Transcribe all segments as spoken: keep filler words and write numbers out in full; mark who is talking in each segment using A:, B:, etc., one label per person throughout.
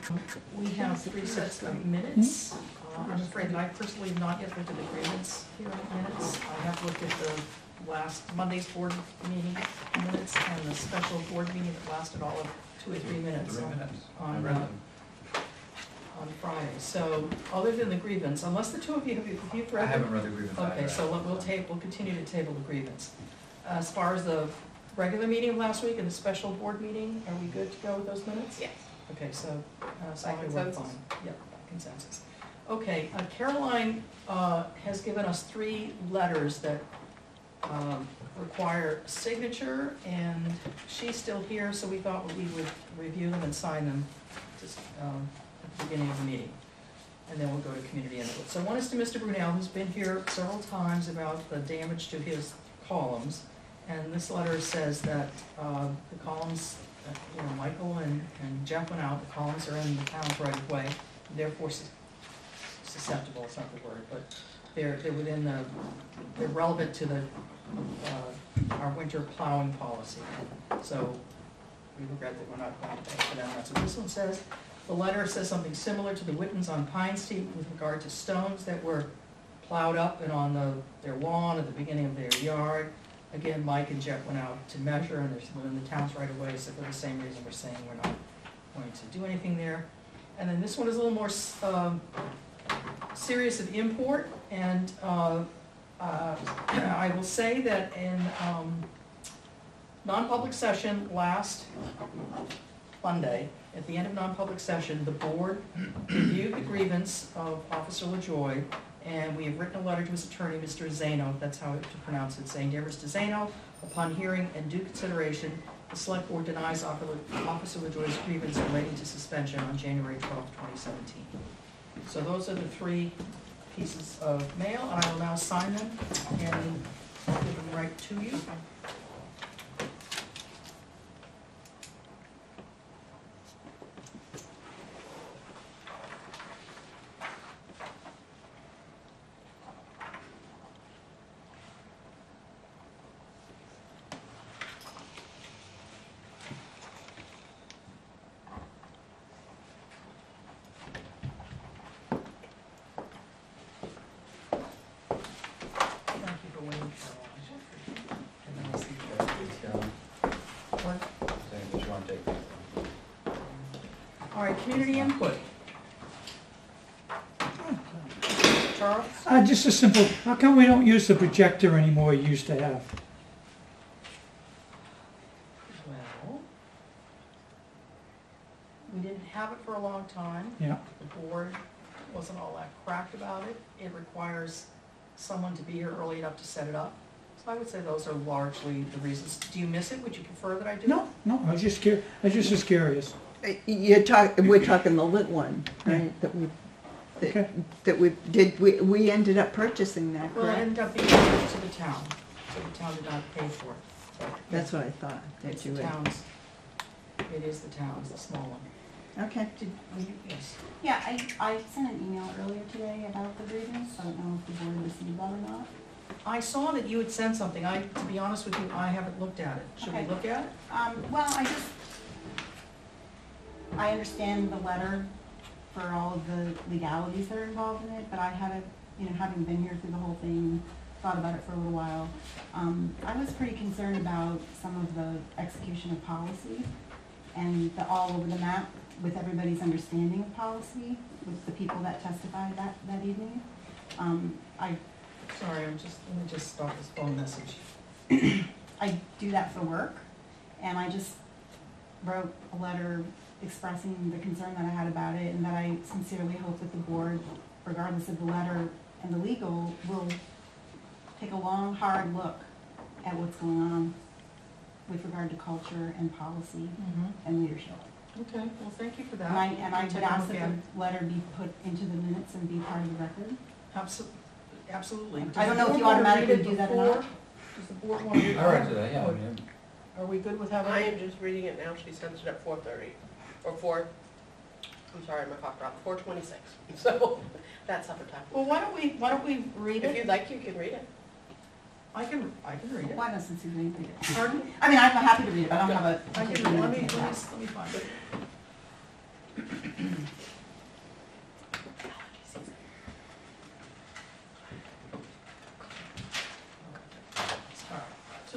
A: We have three sets of minutes. Uh, I'm afraid I personally have not yet looked at the grievance hearing minutes. I have looked at the last Monday's board meeting minutes and the special board meeting that lasted all of two or three minutes
B: Three
A: on,
B: minutes. I
A: on,
B: read
A: uh,
B: them.
A: on Friday. So, other than the grievance, unless the two of you, have you, have you
B: I
A: read them?
B: haven't read the grievance either.
A: Okay, so we'll, we'll tape, we'll continue to table the grievance. As far as the regular meeting of last week and the special board meeting, are we good to go with those minutes?
C: Yes.
A: Okay, so, uh, so
C: By
A: I we're
C: consensus?
A: fine. Yep, by consensus. Okay, uh, Caroline, uh, has given us three letters that, um, require signature, and she's still here, so we thought we would review them and sign them just, um, at the beginning of the meeting. And then we'll go to community input. So one is to Mister Brunel, who's been here several times about the damage to his columns. And this letter says that, uh, the columns, uh, you know, Michael and, and Jeff went out, the columns are in the town's right of way, therefore sus- susceptible, it's not the word, but they're, they're within the, they're relevant to the, uh, our winter plowing policy. So we regret that we're not going to pay for them, that's what this one says. The letter says something similar to the Wittens on Pine Street with regard to stones that were plowed up and on the, their lawn at the beginning of their yard. Again, Mike and Jeff went out to measure, and there's within the town's right of way, so for the same reason we're saying we're not going to do anything there. And then this one is a little more um, serious of import, and uh, uh, I will say that in um, non-public session last Monday, at the end of non-public session, the board reviewed the grievance of Officer LaJoy, and we have written a letter to his attorney, Mister Zano, that's how to pronounce it, saying, dear Mister Zano, upon hearing and due consideration, the select board denies Officer LaJoy's grievance relating to suspension on January twelfth, twenty seventeen. So those are the three pieces of mail, and I will now sign them and I'll give them right to you. Thank you for waiting, Caroline. And then I'll see you guys. What?
B: Saying that you want to take that.
A: All right, community input. Charles?
D: Uh, just a simple, how come we don't use the projector anymore we used to have?
A: Well, we didn't have it for a long time.
D: Yeah,
A: The board wasn't all that cracked about it. It requires someone to be here early enough to set it up. So I would say those are largely the reasons. Do you miss it? Would you prefer that I do it?
D: no, no, I was just curious, I was just was curious.
E: You're talk, we're talking the lit one, right, that we,
D: Okay.
E: that, that we, did, we, we ended up purchasing that,
A: Well, it
E: correct?
A: ended up being given to the town, so the town did not pay for it. But
E: That's what I thought,
A: It's
E: that you
A: the
E: would.
A: town's, it is the town's, the small one.
E: Okay,
A: Did, were you, yes.
F: Yeah, I, I sent an email earlier today about the grievance, I don't know if the board received that or not.
A: I saw that you had sent something. I, to be honest with you, I haven't looked at it. Should we
F: Okay.
A: look at it?
F: Um, well, I just, I understand the letter for all of the legalities that are involved in it, but I haven't, you know, having been here through the whole thing, thought about it for a little while. Um, I was pretty concerned about some of the execution of policy and the all over the map with everybody's understanding of policy, with the people that testified that, that evening. Um, I
A: Sorry, I'm just, let me just stop this phone message.
F: I do that for work, and I just wrote a letter expressing the concern that I had about it, and that I sincerely hope that the board, regardless of the letter and the legal, will take a long, hard look at what's going on with regard to culture and policy
A: Mm-hmm.
F: and leadership.
A: Okay, well, thank you for that.
F: And I, and I
A: We'll
F: would
A: take a
F: ask
A: look
F: that
A: at it.
F: the letter be put into the minutes and be part of the record.
A: Abso- Absolutely.
F: I don't
A: Does the
F: know if you
A: board wanna read
F: automatically
A: it
F: do that or
A: before?
F: not.
A: Does the board want to read it?
B: I read today, yeah, I mean,
A: Are we good with having?
C: I am just reading it now, she sent it at four thirty, or four, I'm sorry, my clock dropped, four twenty-six, so that's supper time.
A: Well, why don't we, why don't we read
C: If you'd
A: it?
C: like, you can read it.
A: I can, I can read it.
F: Why doesn't Suzanne read it?
A: Pardon?
F: I mean, I'm happy to read it, but I don't have a
A: I can,
F: particular
A: let me,
F: minute to
A: let me,
F: have.
A: let me find it.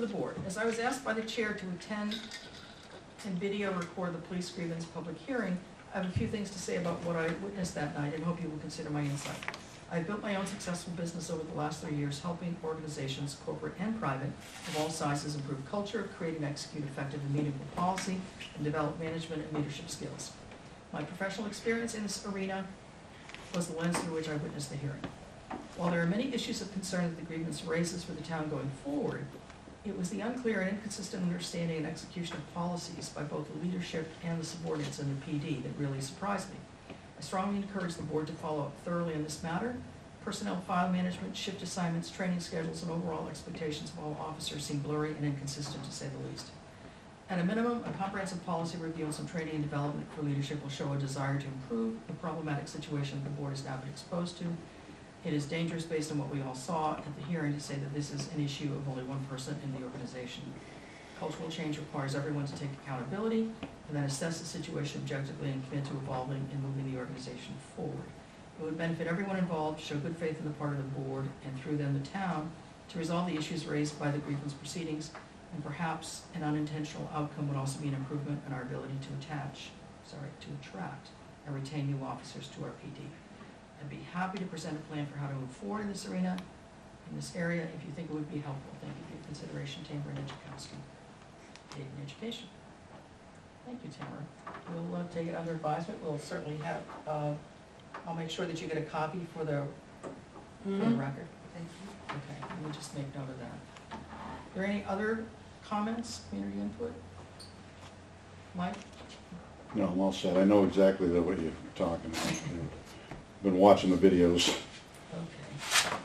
A: the board. As I was asked by the chair to attend and video record the police grievance public hearing, I have a few things to say about what I witnessed that night and hope you will consider my insight. I have built my own successful business over the last three years, helping organizations, corporate and private, of all sizes improve culture, create and execute effective and meaningful policy, and develop management and leadership skills. My professional experience in this arena was the lens through which I witnessed the hearing. While there are many issues of concern that the grievance raises for the town going forward, it was the unclear and inconsistent understanding and execution of policies by both the leadership and the subordinates in the P D that really surprised me. I strongly encourage the board to follow up thoroughly in this matter. Personnel file management, shift assignments, training schedules, and overall expectations of all officers seem blurry and inconsistent, to say the least. At a minimum, a comprehensive policy review and some training and development for leadership will show a desire to improve the problematic situation the board has now been exposed to. It is dangerous, based on what we all saw at the hearing, to say that this is an issue of only one person in the organization. Cultural change requires everyone to take accountability and then assess the situation objectively and commit to evolving and moving the organization forward. It would benefit everyone involved, show good faith on the part of the board and through them the town, to resolve the issues raised by the grievance proceedings, and perhaps an unintentional outcome would also be an improvement in our ability to attach, sorry, to attract and retain new officers to our P D. I'd be happy to present a plan for how to move forward in this arena, in this area, if you think it would be helpful. Thank you for your consideration, Tamara Nichikowski, Paid in Education. Thank you, Tamara. We'll uh, take it under advisement. We'll certainly have, uh, I'll make sure that you get a copy for the, for the
C: Mhm.
A: record.
C: Thank you.
A: Okay, let me just make note of that. Are there any other comments, community input? Mike?
G: No, I'm all set. I know exactly the- what you're talking about. I've been watching the videos.
A: Okay.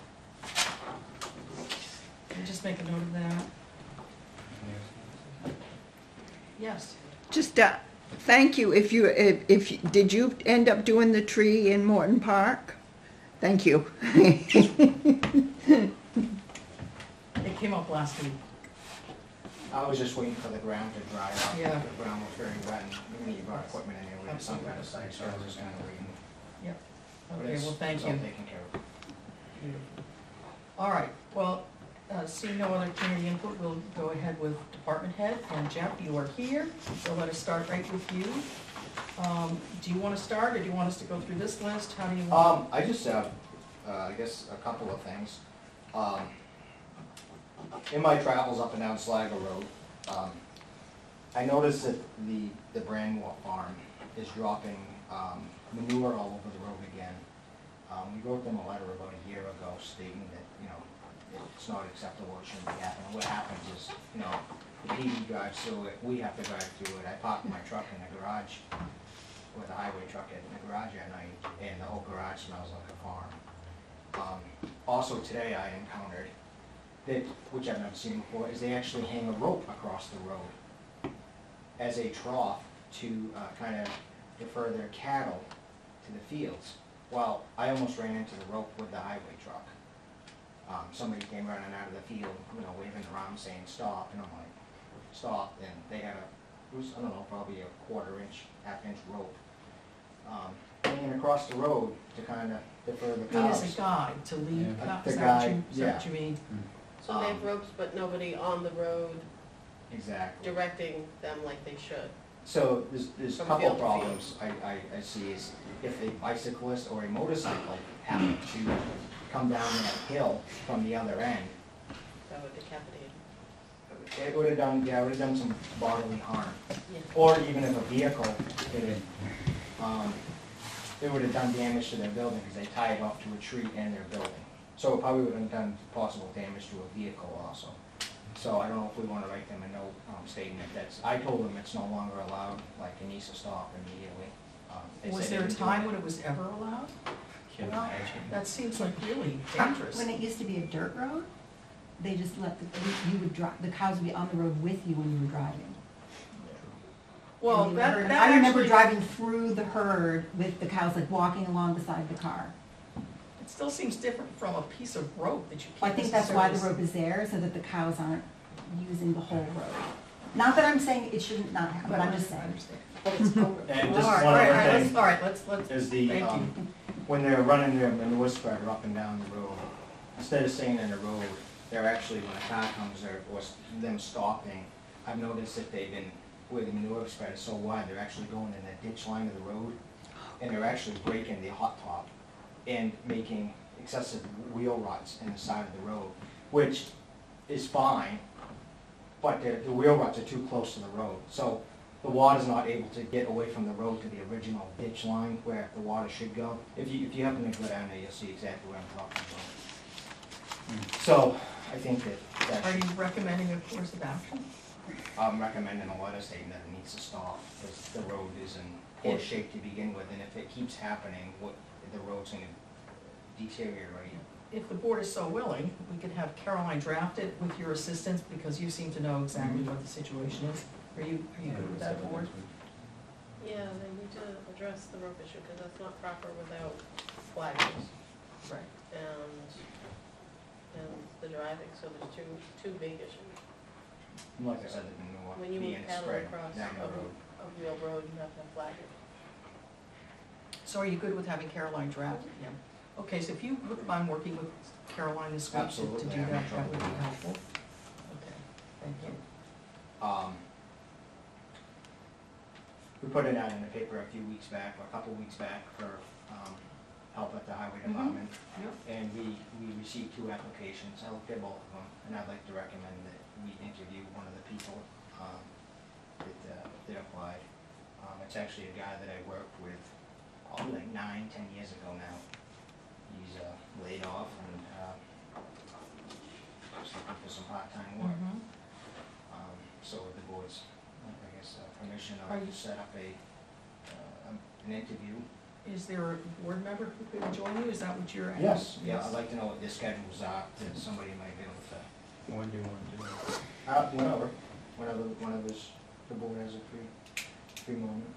A: Let me just make a note of that. Yes.
E: Just, uh, thank you. If you, if, if, you- did you end up doing the tree in Morton Park? Thank you.
A: It came up last week.
H: I was just waiting for the ground to dry out.
A: Yeah.
H: The ground was very wet, and we need to brought equipment in there, we had some kind of site, so I was just kind of waiting. But
A: Okay,
H: it's-
A: well, thank
H: it's all
A: you.
H: taken care of.
A: Beautiful. All right, well, uh, seeing no other community input, we'll go ahead with department head. And Jeff, you are here, so let us start right with you. Um, Do you want to start, or do you want us to go through this list? How do you want?
H: Um, I just have, uh, I guess, a couple of things. Um, in my travels up and down Sligo Road, um, I noticed that the, the Brandmore farm is dropping, um, manure all over the road again. Um, we wrote them a letter about a year ago stating that, you know, it's not acceptable, it shouldn't be happening. What happens is, you know, the P D drives through it, we have to drive through it. I park my truck in the garage with a highway truck in the garage at night, and the whole garage smells like a farm. Um, also today I encountered that, which I've never seen before, is they actually hang a rope across the road as a trough to, uh, kind of defer their cattle to the fields. Well, I almost ran into the rope with the highway truck. Um, somebody came running out of the field, you know, waving around saying stop, and I'm like, stop, and they had a, it was, I don't know, probably a quarter inch, half inch rope, um, hanging across the road to kind of defer the
A: I mean, as
H: cows.
A: a guide to lead,
H: Yeah.
A: not-
H: The
A: is that what
H: guide,
A: you, is that what
H: yeah.
A: you mean?
C: So they have
H: Um,
C: ropes, but nobody on the road
H: Exactly.
C: directing them like they should.
H: So there's, there's a
C: From
H: couple
C: field
H: of
C: to field.
H: problems I, I, I see is if a bicyclist or a motorcycle happened to come down that hill from the other end,
C: That would decapitate.
H: it would have done, yeah, it would have done some bodily harm.
C: Yeah.
H: Or even if a vehicle hit it, um, it would have done damage to their building because they tied it off to a tree and their building. So it probably would have done possible damage to a vehicle also. So I don't know if we want to write them a note um, stating that that's, I told them it's no longer allowed, like it needs to stop immediately. Um, they
A: Was
H: said
A: there a
H: they didn't do
A: time
H: it.
A: when it was ever allowed?
B: Can't
A: Well,
B: imagine.
A: That seems like really dangerous.
F: When it used to be a dirt road, they just let the, you would drive, the cows would be on the road with you when you were driving.
A: Well,
F: And you
A: that,
F: remember-
A: that
F: I remember
A: actually,
F: driving through the herd with the cows, like walking along beside the car.
A: it still seems different from a piece of rope that you
F: I
A: can't
F: think that's why the
A: necessarily-
F: rope is there, so that the cows aren't using the whole road. Not that I'm saying it shouldn't not happen, but I'm just
A: I
F: saying.
A: understand.
C: But it's over.
H: And
A: All
H: just
A: right,
H: one
A: all right,
H: other
A: all right,
H: thing.
A: let's- All right, let's, let's,
H: is the,
A: Thank
H: um, when they're running their manure spreader up and down the road, instead of staying in the road, they're actually, when a car comes there, or s- them stopping, I've noticed that they've been, where the manure spread is so wide, they're actually going in the ditch line of the road, and they're actually breaking the hot top and making excessive wheel ruts in the side of the road, which is fine, but the, the wheel ruts are too close to the road. So the water's not able to get away from the road to the original ditch line where the water should go. If you, if you happen to go down there, you'll see exactly what I'm talking about. So I think that that
A: Are
H: should,
A: you recommending a course of action?
H: I'm recommending a letter stating that it needs to stop, because the road is in poor
A: If-
H: shape to begin with, and if it keeps happening, what, the road's gonna deteriorate.
A: If the board is so willing, we could have Caroline draft it with your assistance, because you seem to know exactly what the situation is. Are you, are you good with that, board?
C: Yeah, they need to address the rope issue, because that's not proper without flaggers
A: Right.
C: and, and the driving, so there's two, two big issues.
H: And Like I said, the manure
C: When you
H: being
C: paddle
H: spread
C: across
H: down the
C: a,
H: road.
C: a real road, you have to have flaggers.
A: So are you good with having Caroline draft it? Yeah. Okay, so if you wouldn't mind working with Caroline this week to- to
H: Absolutely,
A: do
H: I have no
A: that, that
H: trouble
A: would be
H: with that.
A: helpful. Okay, thank you.
H: Um, we put it out in the paper a few weeks back, or a couple weeks back, for, um, help at the highway
A: Mhm.
H: department.
A: Yep.
H: And we, we received two applications. I looked at both of them, and I'd like to recommend that we interview one of the people, um, that, uh, that applied. Um, it's actually a guy that I worked with, probably like nine, ten years ago now. He's, uh, laid off and, uh, just looking for some part-time work.
A: Mhm.
H: Um, so with the board's, I guess, uh, permission,
A: Are
H: I'll
A: you-
H: set up a, uh, um, an interview.
A: Is there a board member who could join you? Is that what you're?
H: Yes, yeah, I'd like to know what their schedules are, that somebody might be able to,
B: When do you want to do it?
H: uh, whenever, whenever, whenever's, the board has a free, free moment.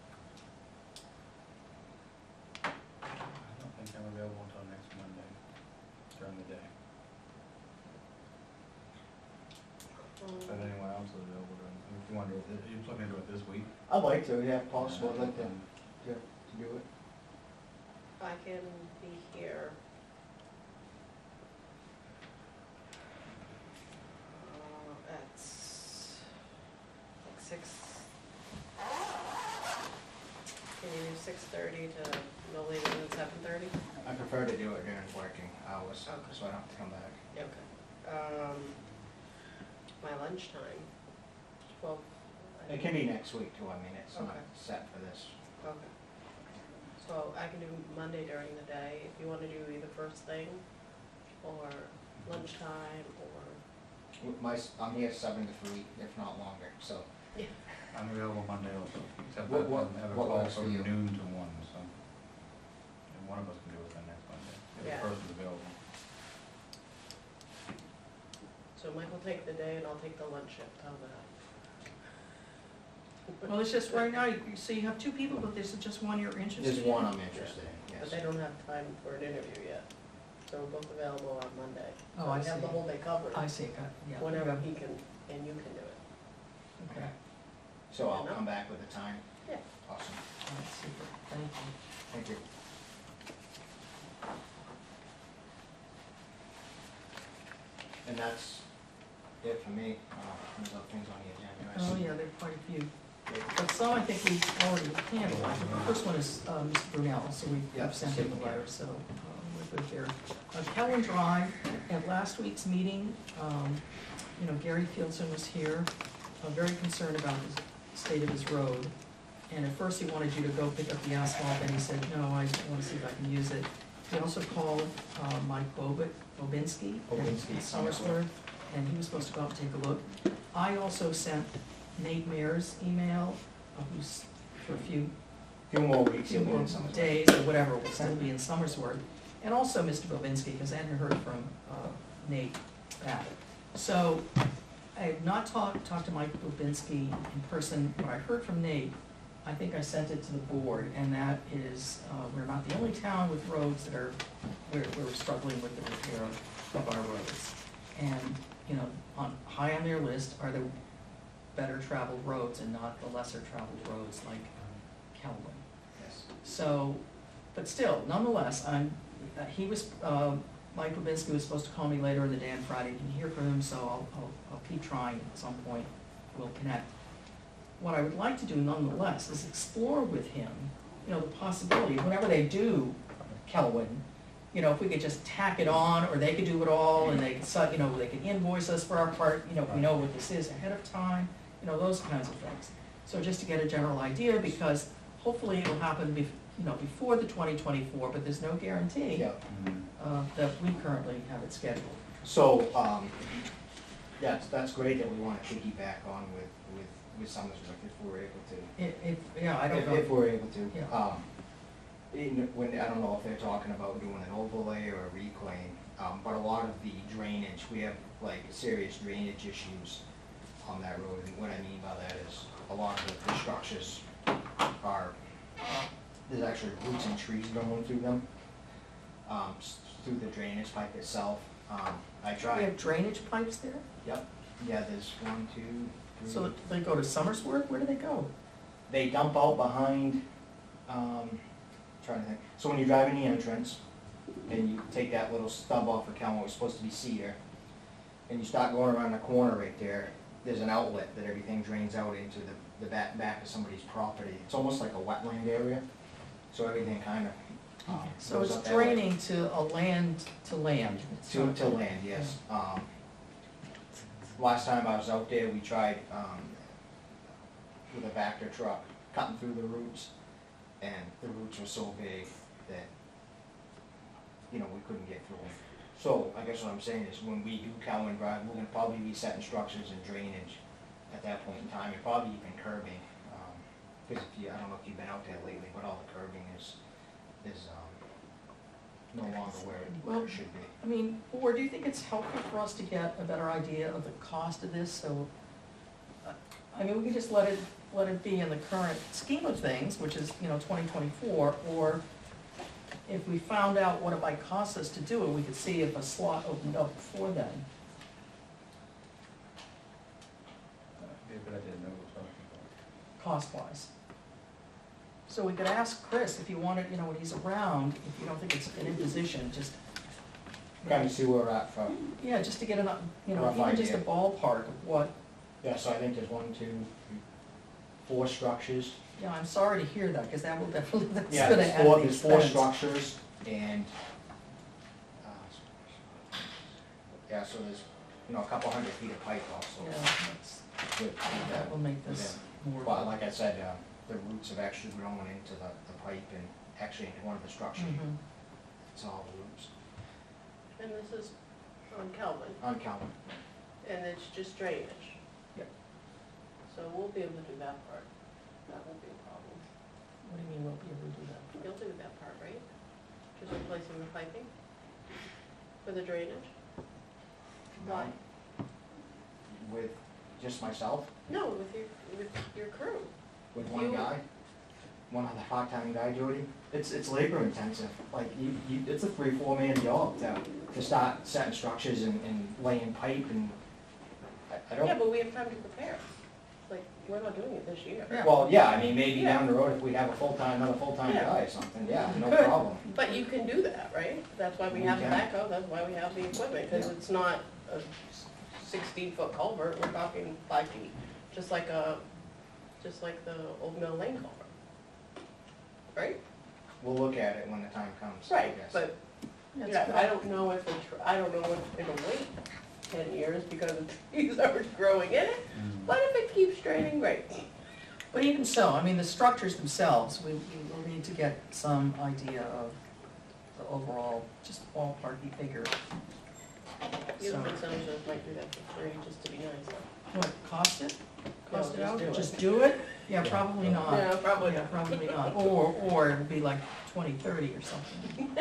B: I don't think I'm available until next Monday during the day. But
C: Um,
B: anyone else is available during, if you want to do it, you're looking to do it this week?
H: I'd like to, yeah, if possible, I'd like to, to, to do it.
C: I can be here. Uh, at s- like six. Can you do six thirty to no later than seven thirty?
H: I prefer to do it during working hours,
C: Okay.
H: so I don't have to come back.
C: Okay. Um, my lunchtime, twelve. I
H: It can be next week too, I mean, it's not
C: Okay.
H: set for this.
C: Okay. So I can do Monday during the day, if you wanna do either first thing, or lunchtime, or,
H: With My, s- I'm here seven to three, if not longer, so.
B: I'm available Monday also, except
H: What-
B: that
H: what-
B: I have a
H: what
B: call
H: works for
B: from
H: you?
B: noon to one, so. And one of us can do it then next Monday, if
C: Yeah.
B: the person's available.
C: so Mike will take the day and I'll take the lunch shift, how's that?
A: Well, it's just right now, you, so you have two people, but there's just one you're interested in?
H: There's one I'm interested in,
C: But
H: yes.
C: they don't have time for an interview yet, so we're both available on Monday.
A: Oh,
C: So
A: I
C: we have
A: see.
C: the whole day covered,
A: I see, got, yeah.
C: whenever he can, and you can do it.
A: Okay,
H: So I'll come back with a time?
C: Yeah.
H: Awesome,
A: all right, super, thank you.
H: thank you. And that's it for me, uh, there's other things on the agenda. I
A: Oh,
H: see.
A: yeah, there are quite a few. But some I think we've already handled. The first one is uh, Mister Brunel, so we've
H: Yeah,
A: we've sent him the letter, so uh, we're good there. Uh, Kellen Drive, at last week's meeting, um, you know, Gary Fieldson was here, uh, very concerned about the state of his road. And at first he wanted you to go pick up the asphalt, and he said, no, I want to see if I can use it. He also called uh, Mike Bobit, Bobinski
H: Bobinski,
A: in Somersworth, and he was supposed to go out and take a look. I also sent Nate Mayor's email, uh, who's for a few,
H: Few more weeks,
A: few
H: you'll be
A: more
H: in some.
A: days or whatever, will still be in Somersworth. And also Mister Bobinski, because I hadn't heard from uh, Nate back. So I have not talked, talked to Mike Bobinski in person. What I heard from Nate, I think I sent it to the board, and that is, uh, we're not the only town with roads that are, we're, we're struggling with the repair of our roads. And, you know, on, high on their list are the better traveled roads and not the lesser traveled roads like Kelwin.
H: Yes.
A: So, but still, nonetheless, I'm, uh, he was, um, Mike Rubinski was supposed to call me later in the day on Friday, didn't hear from him, so I'll, I'll, I'll keep trying, at some point we'll connect. What I would like to do nonetheless is explore with him, you know, the possibility, whenever they do Kelwin, you know, if we could just tack it on, or they could do it all, and they could, su- you know, they could invoice us for our part, you know, if we know what this is ahead of time, you know, those kinds of things. So just to get a general idea, because hopefully it'll happen bef- you know, before the twenty twenty-four, but there's no guarantee
H: Yeah.
A: uh, that we currently have it scheduled.
H: So, um, that's, that's great that we wanna piggyback on with, with, with Summersworth if we're able to.
A: It, it, yeah, I don't
H: If,
A: know.
H: if we're able to.
A: Yeah.
H: Um, in, when, I don't know if they're talking about doing an overlay or a reclaim, um, but a lot of the drainage, we have like serious drainage issues on that road, and what I mean by that is a lot of the, the structures are, there's actually roots and trees growing through them, um, s- through the drainage pipe itself. Um, I
A: We
H: tried,
A: have drainage pipes there,
H: yep, yeah, there's one, two, three.
A: so they go to Summersworth, where do they go?
H: They dump out behind, um, trying to think, so when you drive in the entrance, and you take that little stub off of Kelmore, it's supposed to be cedar, and you start going around the corner right there, there's an outlet that everything drains out into the, the back, back of somebody's property. It's almost like a wetland area, so everything kind of, um,
A: So
H: goes
A: it's
H: up that way.
A: draining to a land, to land. It's
H: To,
A: not-
H: to land, yes. Um, last time I was out there, we tried, um, with a Vector truck, cutting through the roots, and the roots were so big that, you know, we couldn't get through them. So, I guess what I'm saying is, when we do Cowan Drive, we're gonna probably be setting structures and drainage at that point in time, and probably even curbing. Um, cause if you, I don't know if you've been out there lately, but all the curbing is, is, um, no longer where it, where
A: Well,
H: it should be.
A: I mean, or do you think it's helpful for us to get a better idea of the cost of this, so, uh, I mean, we could just let it, let it be in the current scheme of things, which is, you know, twenty twenty-four, or if we found out what it might cost us to do it, we could see if a slot opened up before then.
B: Be a good idea to know what we're talking about.
A: Cost-wise. So we could ask Chris if you wanted, you know, when he's around, if you don't think it's an imposition, just,
H: Kind of see where we're at for,
A: yeah, just to get an, uh, you know,
H: Rough
A: even just a
H: idea.
A: ballpark of what,
H: yeah, so I think there's one, two, three, four structures.
A: yeah, I'm sorry to hear that, because that will definitely, that's
H: Yeah,
A: gonna
H: there's
A: add
H: four,
A: the
H: there's four
A: expense.
H: structures, and, uh, yeah, so there's, you know, a couple hundred feet of pipe also.
A: Yeah, that's,
H: with- with
A: that will make this more.
H: But like I said, uh, the roots have actually grown into the, the pipe and actually into one of the structures.
A: Mhm.
H: It's all roots.
C: And this is on Kelvin,
H: On Calvin.
C: and it's just drainage.
H: Yep.
C: So we'll be able to do that part. That won't be a problem.
A: What do you mean we'll be able to do that?
C: You'll do that part, right? Just replacing the piping for the drainage? Why?
H: With just myself,
C: No, with your, with your crew.
H: with one
C: You-
H: guy, one other part-time guy, Jody. It's, it's labor intensive, like you, you, it's a three, four man job to, to start setting structures and, and laying pipe and, I, I
C: Yeah,
H: don't,
C: but we have time to prepare. Like, we're not doing it this year.
A: Yeah.
H: well, yeah, I mean, maybe
C: Yeah.
H: down the road if we have a full-time, another full-time
C: Yeah.
H: guy or something, yeah, no
A: Good.
H: problem.
C: But you can do that, right? That's why we
H: We
C: have the
H: can.
C: backhoe, that's why we have the equipment, because
H: Yeah.
C: it's not a sixteen foot culvert, we're talking five feet. Just like a, just like the Old Mill Lane culvert. Right?
H: We'll look at it when the time comes, I
C: Right,
H: guess.
C: but,
A: That's
C: yeah,
A: good.
C: I don't know if it's, I don't know if it'll wait ten years because the trees are growing in it, but if it keeps draining, great.
A: But even so, I mean, the structures themselves, we, we will need to get some idea of the overall, just ballparky figure.
C: You don't
A: So,
C: think some of those might do that for free, just to be nice, huh?
A: what, cost it?
C: No,
A: Cost it
C: just
A: out?
C: do it.
A: Just do it? Yeah, probably not.
C: Yeah, probably
A: Yeah,
C: not.
A: probably not, or, or it'll be like twenty, thirty or something.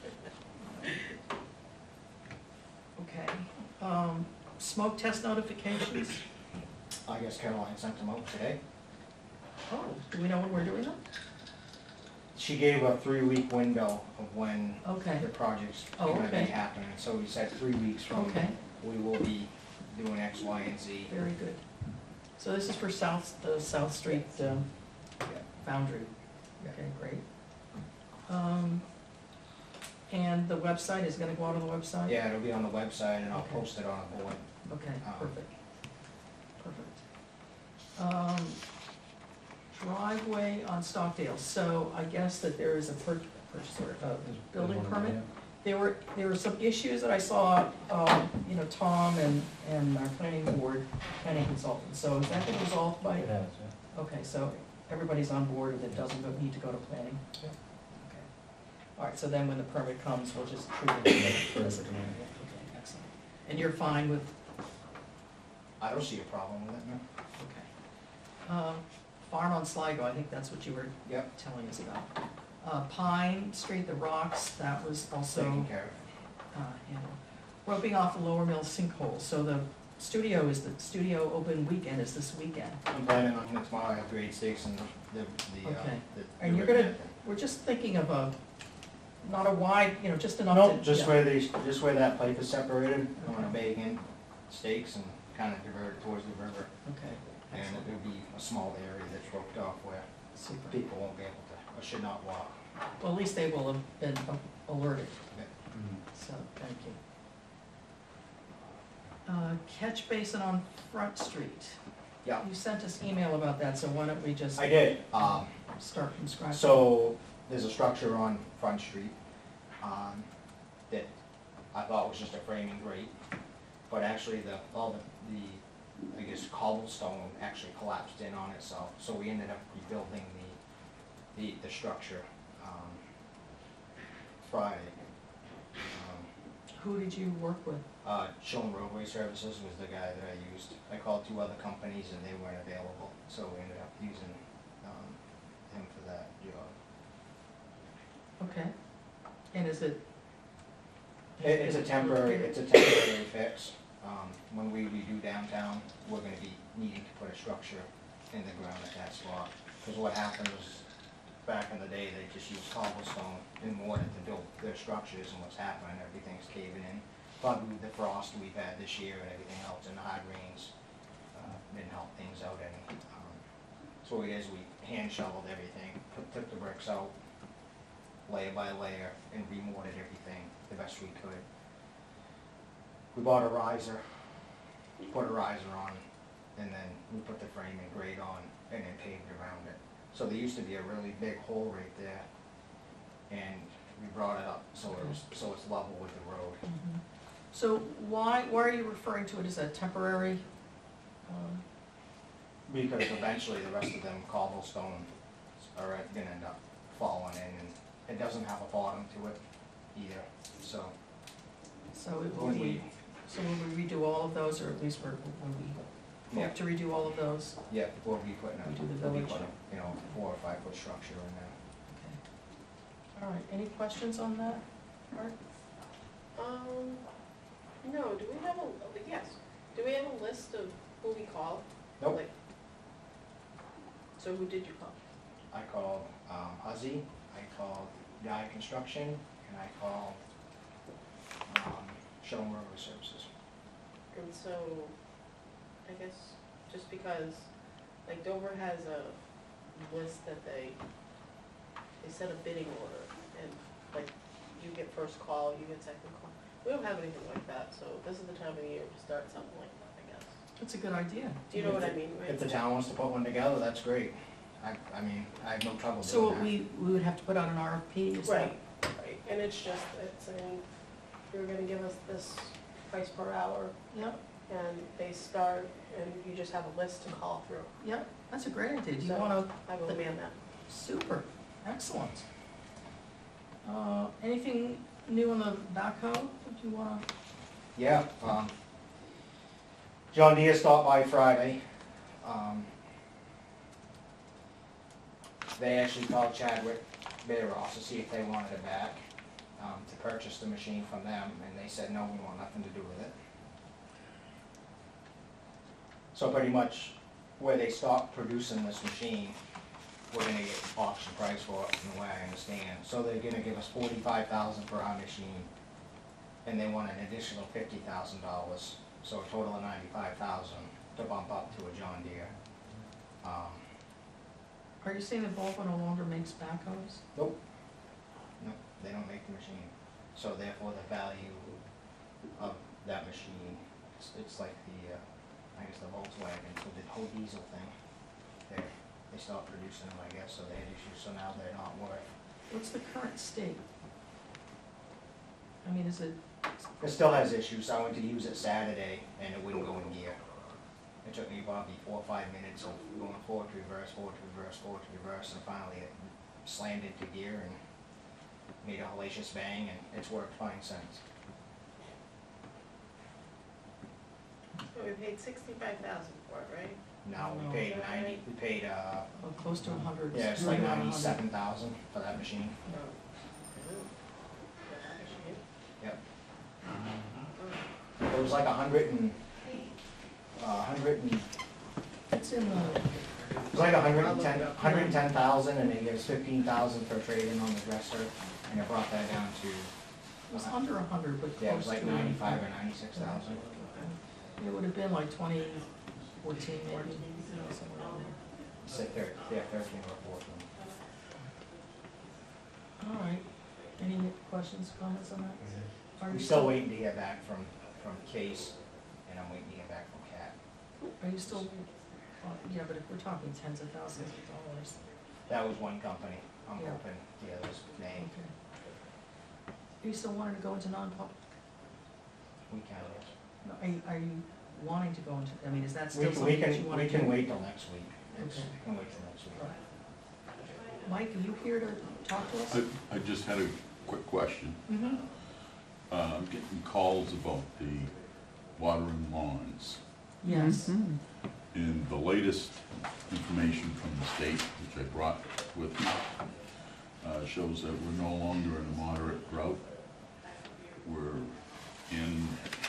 A: Okay, um, smoke test notifications,
H: I guess Caroline sent them out today.
A: oh, do we know when we're doing them?
H: She gave a three-week window of when
A: Okay,
H: the project's
A: Oh,
H: gonna be
A: okay.
H: happening. So we said three weeks from,
A: okay,
H: we will be doing X, Y, and Z.
A: very good. So this is for South, the South Street, um, Foundry. Okay, great. Um, and and the website, is it gonna go out on the website?
H: Yeah, it'll be on the website and I'll
A: Okay.
H: post it on a board.
A: Okay,
H: Um,
A: perfect. Perfect. Um, driveway on Stockdale, so I guess that there is a pur- purchase order, uh, building permit? There were, there were some issues that I saw, um, you know, Tom and, and our planning board, planning consultant, so has that been resolved by?
B: It has, yeah.
A: Okay, so everybody's on board and it doesn't go- need to go to planning?
B: Yeah.
A: Okay. All right, so then when the permit comes, we'll just treat it as a, okay, excellent. And you're fine with,
H: I don't see a problem with it, no.
A: okay. Um, Farm on Sligo, I think that's what you were
H: Yep,
A: telling us about. Uh, Pine Street, the rocks, that was also,
H: taken care of.
A: uh, handled. Roping off the Lower Mill sinkhole, so the studio is, the studio open weekend is this weekend.
H: I'm planning on it tomorrow, I have grade stakes and the, the, uh.
A: Okay.
H: the-
A: And
H: the
A: you're gonna-
H: ribbon.
A: We're just thinking of a, not a wide, you know, just enough to.
H: Nope, just
A: yeah.
H: where these, just where that pipe is separated, I wanna bag in stakes and kinda divert it towards the river.
A: Okay,
H: And
A: excellent,
H: it'll be a small area that's roped off where
A: super.
H: people won't be able to, or should not walk.
A: Well, at least they will have been alerted,
B: Mhm.
A: so, thank you. Uh, catch basin on Front Street.
H: Yeah.
A: You sent us email about that, so why don't we just
H: I did, um,
A: start from scratch?
H: so there's a structure on Front Street, um, that I thought was just a framing grate, but actually the, all the, the, I guess cobblestone actually collapsed in on itself, so we ended up rebuilding the, the, the structure, um, Friday. Um,
A: Who did you work with?
H: Uh, Shone Roadway Services was the guy that I used. I called two other companies and they weren't available, so we ended up using, um, him for that job.
A: Okay. And is it?
H: It, it's a temporary, it's a temporary fix. Um, when we redo downtown, we're gonna be needing to put a structure in the ground at that spot. Cause what happened was, back in the day, they just used cobblestone and mortar to build their structures, and what's happening, everything's caving in. Probably with the frost we've had this year and everything else, and the hard rains, uh, didn't help things out any. Um, So what we did is we hand shoveled everything, put, took the bricks out, layer by layer, and remortared everything the best we could. We bought a riser, put a riser on, and then we put the frame and grate on, and then paved around it. So there used to be a really big hole right there, and we brought it up, so it was, so it's level with the road.
A: Mhm. So why, why are you referring to it as a temporary? um,
H: Because eventually the rest of them cobblestone are gonna end up falling in, and it doesn't have a bottom to it either, so.
A: So it will
H: when
A: be,
H: we-
A: so will we redo all of those, or at least we're, when we, we have to redo all of those?
H: Yeah, we'll be putting a,
A: We do the
H: we'll be
A: village.
H: putting, you know, four or five foot structure in there.
A: Okay. All right, any questions on that, Art?
C: Um, no, do we have a, yes, do we have a list of who we called?
H: Nope.
C: Like, so who did you call?
H: I called, um, Huzzy, I called Guy Construction, and I called, um, Shone Roadway Services.
C: And so, I guess, just because, like Dover has a list that they, they set a bidding order, and like, you get first call, you get second call. We don't have anything like that, so this is the time of year to start something like that, I guess.
A: That's a good idea.
C: Do you know what I mean, right?
H: If the town wants to put one together, that's great. I, I mean, I have no trouble
A: So
H: doing
A: what
H: that.
A: we, we would have to put out an R F P, is that?
C: Right, right, and it's just, it's, I mean, you're gonna give us this price per hour,
A: Yep,
C: and they start, and you just have a list to call through.
A: yep, that's a great idea. Do you
C: So-
A: wanna,
C: I will man that.
A: super, excellent. Uh, anything new on the backhoe that you wanna?
H: Yeah, um, John Deere stopped by Friday. Um, they actually called Chadwick Bayross to see if they wanted it back, um, to purchase the machine from them, and they said, no, we want nothing to do with it. So pretty much, where they stopped producing this machine, we're gonna get auction price for it, from the way I understand. So they're gonna give us forty-five thousand for our machine, and they want an additional fifty thousand dollars, so a total of ninety-five thousand to bump up to a John Deere. Um,
A: Are you saying that Volvo no longer makes backhoes?
H: Nope, nope, they don't make the machine. So therefore, the value of that machine, it's, it's like the, uh, I guess the Volkswagen, so the whole diesel thing. They they stopped producing them, I guess, so they had issues, so now they're not worth.
A: What's the current state? I mean, is it,
H: It still has issues. I went to use it Saturday and it wouldn't go in gear. It took me probably four or five minutes of going forward to reverse, forward to reverse, forward to reverse, and finally it slammed into gear and made a hellacious bang, and it's worked fine since.
C: So we paid sixty-five thousand for it, right?
H: Now,
A: No.
H: we paid ninety, we paid, uh,
A: oh, close to a hundred?
H: yeah, it's like ninety-seven thousand for that machine.
C: No. Ooh. For that machine?
H: Yep.
C: Oh.
H: It was like a hundred and, uh, hundred and, it
A: It's in the,
H: was like a hundred and ten, hundred and ten thousand, and then there's fifteen thousand for trade-in on the dresser, and it brought that down to,
A: it was under a hundred, but close to.
H: yeah, it was like ninety-five or ninety-six thousand.
A: It would have been like twenty fourteen maybe, you know, somewhere around there.
H: Say thir yeah, thirteen or fourteen.
A: All right, any questions, comments on that? Are
H: I'm
A: you
H: still waiting to hear back from, from Case, and I'm waiting to hear back from Cat.
A: Are you still, uh, yeah, but if we're talking tens of thousands of dollars,
H: That was one company. I'm
A: Yeah.
H: hoping the others may,
A: okay. Are you still wanting to go into non-public?
H: we can, yes.
A: No, Are you, are you wanting to go into, I mean, is that
H: We
A: still
H: can, we
A: something that you
H: can,
A: want to
H: we
A: do?
H: can wait till next week. It's-
A: Okay.
H: We can wait till next week.
A: Mike, are you here to talk to us?
I: I, I just had a quick question.
A: Mm-hmm.
I: Uh, I'm getting calls about the watering lawns.
A: Yes.
E: Mhm.
I: And the latest information from the state, which I brought with me, uh, shows that we're no longer in a moderate drought. We're in,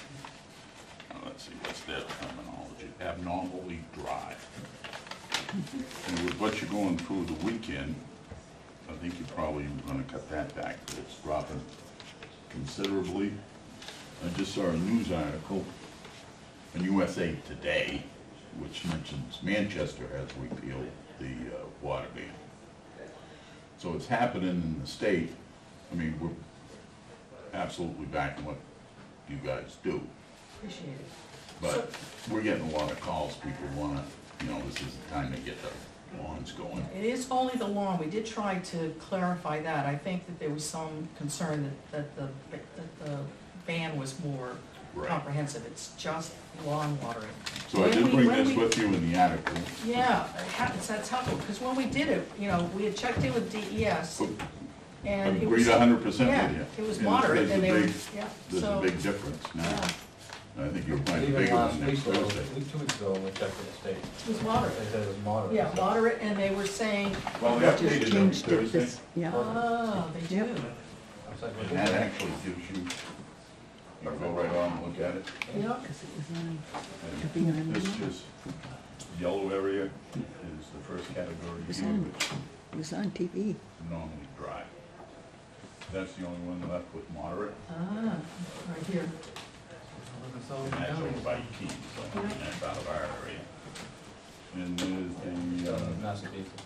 I: uh, let's see, what's that terminology, abnormally dry. And with what you're going through the weekend, I think you're probably gonna cut that back, but it's dropping considerably. I just saw a news article in U S A Today, which mentions Manchester has repealed the uh, water ban. So it's happening in the state. I mean, we're absolutely backing what you guys do,
A: Appreciate it.
I: but we're getting a lot of calls. People wanna, you know, this is the time to get the lawns going.
A: It is only the lawn, we did try to clarify that, I think that there was some concern that, that the, that the ban was more
I: Right.
A: comprehensive, it's just lawn watering.
I: So I
A: When
I: did
A: we-
I: bring
A: when
I: this
A: we-
I: with you in the article.
A: Yeah, it ha- it's, that's helpful, because when we did it, you know, we had checked in with D E S, and it was.
I: Agreed a hundred percent
A: Yeah,
I: with you.
A: it was
I: And
A: moderate,
I: there's a
A: and they were,
I: big-
A: yeah,
I: There's a
A: so,
I: big difference now.
A: yeah,
I: I think you're planning a
B: Even
I: bigger
B: last
I: one
B: week,
I: next
B: or
I: Thursday.
B: week, two weeks ago, when we checked with the state,
A: it was moderate.
B: they said it was moderate.
A: Yeah, moderate, and they were saying,
I: Well,
E: They
I: we
E: just
I: updated every
E: changed it
I: Thursday.
E: this, yeah.
A: oh, they do.
E: Yep.
B: I was like,
I: And
B: well,
I: that actually gives you, you can go right on and look at it.
A: Yeah,
E: Because it was on,
I: And
E: Be on
I: This
E: the-
I: just, yellow area is the first category
E: It's
I: here,
E: on.
I: which
E: it was on T V.
I: is normally dry. That's the only one left with moderate,
A: ah, right here.
I: and that's over by Keys, so that's out of our area. And there's the, uh,
B: Massachusetts.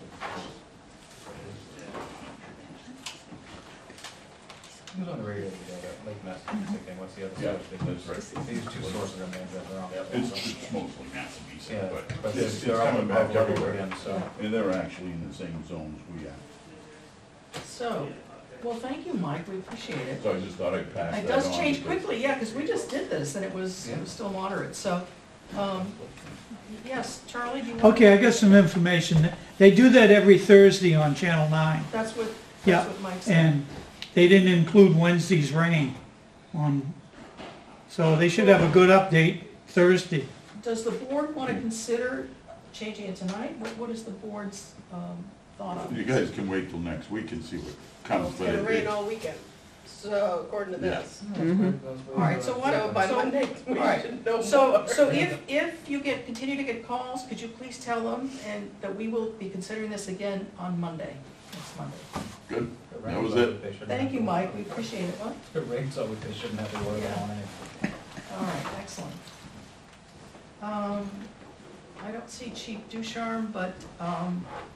B: He was on the radio today, that Lake Massachusetts thing, what's the other
I: yeah,
B: source?
I: that's right.
B: They use two sources of names that are on.
I: It's, it's mostly Massabesic,
B: Yeah,
I: but
B: but
I: it's, it's
B: they're all
I: coming back
B: above level
I: everywhere.
B: again, so.
I: And they're actually in the same zones we are.
A: So, well, thank you, Mike, we appreciate it.
I: So I just thought I'd pass that on.
A: It does change
I: because-
A: quickly, yeah, because we just did this, and it was, it was still moderate, so, um, yes, Charlie, do you want?
D: Okay, I got some information. They do that every Thursday on Channel nine,
A: That's what,
D: Yeah,
A: that's what Mike said.
D: and they didn't include Wednesday's rain on, so they should have a good update Thursday.
A: Does the board want to consider changing it tonight? What, what is the board's, um, thought on
I: You
A: it?
I: guys can wait till next week and see what comes.
C: It's
I: but
C: gonna
I: it-
C: rain all weekend, so according to
I: Yeah.
C: this.
E: Mhm.
A: All right, so what,
C: So by
A: so,
C: Monday, we
A: all right.
C: should know
A: so,
C: more.
A: so if, if you get, continue to get calls, could you please tell them, and that we will be considering this again on Monday, next Monday?
I: Good.
B: It
I: That
B: rains
I: was
B: all
I: it.
B: week, they shouldn't
A: Thank
B: have
A: you,
B: to-
A: Mike, we appreciate it, what?
B: It rains all week, they shouldn't have to worry
A: Yeah.
B: about anything.
A: All right, excellent. Um, I don't see Chief Ducharme, but, um,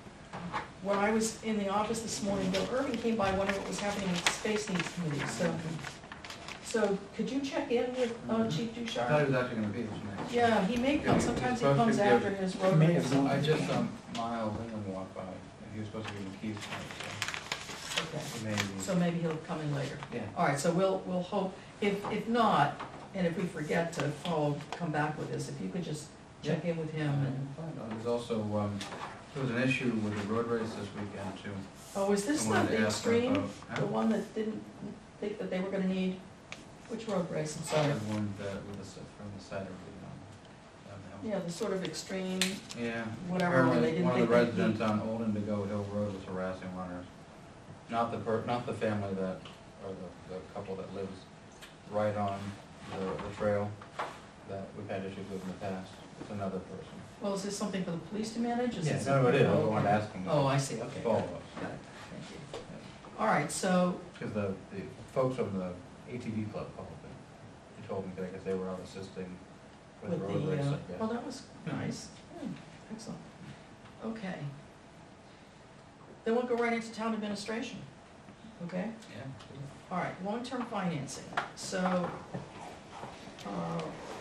A: when I was in the office this morning, Bill Irving came by wondering what was happening with the Space Needs Committee, so, so could you check in with, uh, Chief
B: I thought he
A: Duchar?
B: was actually gonna be this night.
A: Yeah, he may come,
B: Yeah,
A: sometimes he
B: he's supposed
A: comes
B: to give-
A: after his road
D: May
A: race.
D: have
B: I just, um, Miles Ingram walked by, and he was supposed to give him keys tonight,
A: Okay,
B: so maybe.
A: so maybe he'll come in later.
B: Yeah.
A: All right, so we'll, we'll hope, if, if not, and if we forget to follow, come back with this, if you could just check in with him and,
B: Uh, There's also, um, there was an issue with the road race this weekend too.
A: oh, is this
B: I
A: the
B: wanted to
A: the
B: ask him
A: extreme?
B: about- huh?
A: The one that didn't think that they were gonna need, which road race, I'm
B: The
A: sorry?
B: one that, with the, s- from the side of the, um, down the hill.
A: Yeah, the sort of extreme,
B: Yeah.
A: whatever, where they
B: Apparently,
A: didn't
B: one of the
A: think they'd
B: residents on Old Indigo Hill Road was harassing runners. Not the per, not the family that, or the, the couple that lives right on the, the trail that we've had issues with in the past. It's another person.
A: well, is this something for the police to manage? Is
B: Yeah,
A: it
B: no, it
A: something-
B: is, I
A: oh,
B: wanted to
A: okay.
B: ask him.
A: Oh, I see, okay.
B: Follow
A: got it,
B: us.
A: got it, thank you. All right, so,
B: Because the, the folks from the A T V club called me. They told me that I guess they were out assisting with
A: with
B: road
A: the,
B: race,
A: uh,
B: I guess.
A: well, that was nice, Hmm, excellent. Okay. Then we'll go right into town administration, okay?
B: Yeah.
A: All right, long-term financing, so, uh,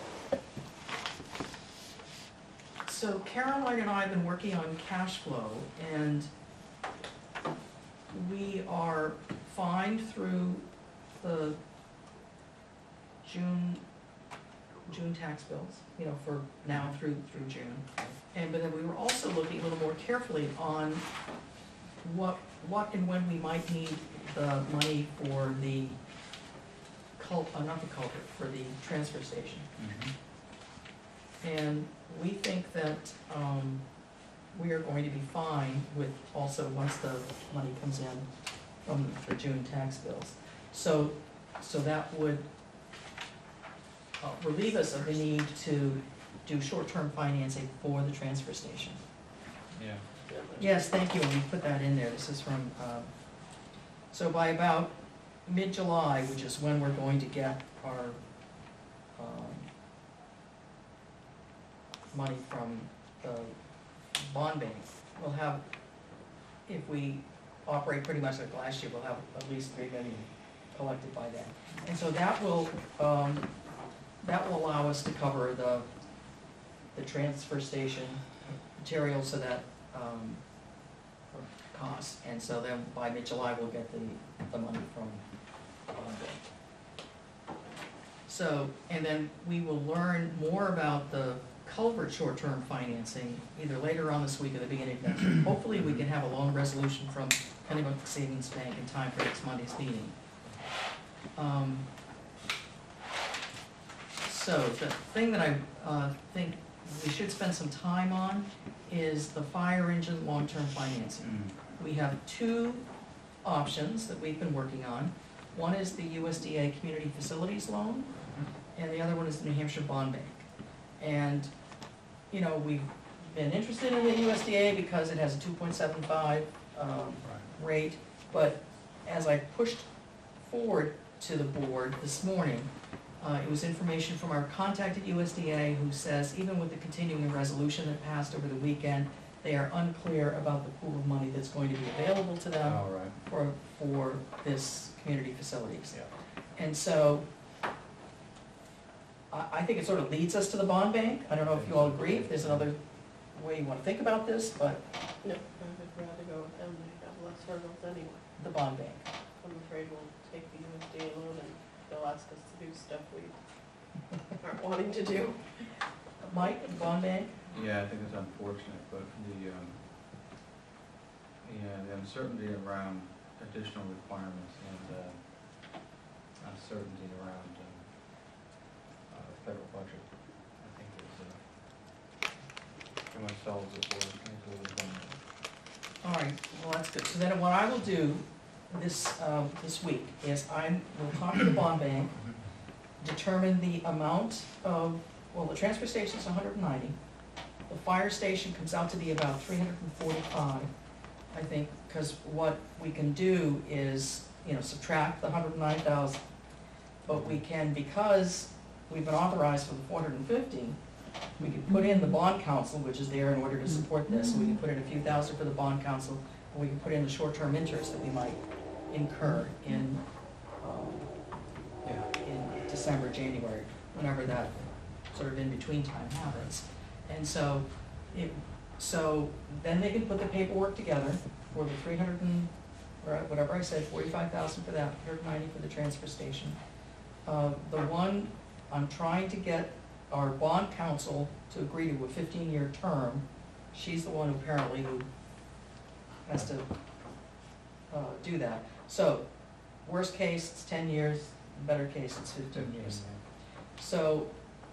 A: so Caroline and I have been working on cash flow, and we are fine through the June, June tax bills, you know, for now through, through June. And, but then we were also looking a little more carefully on what, what and when we might need the money for the cul, uh, not the culvert, for the transfer station.
B: Mhm.
A: And we think that, um, we are going to be fine with also, once the money comes in from the June tax bills. So, so that would uh, relieve us of the need to do short-term financing for the transfer station.
B: Yeah.
A: Yes, thank you, and we put that in there, this is from, um, so by about mid-July, which is when we're going to get our, um, money from the bond bank, we'll have, if we operate pretty much like last year, we'll have at least three million collected by then. And so that will, um, that will allow us to cover the, the transfer station materials so that, um, costs, and so then by mid-July, we'll get the, the money from the bond bank. So, and then we will learn more about the culvert short-term financing, either later on this week or the beginning of next week. Hopefully, we can have a loan resolution from Kennebunk Savings Bank in time for next Monday's meeting. Um, So, the thing that I, uh, think we should spend some time on is the fire engine long-term financing.
B: Mm.
A: We have two options that we've been working on. One is the U S D A Community Facilities Loan, and the other one is the New Hampshire Bond Bank. And, you know, we've been interested in the U S D A because it has a two point seven five, um, rate, but as I pushed forward to the board this morning, uh, it was information from our contact at U S D A who says even with the continuing resolution that passed over the weekend, they are unclear about the pool of money that's going to be available to them
B: All right.
A: for, for this community facilities.
B: Yeah.
A: And so, I, I think it sort of leads us to the bond bank. I don't know if you all agree, if there's another way you wanna think about this, but
C: No, I would rather go with them, they have less hurdles anyway.
A: the bond bank.
C: I'm afraid we'll take the U S D A loan and they'll ask us to do stuff we aren't wanting to do.
A: Mike, the bond bank?
B: Yeah, I think it's unfortunate, but the, um, yeah, the uncertainty around additional requirements and, uh, uncertainty around, um, uh, federal budget, I think is, uh, pretty much solves it for us, makes it a little bit.
A: All right, well, that's good. So then what I will do this, um, this week is I'm, we'll talk to the bond bank, determine the amount of, well, the transfer station's one hundred ninety. The fire station comes out to be about three hundred forty-five, I think, because what we can do is, you know, subtract the one hundred nine thousand. But we can, because we've been authorized for the four hundred fifty, we could put in the bond council, which is there in order to support this, so we can put in a few thousand for the bond council, and we can put in the short-term interest that we might incur in, um,
B: Yeah.
A: in December, January, whenever that sort of in-between time happens. And so, it, so then they can put the paperwork together for the three hundred and, or whatever I said, forty-five thousand for that, one hundred ninety for the transfer station. Uh, the one, I'm trying to get our bond counsel to agree to a fifteen-year term. She's the one apparently who has to, uh, do that. So, worst case, it's ten years, better case, it's fifteen years. So,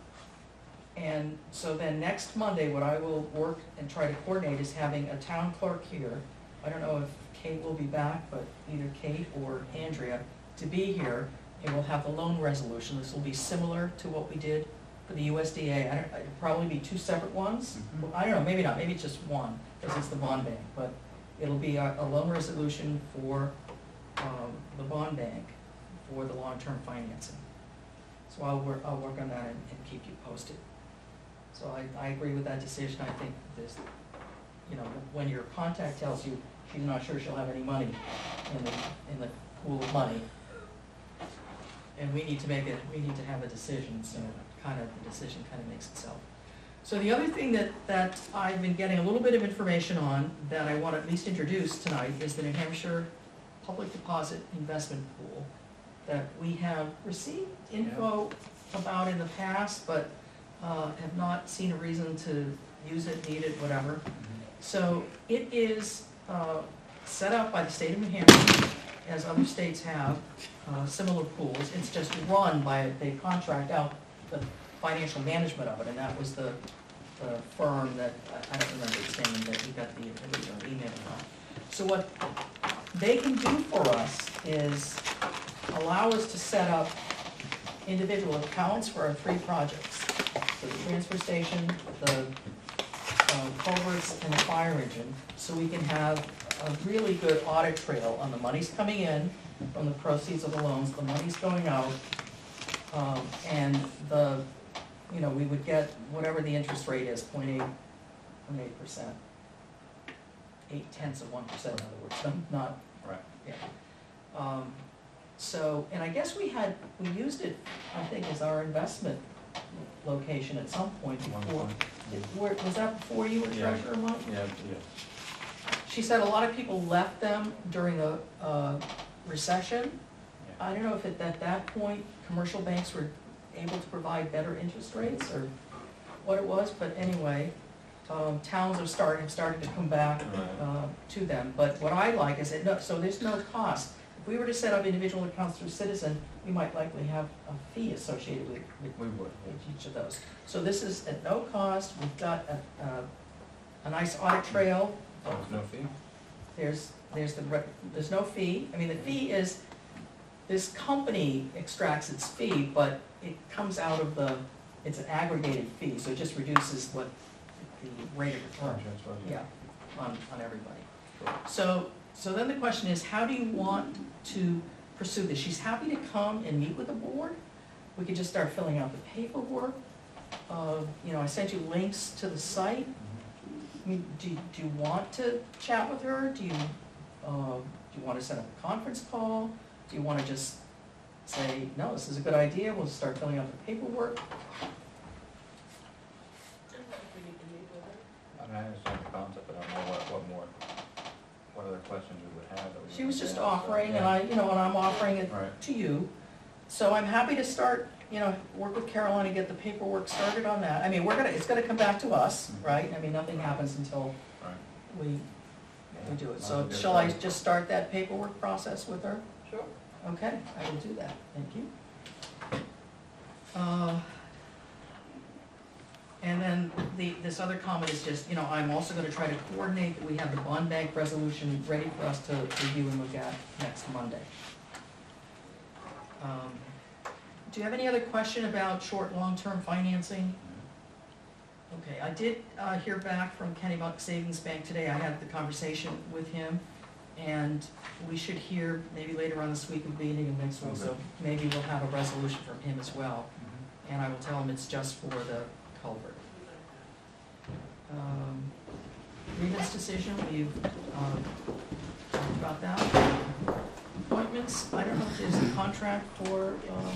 A: and so then next Monday, what I will work and try to coordinate is having a town clerk here. I don't know if Kate will be back, but either Kate or Andrea to be here, and we'll have the loan resolution. This will be similar to what we did for the U S D A. I don't, it'll probably be two separate ones.
B: Mhm.
A: I don't know, maybe not, maybe it's just one, because it's the bond bank, but it'll be a, a loan resolution for, um, the bond bank for the long-term financing. So I'll work, I'll work on that and, and keep you posted. So I, I agree with that decision. I think this, you know, when your contact tells you she's not sure she'll have any money in the, in the pool of money, and we need to make it, we need to have a decision, so kind of, the decision kind of makes itself. So the other thing that, that I've been getting a little bit of information on, that I want to at least introduce tonight, is the New Hampshire Public Deposit Investment Pool, that we have received info about in the past, but uh, have not seen a reason to use it, need it, whatever. So it is uh, set up by the state of New Hampshire, as other states have, uh, similar pools. It's just run by, they contract out the financial management of it, and that was the, the firm that, I I don't remember its name, that we got the original email on. So what they can do for us is allow us to set up individual accounts for our three projects. So the transfer station, the uh, culverts, and the fire engine, so we can have a really good audit trail on the monies coming in from the proceeds of the loans, the monies going out, um, and the, you know, we would get whatever the interest rate is, point eight, point eight percent. Eight tenths of one percent, in other words, not,
B: Right.
A: yeah. Um, so, and I guess we had, we used it, I think, as our investment location at some point
B: One
A: before.
B: point.
A: Did- were- Was that before you were
B: Yeah.
A: treasurer, Mike?
B: Yeah, yeah.
A: She said a lot of people left them during the uh, recession.
B: Yeah.
A: I don't know if at that, that point, commercial banks were able to provide better interest rates or what it was, but anyway, um, towns are starting, starting to come back
B: Right.
A: uh, to them. But what I like is that, no, so there's no cost. If we were to set up individual accounts through Citizen, we might likely have a fee associated with, with
B: We would.
A: with each of those. So this is at no cost. We've got a, a, a nice audit trail.
B: Oh, there's no fee?
A: There's, there's the, re- there's no fee. I mean, the fee is, this company extracts its fee, but it comes out of the, it's an aggregated fee, so it just reduces what the rate of return,
B: Transfer,
A: yeah, on, on everybody.
B: Sure.
A: So, so then the question is, how do you want to pursue this? She's happy to come and meet with the board. We could just start filling out the paperwork. Uh, you know, I sent you links to the site. I mean, do, do you want to chat with her? Do you, uh, do you want to set up a conference call? Do you want to just say, no, this is a good idea, we'll start filling out the paperwork?
C: I don't think we need to meet with her.
B: I mean, I understand the concept, but I don't know what, what more, what other questions we would have that we.
A: She was
B: would
A: just
B: ask, so,
A: offering, and
B: yeah.
A: I, you know, and I'm offering it
B: Right.
A: to you. So I'm happy to start, you know, work with Caroline and get the paperwork started on that. I mean, we're gonna, it's gonna come back to us,
B: Mhm.
A: right? I mean, nothing happens until
B: Right.
A: we, we do it.
B: Might
A: So
B: as well
A: shall I
B: get it
A: just start that paperwork process with her?
C: Sure.
A: Okay, I will do that, thank you. Uh, And then the, this other comment is just, you know, I'm also gonna try to coordinate that we have the bond bank resolution ready for us to review and look at next Monday. Um, Do you have any other question about short, long-term financing? Okay, I did uh, hear back from Kennebunk Savings Bank today. I had the conversation with him, and we should hear maybe later on this week, the beginning of next week, so maybe we'll have a resolution from him as well.
B: Mhm.
A: And I will tell him it's just for the culvert. Um, grievance decision, we've, um, talked about that. Appointments, I don't know if there's a contract for, uh,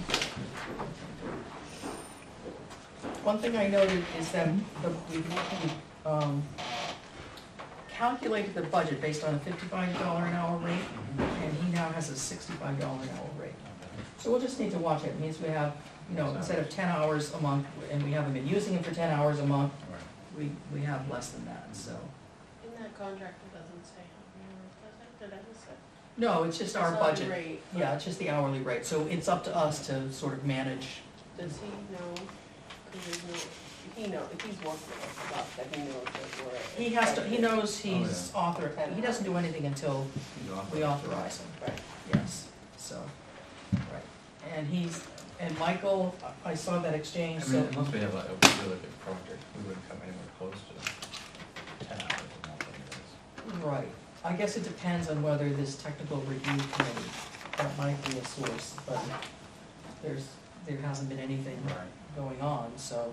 A: one thing I noted is that the, we've, um, calculated the budget based on a fifty-five dollar an hour rate, and he now has a sixty-five dollar an hour rate. So we'll just need to watch it, it means we have, you know, instead of ten hours a month, and we haven't been using it for ten hours a month, we, we have less than that, so.
C: In that contract, it doesn't say how many hours, does it? Did I miss it?
A: No, it's just our
C: It's not a
A: budget.
C: rate, but
A: Yeah, it's just the hourly rate, so it's up to us to sort of manage.
C: Does he know, cause there's no, he know, if he's working with us stuff, that he knows that we're.
A: He has to, he knows
B: Oh,
A: he's author, he doesn't do anything until we authorize him.
C: Right.
A: Yes, so, right. And he's, and Michael, I I saw that exchange,
B: I
A: so.
B: mean, unless we have like a really big project, we wouldn't come anywhere close to ten hours a month anyways.
A: Right. I guess it depends on whether this technical review committee, that might be a source, but there's, there hasn't been anything
B: Right.
A: going on, so.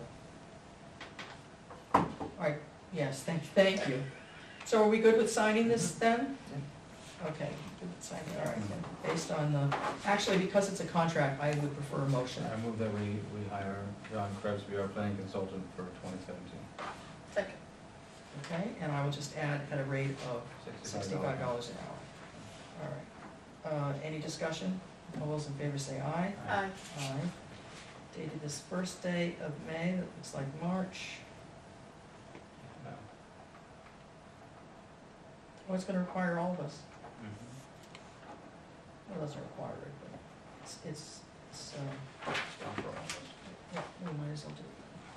A: All right, yes, thank, thank you. So are we good with signing this then? Okay, good with signing, all right, then, based on the, actually, because it's a contract, I would prefer a motion.
B: I move that we, we hire John Krebs to be our planning consultant for twenty seventeen.
C: Second.
A: Okay, and I will just add at a rate of sixty-five dollars an hour. All right. Uh, any discussion? All those in favor say aye.
C: Aye.
A: Aye. Dated this first day of May, that looks like March.
B: No.
A: Oh, it's gonna require all of us.
B: Mhm.
A: Well, it doesn't require it, but it's, it's, it's, uh,
B: Stop for all of us.
A: yeah, we might as well do it.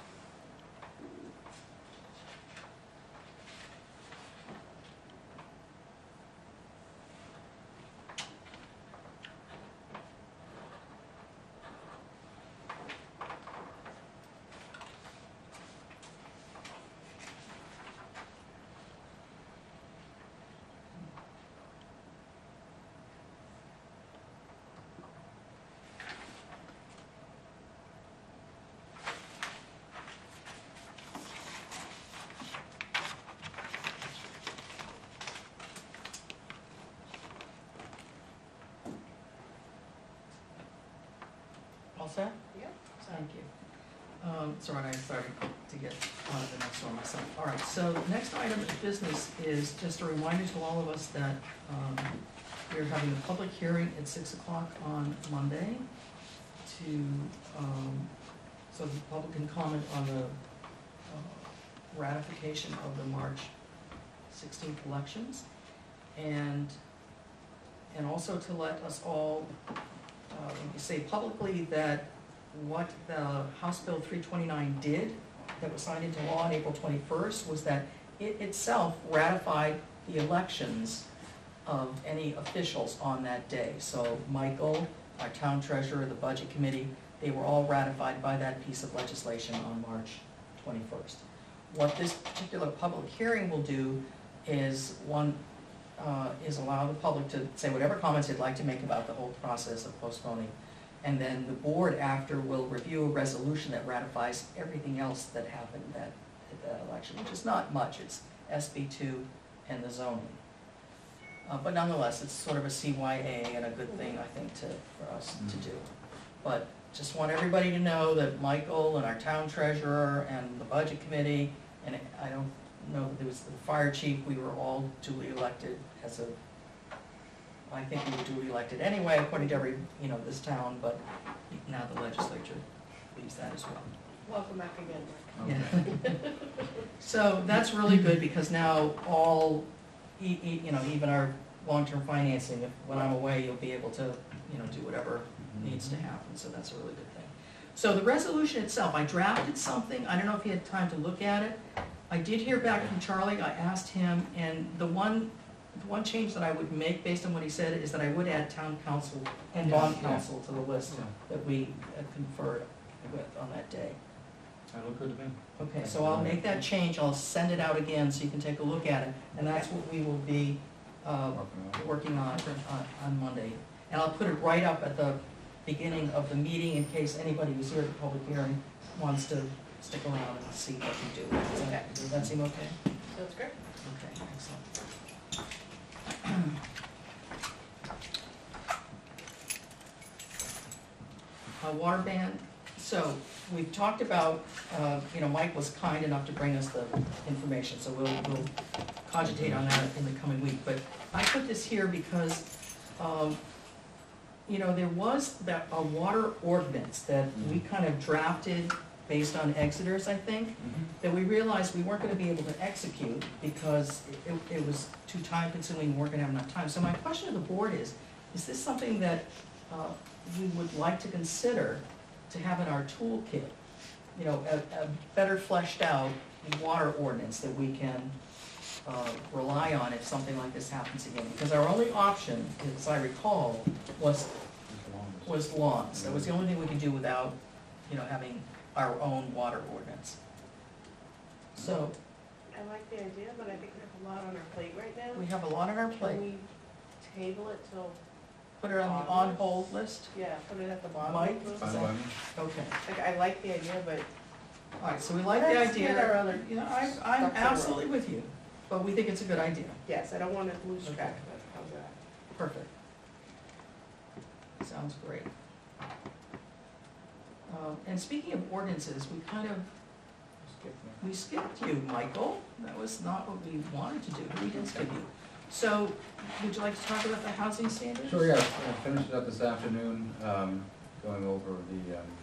A: All set?
C: Yep.
A: Thank you. Um, sorry, I started to get on to the next one myself. All right, so next item of business is just a reminder to all of us that, um, we're having a public hearing at six o'clock on Monday to, um, so the public can comment on the, uh, ratification of the March sixteenth elections. And, and also to let us all, uh, say publicly that what the House Bill three twenty-nine did, that was signed into law on April twenty-first, was that it itself ratified the elections of any officials on that day. So Michael, our town treasurer, the budget committee, they were all ratified by that piece of legislation on March twenty-first. What this particular public hearing will do is, one, uh, is allow the public to say whatever comments they'd like to make about the whole process of postponing. And then the board after will review a resolution that ratifies everything else that happened that, at that election, which is not much, it's S B two and the zoning. Uh, but nonetheless, it's sort of a C Y A and a good thing, I think, to, for us to do. But just want everybody to know that Michael and our town treasurer and the budget committee, and I don't know, there was the fire chief, we were all duly elected as a, I think we were duly elected anyway, according to every, you know, this town, but now the legislature believes that as well.
C: Welcome back again, Mike.
A: Yeah. So that's really good, because now all, e- e- you know, even our long-term financing, if, when I'm away, you'll be able to, you know, do whatever needs to happen, so that's a really good thing. So the resolution itself, I drafted something, I don't know if you had time to look at it. I did hear back from Charlie, I asked him, and the one, the one change that I would make based on what he said is that I would add town council and bond
B: Yeah.
A: council to the list
B: Yeah.
A: that we uh, conferred with on that day.
B: That look good to me.
A: Okay, so I'll make that change, I'll send it out again so you can take a look at it, and that's what we will be, uh,
B: Working on it.
A: working on, on, on Monday. And I'll put it right up at the beginning of the meeting in case anybody who's here at the public hearing wants to stick around and see what you do. Does that, does that seem okay?
C: Sounds great.
A: Okay, excellent. Uh, water ban, so we've talked about, uh, you know, Mike was kind enough to bring us the information, so we'll, we'll cogitate on that in the coming week. But I put this here because, um, you know, there was that, a water ordinance that we kind of drafted based on Exeter's, I think, that we realized we weren't gonna be able to execute because it, it was too time consuming, we weren't gonna have enough time. So my question to the board is, is this something that, uh, we would like to consider to have in our toolkit? You know, a, a better fleshed out water ordinance that we can, uh, rely on if something like this happens again. Because our only option, as I recall, was, was lawns. That was the only thing we could do without, you know, having our own water ordinance. So,
C: I like the idea, but I think we have a lot on our plate right now.
A: we have a lot on our
C: Can
A: plate.
C: we table it till,
A: Put it on the on-hold list?
C: yeah, put it at the bottom?
A: Mike?
C: of the list?
B: Fine by me.
A: Okay.
C: Like, I like the idea, but
A: All right, so we like the
C: Let's get our
A: idea.
C: other
A: You know, I, I'm
C: ducks in a row.
A: absolutely with you, but we think it's a good idea.
C: yes, I don't wanna lose
A: Okay.
C: track of it, how's that?
A: Perfect. Sounds great. Um, and speaking of ordinances, we kind of, we skipped you, Michael. That was not what we wanted to do, but we did skip you. So, would you like to talk about the housing standards?
B: Sure, yeah, I finished it up this afternoon, um, going over the, um,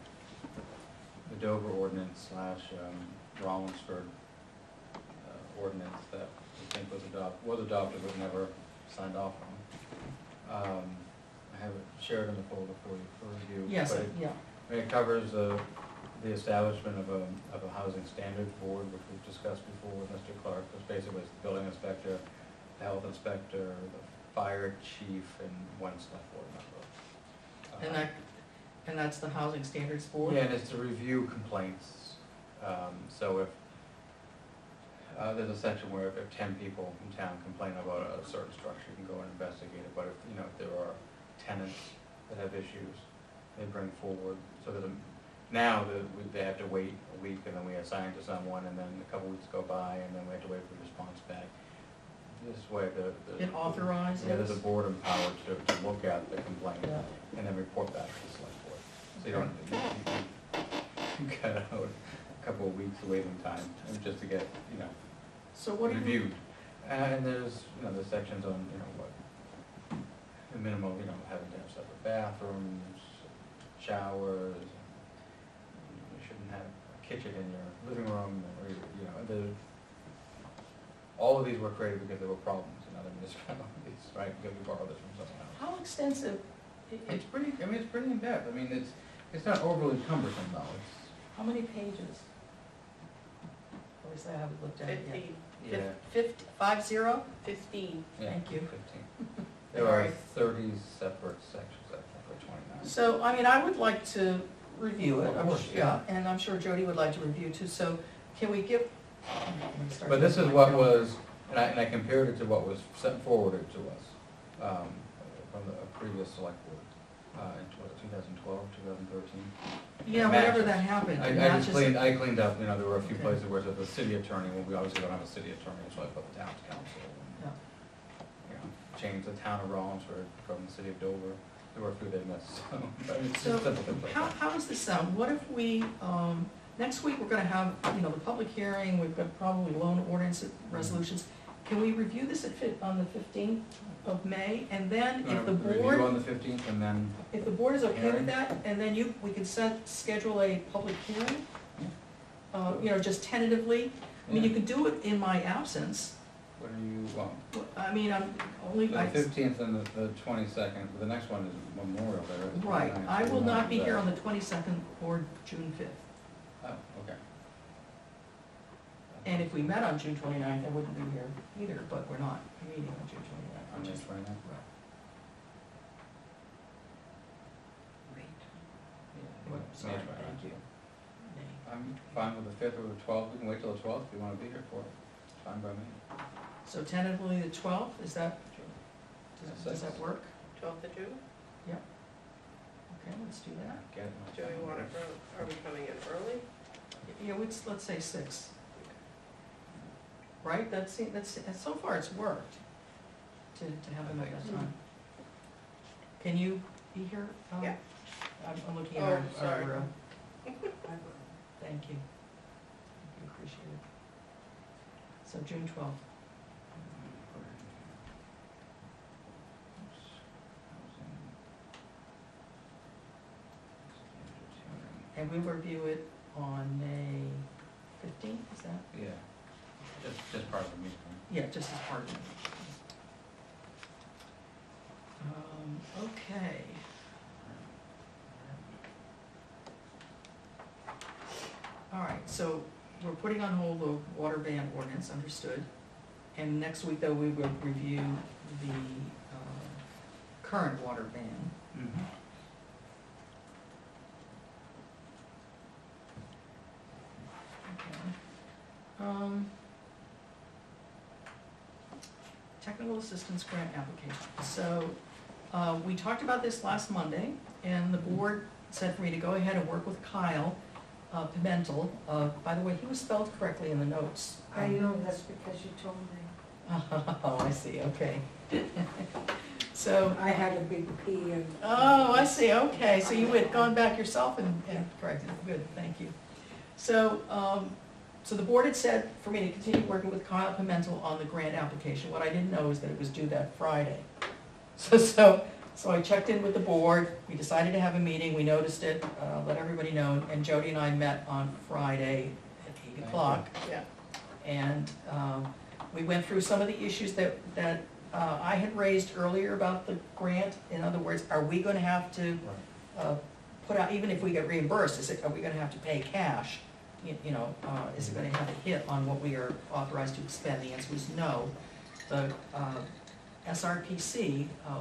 B: the Dover ordinance slash, um, Rollinsford, uh, ordinance that we think was adopted, was adopted but never signed off on. Um, I have it shared in the folder for you for review.
A: Yes,
B: but
A: uh,
B: it-
A: yeah,
B: I mean, it covers, uh, the establishment of a, of a housing standards board, which we've discussed before with Mister Clark, which basically is the building inspector, the health inspector, the fire chief, and one select board member.
A: and
B: Uh,
A: that, and that's the housing standards board?
B: Yeah, and it's to review complaints, um, so if, uh, there's a section where if ten people in town complain about a certain structure, you can go and investigate it, but if, you know, if there are tenants that have issues, they bring forward, so that, um, now, the, we, they have to wait a week, and then we assign to someone, and then a couple weeks go by, and then we have to wait for a response back. This way, the, the.
A: It authorizes?
B: Yeah, there's a board empowered to, to look at the complaint,
A: Yeah.
B: and then report back to the select board. So you don't, you, you, you cut out a couple of weeks of waiting time, and just to get, you know,
A: So what do you?
B: reviewed. And there's, you know, there's sections on, you know, what, the minimum, you know, having to have separate bathrooms, showers, you shouldn't have a kitchen in your living room, or, you know, the, all of these were created because there were problems in other municipalities, right, because we borrowed this from someone else.
A: How extensive, i- i-
B: It's pretty, I mean, it's pretty in-depth, I mean, it's, it's not overly cumbersome though, it's,
A: how many pages? At least I haven't looked at it yet.
C: Fifteen,
B: yeah,
A: Fifty, five zero?
C: fifteen.
B: yeah,
A: Thank you.
B: fifteen. There are thirty separate sections, I think, or twenty-nine.
A: So, I mean, I would like to review it,
B: Of
A: I'm
B: course,
A: su- yeah, and I'm sure Jody would like to review too, so can we give? I'm gonna start
B: But this is
A: with
B: what
A: my-
B: was, and I, and I compared it to what was sent forwarded to us, um, from the previous select board, uh, in two thousand twelve, two thousand thirteen.
A: Yeah, whenever that happened,
B: I,
A: it
B: I just
A: matches-
B: cleaned, I cleaned up, you know, there were a few
A: Okay.
B: places where the city attorney, well, we obviously don't have a city attorney, so I put the town's council.
A: Yeah.
B: and, You know, changed the town of Rollinsford from the city of Dover, there were a few they missed, so, but it's
A: So,
B: just simple things like
A: How,
B: that.
A: how does this sound? What if we, um, next week, we're gonna have, you know, the public hearing, we've got probably loan ordinance resolutions. Can we review this at fif, on the fifteenth of May, and then if the
B: Uh, Review
A: board,
B: on the fifteenth, and then,
A: if the board is okay
B: Hearing.
A: with that, and then you, we could set, schedule a public hearing? Uh, you know, just tentatively, I mean, you
B: yeah,
A: could do it in my absence,
B: what do you want?
A: I mean, I'm only,
B: The
A: I,
B: fifteenth and the, the twenty-second, the next one is Memorial Day, right? The
A: right,
B: 29th,
A: I
B: so
A: will
B: we
A: not
B: won't
A: be
B: do
A: here
B: that.
A: on the twenty-second or June fifth.
B: Oh, okay.
A: And if we met on June twenty-ninth, I wouldn't be here either, but we're not meeting on June twenty-ninth.
B: On June twenty-ninth?
A: What, sorry,
B: May twenty-ninth.
A: thank you. May.
B: I'm fine with the fifth or the twelfth, we can wait till the twelfth if you wanna be here for it, it's fine by me.
A: So tentatively the twelfth, is that,
B: That's
A: does, does that
B: six.
A: work?
C: Twelfth of June?
A: Okay, let's do that.
B: Get it.
C: Do we want it, ear- are we coming in early?
A: Yeah, let's, let's say six. Right, that's, that's, so far it's worked to, to have them at that time. Can you be here? um,
C: Yeah.
A: I'm, I'm looking at
C: Oh,
A: our,
C: sorry.
A: our, uh, thank you. Thank you, appreciate it. So June twelfth. And we will review it on May fifteenth, is that?
B: Yeah, just, just part of the meeting.
A: Yeah, just as part of it. Um, okay. All right, so we're putting on hold the water ban ordinance, understood. And next week, though, we will review the, uh, current water ban.
B: Mm-hmm.
A: Okay. Um, technical assistance grant application. So, uh, we talked about this last Monday, and the board said for me to go ahead and work with Kyle uh, Pimentel. Uh, by the way, he was spelled correctly in the notes.
J: I know, that's because you told me.
A: Oh, I see, okay. So,
J: I had a big P and.
A: oh, I see, okay, so you had gone back yourself and, and corrected it, good, thank you. So, um, so the board had said for me to continue working with Kyle Pimentel on the grant application. What I didn't know is that it was due that Friday. So, so, so I checked in with the board, we decided to have a meeting, we noticed it, uh, let everybody know, and Jody and I met on Friday at eight
B: Thank
A: o'clock.
C: Yeah.
A: And, um, we went through some of the issues that, that, uh, I had raised earlier about the grant. In other words, are we gonna have to, uh, put out, even if we get reimbursed, is it, are we gonna have to pay cash? You, you know, uh, is it gonna have a hit on what we are authorized to expend? The answer is no. The, uh, S R P C, uh,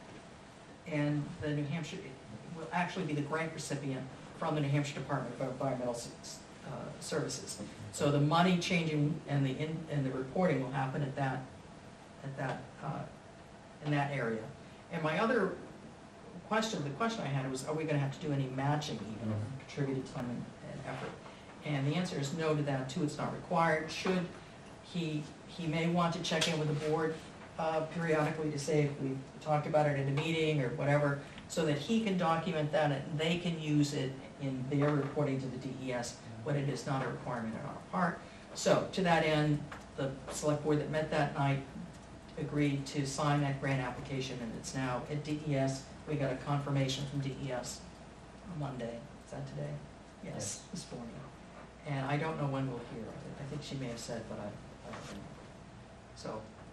A: and the New Hampshire, will actually be the grant recipient from the New Hampshire Department of Environmental S- uh, Services. So the money changing and the, in and the reporting will happen at that, at that, uh, in that area. And my other question, the question I had was, are we gonna have to do any matching even, contributed time and, and effort? And the answer is no to that too, it's not required. Should he, he may want to check in with the board uh, periodically to say if we talked about it in a meeting or whatever, so that he can document that and they can use it in their reporting to the D E S, but it is not a requirement on our part. So to that end, the select board that met that night agreed to sign that grant application, and it's now at D E S. We got a confirmation from D E S on Monday. Is that today? Yes, this morning. And I don't know when we'll hear. I think she may have said, but I, I don't know. So,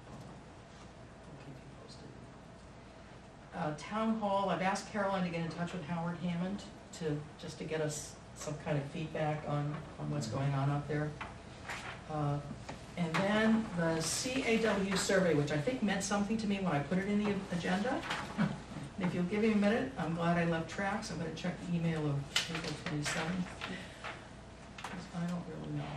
A: we'll keep you posted. Uh, Town Hall, I've asked Caroline to get in touch with Howard Hammond to, just to get us some kind of feedback on, on what's going on out there. Uh, And then the C A W survey, which I think meant something to me when I put it in the agenda. And if you'll give me a minute, I'm glad I left tracks. I'm gonna check the email of April twenty-seventh. I don't really know.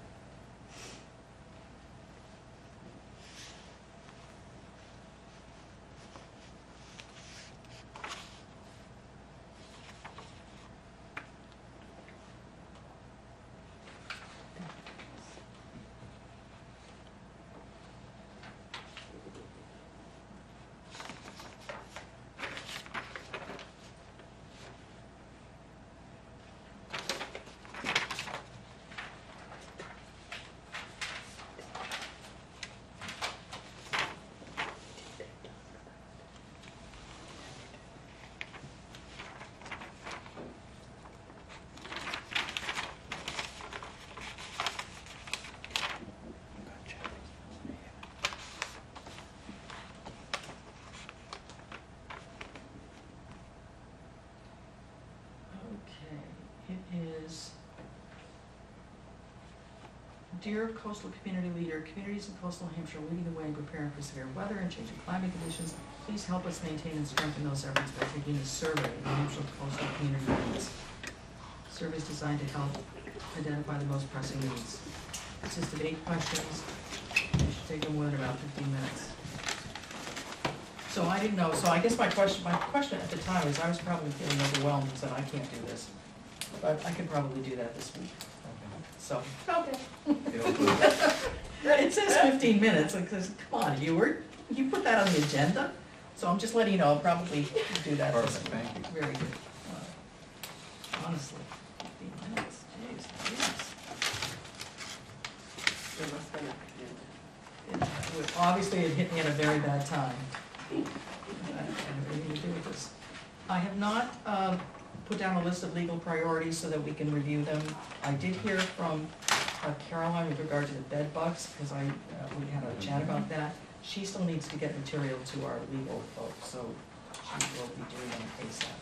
A: Is Dear Coastal Community Leader, communities in coastal New Hampshire are leading the way in preparing for severe weather and changing climate conditions. Please help us maintain and strengthen those efforts by taking a survey of New Hampshire coastal community needs. Survey is designed to help identify the most pressing needs. Consists of eight questions. It should take no more than about fifteen minutes. So I didn't know, so I guess my question, my question at the time is I was probably feeling overwhelmed and said, I can't do this. But I could probably do that this week.
B: Okay.
A: so.
C: Okay.
B: It'll do.
A: It says fifteen minutes, like, says, come on, you were, you put that on the agenda? So I'm just letting you know, I'll probably do that this
B: Perfect,
A: week.
B: thank you.
A: Very good. Uh, Honestly, fifteen minutes, jeez, jeez.
C: It must have been
A: It- it was- Obviously, it hit me at a very bad time. I I have anything to do with this. I have not um, put down a list of legal priorities so that we can review them. I did hear from uh, Caroline with regard to the bed bugs, because I, uh, we had a chat about that. She still needs to get material to our legal folks, so she will be doing them ASAP.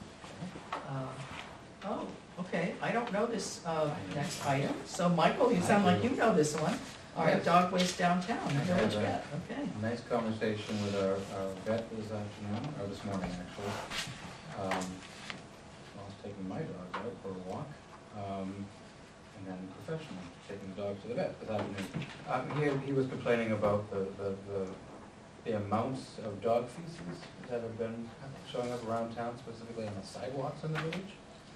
A: Uh, Oh, okay, I don't know this uh, next item, so Michael, you sound like you know this one. All right,
B: Yes.
A: dog waste downtown,
B: I
A: Village
B: have a-
A: Vet, okay.
B: Nice conversation with our, our vet this afternoon, or this morning, actually. Um, I was taking my dog out for a walk, um, and then professional, taking the dog to the vet this afternoon. Um, he, he was complaining about the, the, the, the amounts of dog feces that have been showing up around town, specifically on the sidewalks in the village.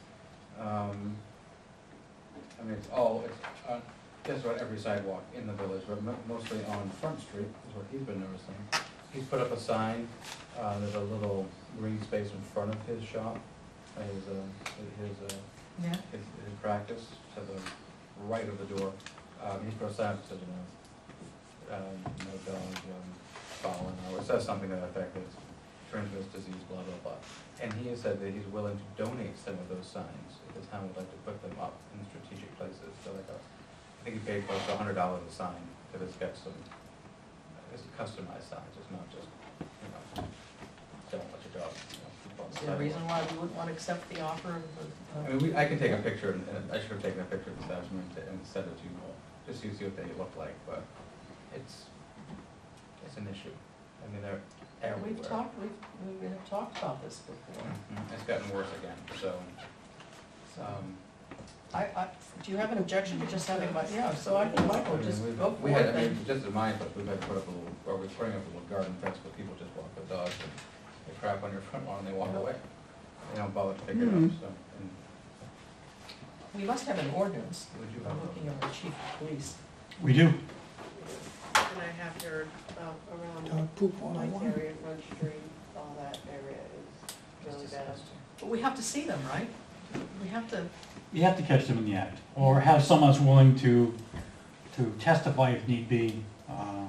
B: Um, I mean, it's all, it's on just about every sidewalk in the village, but mo- mostly on Front Street is what he's been noticing. He's put up a sign, uh, there's a little green space in front of his shop, uh, his, uh, his, uh,
A: Yeah,
B: his, his practice, to the right of the door. Um, he's put a sign that says, you know, um, no dog, um, following, or it says something to that effect, it's transmissible disease, blah, blah, blah. And he has said that he's willing to donate some of those signs, if the town would like to put them up in strategic places, so like a, I think he paid close to a hundred dollars a sign, because it's got some, it's customized signs, it's not just, you know, don't let your dog, you know, keep on the
A: is there a reason
B: sidewalk.
A: why we wouldn't want to accept the offer of the?
B: I mean, we, I can take a picture, and and I should have taken a picture this afternoon to- and send it to you all, just so you see what they look like, but it's, it's an issue. I mean, they're
A: Yeah,
B: everywhere.
A: we've talked, we've, we have talked about this before.
B: Mhm, It's gotten worse again, so,
A: So,
B: um.
A: I, I, do you have an objection to just having, my- yeah, so I think Michael,
B: I mean,
A: just
B: we've-
A: go for
B: We had,
A: it
B: I
A: then.
B: mean, just as mine, but we've had to put up a little, or we're putting up a little garden fence, but people just walk their dogs and they crap on your front lawn and they walk away. They don't bother to pick it up,
E: Hmm.
B: so, and
A: We must have an ordinance.
B: would you
A: I'm
B: have?
A: looking at our chief of police.
D: We do.
C: And I have heard, um, around
E: Dog poop on
C: my
E: the lawn.
C: area, Front Street, all that area is really bad.
A: But we have to see them, right? We have to,
D: You have to catch them in the act, or have someone that's willing to, to testify if need be, uh,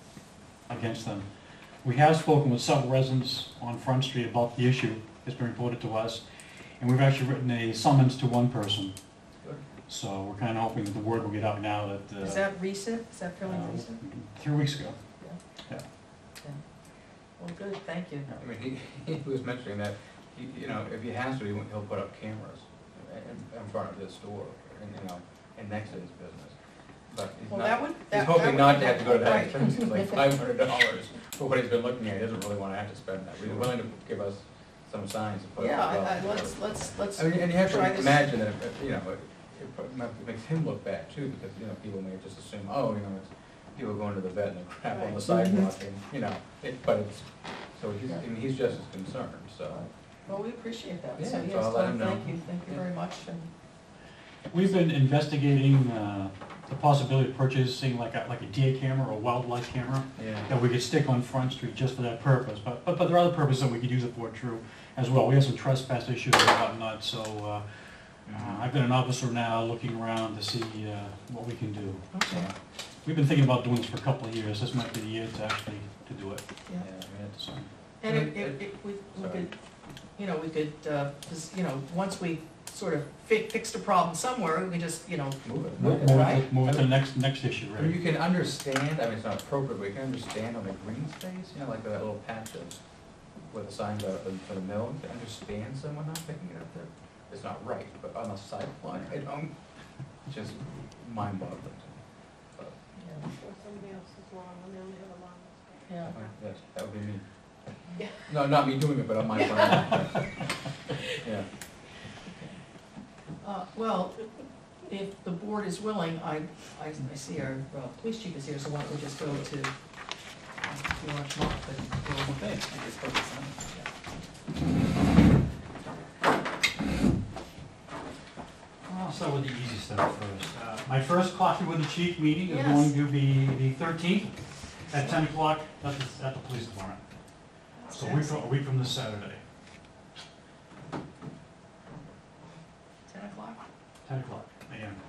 D: against them. We have spoken with several residents on Front Street about the issue that's been reported to us, and we've actually written a summons to one person.
B: Good.
D: So we're kinda hoping that the word will get out now that, uh.
A: is that recent? Is that fairly
D: uh,
A: recent?
D: Three weeks ago.
A: Yeah. Yeah. Well, good, thank you.
B: I mean, he, he was mentioning that, he, you know, if he has to, he, he'll put up cameras in, in front of his store, and, you know, and next to his business. But he's
A: Well,
B: not,
A: that would,
B: he's
A: that.
B: hoping
A: that
B: not
A: would-
B: to have to go to that
A: right.
B: expense, it's like five hundred dollars for what he's been looking at, he doesn't really wanna have to spend that, he's willing to give us some signs to put up.
A: Yeah,
B: as well.
A: I, I, let's, let's, let's
B: I mean, and you have
A: try
B: to
A: this.
B: imagine that, if- you know, it, it put- it makes him look bad too, because, you know, people may just assume, oh, you know, it's people going to the vet and they crap on the
C: Right.
B: sidewalk, and, you know, it, but it's, so he's, I mean, he's just as concerned, so.
A: Well, we appreciate that,
B: Yeah,
A: so
B: so
A: yes,
B: I'll let
A: Tom,
B: him know.
A: thank you, thank you
B: Yeah.
A: very much, and,
D: We've been investigating, uh, the possibility of purchasing like a, like a deer camera or a wildlife camera
B: Yeah.
D: that we could stick on Front Street just for that purpose, but, but, but there are other purposes that we could use it for, true, as well. We have some trespass issues and whatnot, so, uh, uh, I've been an officer now looking around to see, uh, what we can do.
A: okay,
D: We've been thinking about doing this for a couple of years, this might be the year to actually, to do it,
B: Yeah,
A: yeah.
B: I mean, it's,
D: so.
A: And it, it, it, we, we
B: Sorry.
A: could, you know, we could, uh, just, you know, once we sort of fi- fixed a problem somewhere, we can just, you know,
B: move it.
D: Move
B: Yeah.
D: move
A: Right.
D: it, move it to the next, next issue,
B: I mean, you
D: right?
B: can understand, I mean, it's not appropriate, but you can understand on the green space, you know, like that little patch of, where the signs are for for the mill, you can understand someone not picking it up there. It's not right, but on the sidewalk, I don't, it's just mind boggling to me. But,
A: yeah,
C: Or somebody else's lawn, when they only have a lawn.
A: yeah.
B: uh, yes, that would be me.
C: Yeah.
B: No, not me doing it, but on my front lawn. Yeah.
A: Uh, well, if the board is willing, I, I, I see our, uh, police chief is here, so why don't we just go to, uh, if you want to come up, but we'll,
B: Okay.
A: I just focus on it, yeah.
K: I'll start with the easy stuff first. Uh,
D: my first Coffee with the Chief meeting is
A: Yes.
D: going to be the thirteenth at ten o'clock at the, at the police department. So a week from, a week from this Saturday,
A: Ten o'clock?
D: ten o'clock A M.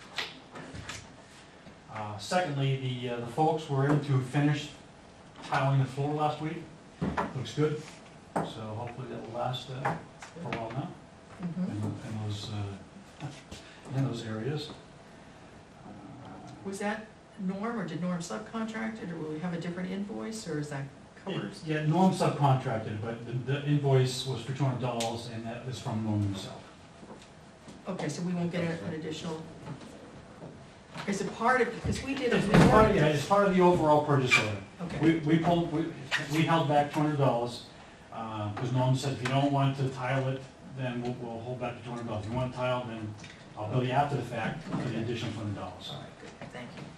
D: Uh, secondly, the, uh, the folks were able to finish tiling the floor last week. Looks good, so hopefully that will last, uh, for a while now,
A: Mhm.
D: in, in those, uh, in those areas.
A: Was that Norm, or did Norm subcontract it, or will we have a different invoice, or is that covered?
D: Yeah, Norm subcontracted, but the, the invoice was for two hundred dollars, and that is from Norm himself.
A: Okay, so we won't get a- an additional, is it part of, because we did a.
D: It's, it's part, yeah, it's part of the overall purchase order.
A: Okay,
D: We, we pulled, we, we held back two hundred dollars, uh, because Norm said, if you don't want to tile it, then we'll, we'll hold back the two hundred dollars. If you want to tile, then I'll bill you after the fact for the additional two hundred dollars.
A: all right, good, thank you.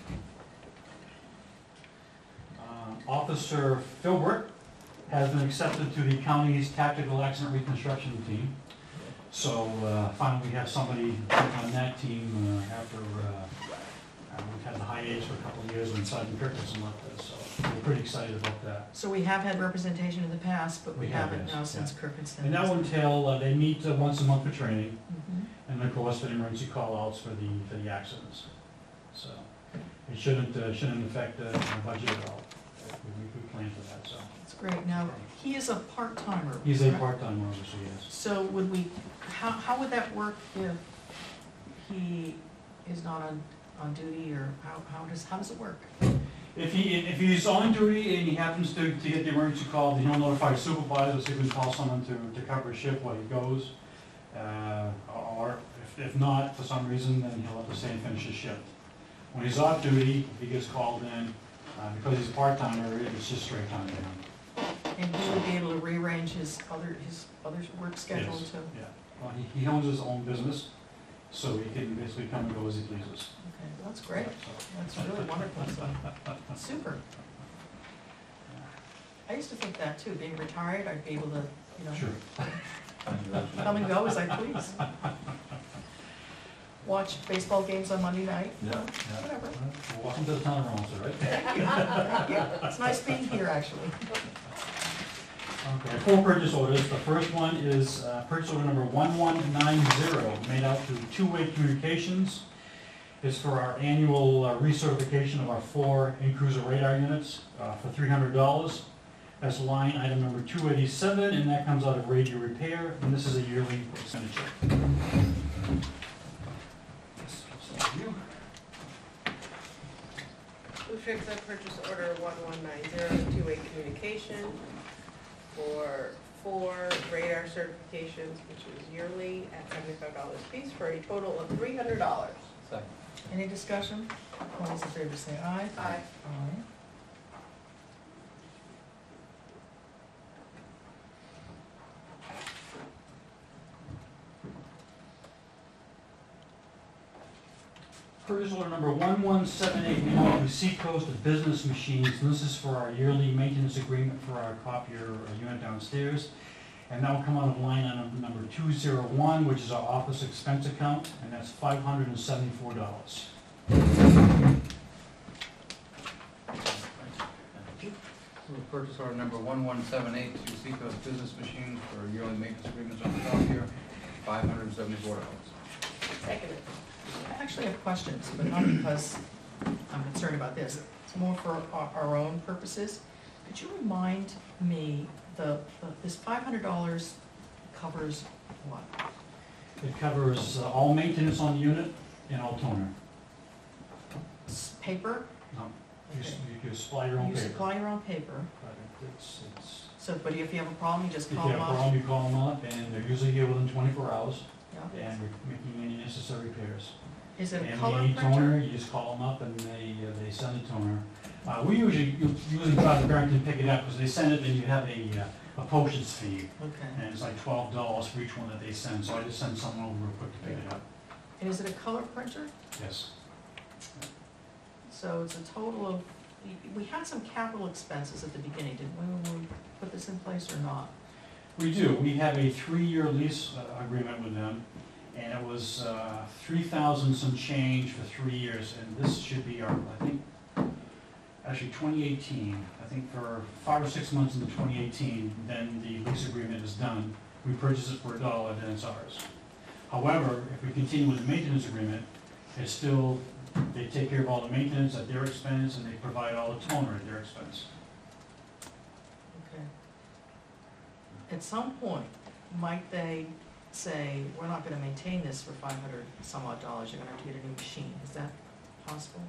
D: Uh, Officer Philbert has been accepted to the county's tactical accident reconstruction team. So, uh, finally, we have somebody on that team, uh, after, uh, uh, we've had the hiatus for a couple of years when Sergeant Kirkison left us, so we're pretty excited about that.
A: So we have had representation in the past, but we
D: We have,
A: haven't
D: yes,
A: now since
D: yeah.
A: Kirkenston.
D: And that will entail, uh, they meet uh, once a month for training,
A: Mhm.
D: and of course, for the emergency call-outs for the, for the accidents. So, it shouldn't, uh, shouldn't affect the the budget at all. We, we we plan for that, so.
A: That's great. Now, he is a part-timer.
D: He's a
A: correct?
D: part-time officer, yes.
A: So would we, how, how would that work if he is not on, on duty, or how, how does, how does it work?
D: If he, if he's on duty and he happens to, to get the emergency call, then he'll notify his supervisor, so he can call someone to, to cover a shift while he goes. Uh, or if, if not, for some reason, then he'll have to stay and finish his shift. When he's off duty, if he gets called in, uh, because he's a part-timer, it's just straight time to him.
A: And he would be able to rearrange his other, his other work schedule
D: Yes.
A: to,
D: Yeah, well, he, he owns his own business, so he can basically come and go as he pleases.
A: okay, well, that's great.
D: So,
A: That's really wonderful, so, super. I used to think that too, being retired, I'd be able to, you know,
D: Sure.
A: come and go as I please. Watch baseball games on Monday night,
D: Yeah.
A: whatever.
D: Well, welcome to the town of Rollinsford, right?
A: Thank you, thank you. It's nice being here, actually.
D: Okay, four purchase orders. The first one is uh, purchase order number one one nine zero, made out to Two-Way Communications. It's for our annual uh, recertification of our four in-cruiser radar units uh, for three hundred dollars. That's line item number two eighty-seven, and that comes out of radio repair, and this is a yearly expenditure. Yes, so you.
C: Move to accept purchase order one one nine zero, two-way communication for four radar certifications, which is yearly at seventy-five dollars a piece, for a total of three hundred dollars.
B: Second.
A: Any discussion? All those in favor say aye.
C: Aye.
A: Aye.
D: Purchase order number one one seven eight, made out to Seacoast Business Machines, and this is for our yearly maintenance agreement for our copier uh, unit downstairs. And that will come out of line item number two zero one, which is our office expense account, and that's five hundred and seventy-four dollars.
B: Move purchase order number one one seven eight to Seacoast Business Machines for yearly maintenance agreements on the copier, five hundred and seventy-four dollars.
C: Second.
A: I actually have questions, but not because I'm concerned about this. It's more for our, our own purposes. Could you remind me, the, the- this five hundred dollars covers what?
D: It covers uh, all maintenance on the unit and all toner.
A: S- Paper?
D: No, you, s- you supply your own
A: You
D: paper.
A: supply your own paper,
D: But it's, it's,
A: so, but if you have a problem, you just
D: if you
A: call
D: have
A: them
D: a
A: up?
D: problem, you call them up, and they're usually here within twenty-four hours,
A: Yeah.
D: and we're making any necessary repairs.
A: Is it a
D: And
A: color
D: they need toner,
A: printer?
D: you just call them up and they, uh, they send the toner. Uh, we usually, you usually try to Barrington pick it up, because they send it and you have a, uh, a postage fee,
A: Okay.
D: and it's like twelve dollars for each one that they send, so I just send someone over real quick to pick it up.
A: And is it a color printer?
D: Yes.
A: So it's a total of, we had some capital expenses at the beginning, didn't we, when we put this in place or not?
D: We do, we have a three-year lease uh, agreement with them, and it was uh, three thousand some change for three years, and this should be our, I think, actually twenty eighteen, I think for five or six months into twenty eighteen, then the lease agreement is done. We purchase it for a dollar, then it's ours. However, if we continue with the maintenance agreement, it's still, they take care of all the maintenance at their expense, and they provide all the toner at their expense.
A: Okay. At some point, might they say, we're not gonna maintain this for five hundred some odd dollars, you're gonna have to get a new machine, is that possible?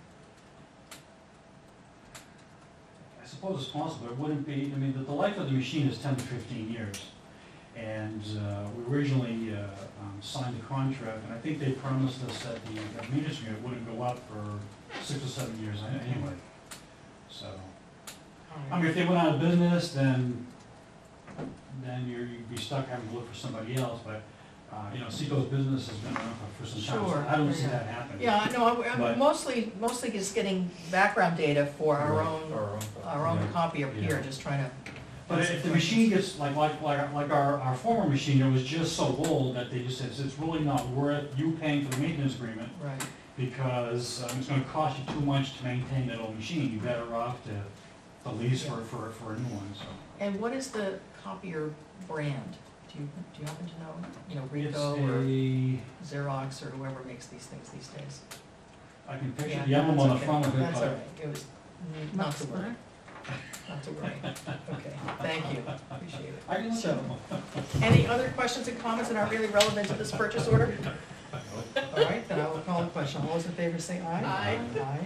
D: I suppose it's possible, it wouldn't be, I mean, the, the life of the machine is ten to fifteen years. And, uh, we originally, uh, um, signed the contract, and I think they promised us that the uh, maintenance agreement wouldn't go up for six or seven years a- anyway. So, I mean, if they went out of business, then, then you're, you'd be stuck having to look for somebody else, but, uh, you know, Seaco's business has been around for, for some time, so
A: Sure,
D: I don't see
A: yeah.
D: that happening.
A: Yeah, I know, I'm-
D: But-
A: I'm mostly, mostly just getting background data for our
D: Right.
A: own,
B: Our own.
A: our own
D: Yeah.
A: copy up here,
D: Yeah.
A: just trying to.
D: But if the machine gets, like, like, like, like our, our former machine, it was just so old that they just said, it's really not worth you paying for the maintenance agreement,
A: Right,
D: because um, it's gonna cost you too much to maintain that old machine, you're better off to, to lease for, for, for a new one, so.
A: and what is the copier brand? Do you, do you happen to know, you know,
D: It's
A: Ricoh or
D: a,
A: Xerox or whoever makes these things these days?
D: I can picture
A: Yeah,
D: the emblem on the
A: that's
D: front
A: okay.
D: of it,
A: That's all
D: but
A: right, it was, mm, not to worry, not to worry, okay, thank you, appreciate it.
D: I can let you
A: So-
D: know.
A: Any other questions and comments that aren't really relevant to this purchase order? All right, then I will call the question. All those in favor say aye.
C: Aye.
A: Aye.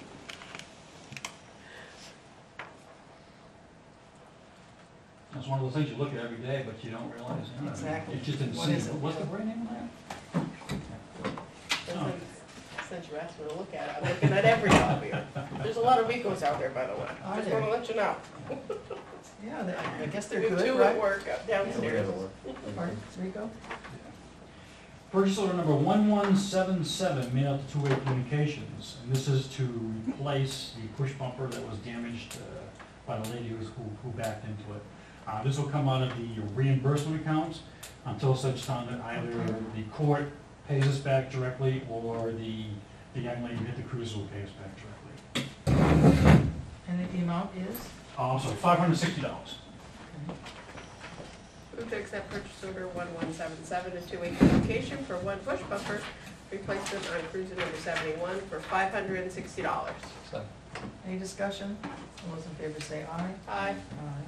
D: It's one of those things you look at every day, but you don't realize, you know,
A: Exactly.
D: it just didn't
A: What
D: see,
A: is it?
D: what's the brand name of that?
C: Since, since you asked me to look at it, I'm looking at every copier. There's a lot of Ricos out there, by the way.
A: Are
C: Just
A: there?
C: wanna let you know.
A: Yeah, they- I guess they're
C: We have
A: good,
C: two
A: right?
C: at work up downstairs.
A: Pardon, Rico?
D: Purchase order number one one seven seven, made out to Two-Way Communications, and this is to replace the push bumper that was damaged uh, by the lady who's- who, who backed into it. Uh, this will come out of the reimbursement account until such time that either the court pays us back directly, or the, the young lady who hit the cruiser will pay us back directly.
A: And the amount is?
D: Uh, I'm sorry, five hundred sixty dollars.
A: Okay.
C: Move to accept purchase order one one seven seven to two-way communication for one push bumper replacement on cruiser number seventy-one for five hundred and sixty dollars.
A: Any discussion? All those in favor say aye.
C: Aye.
A: Aye.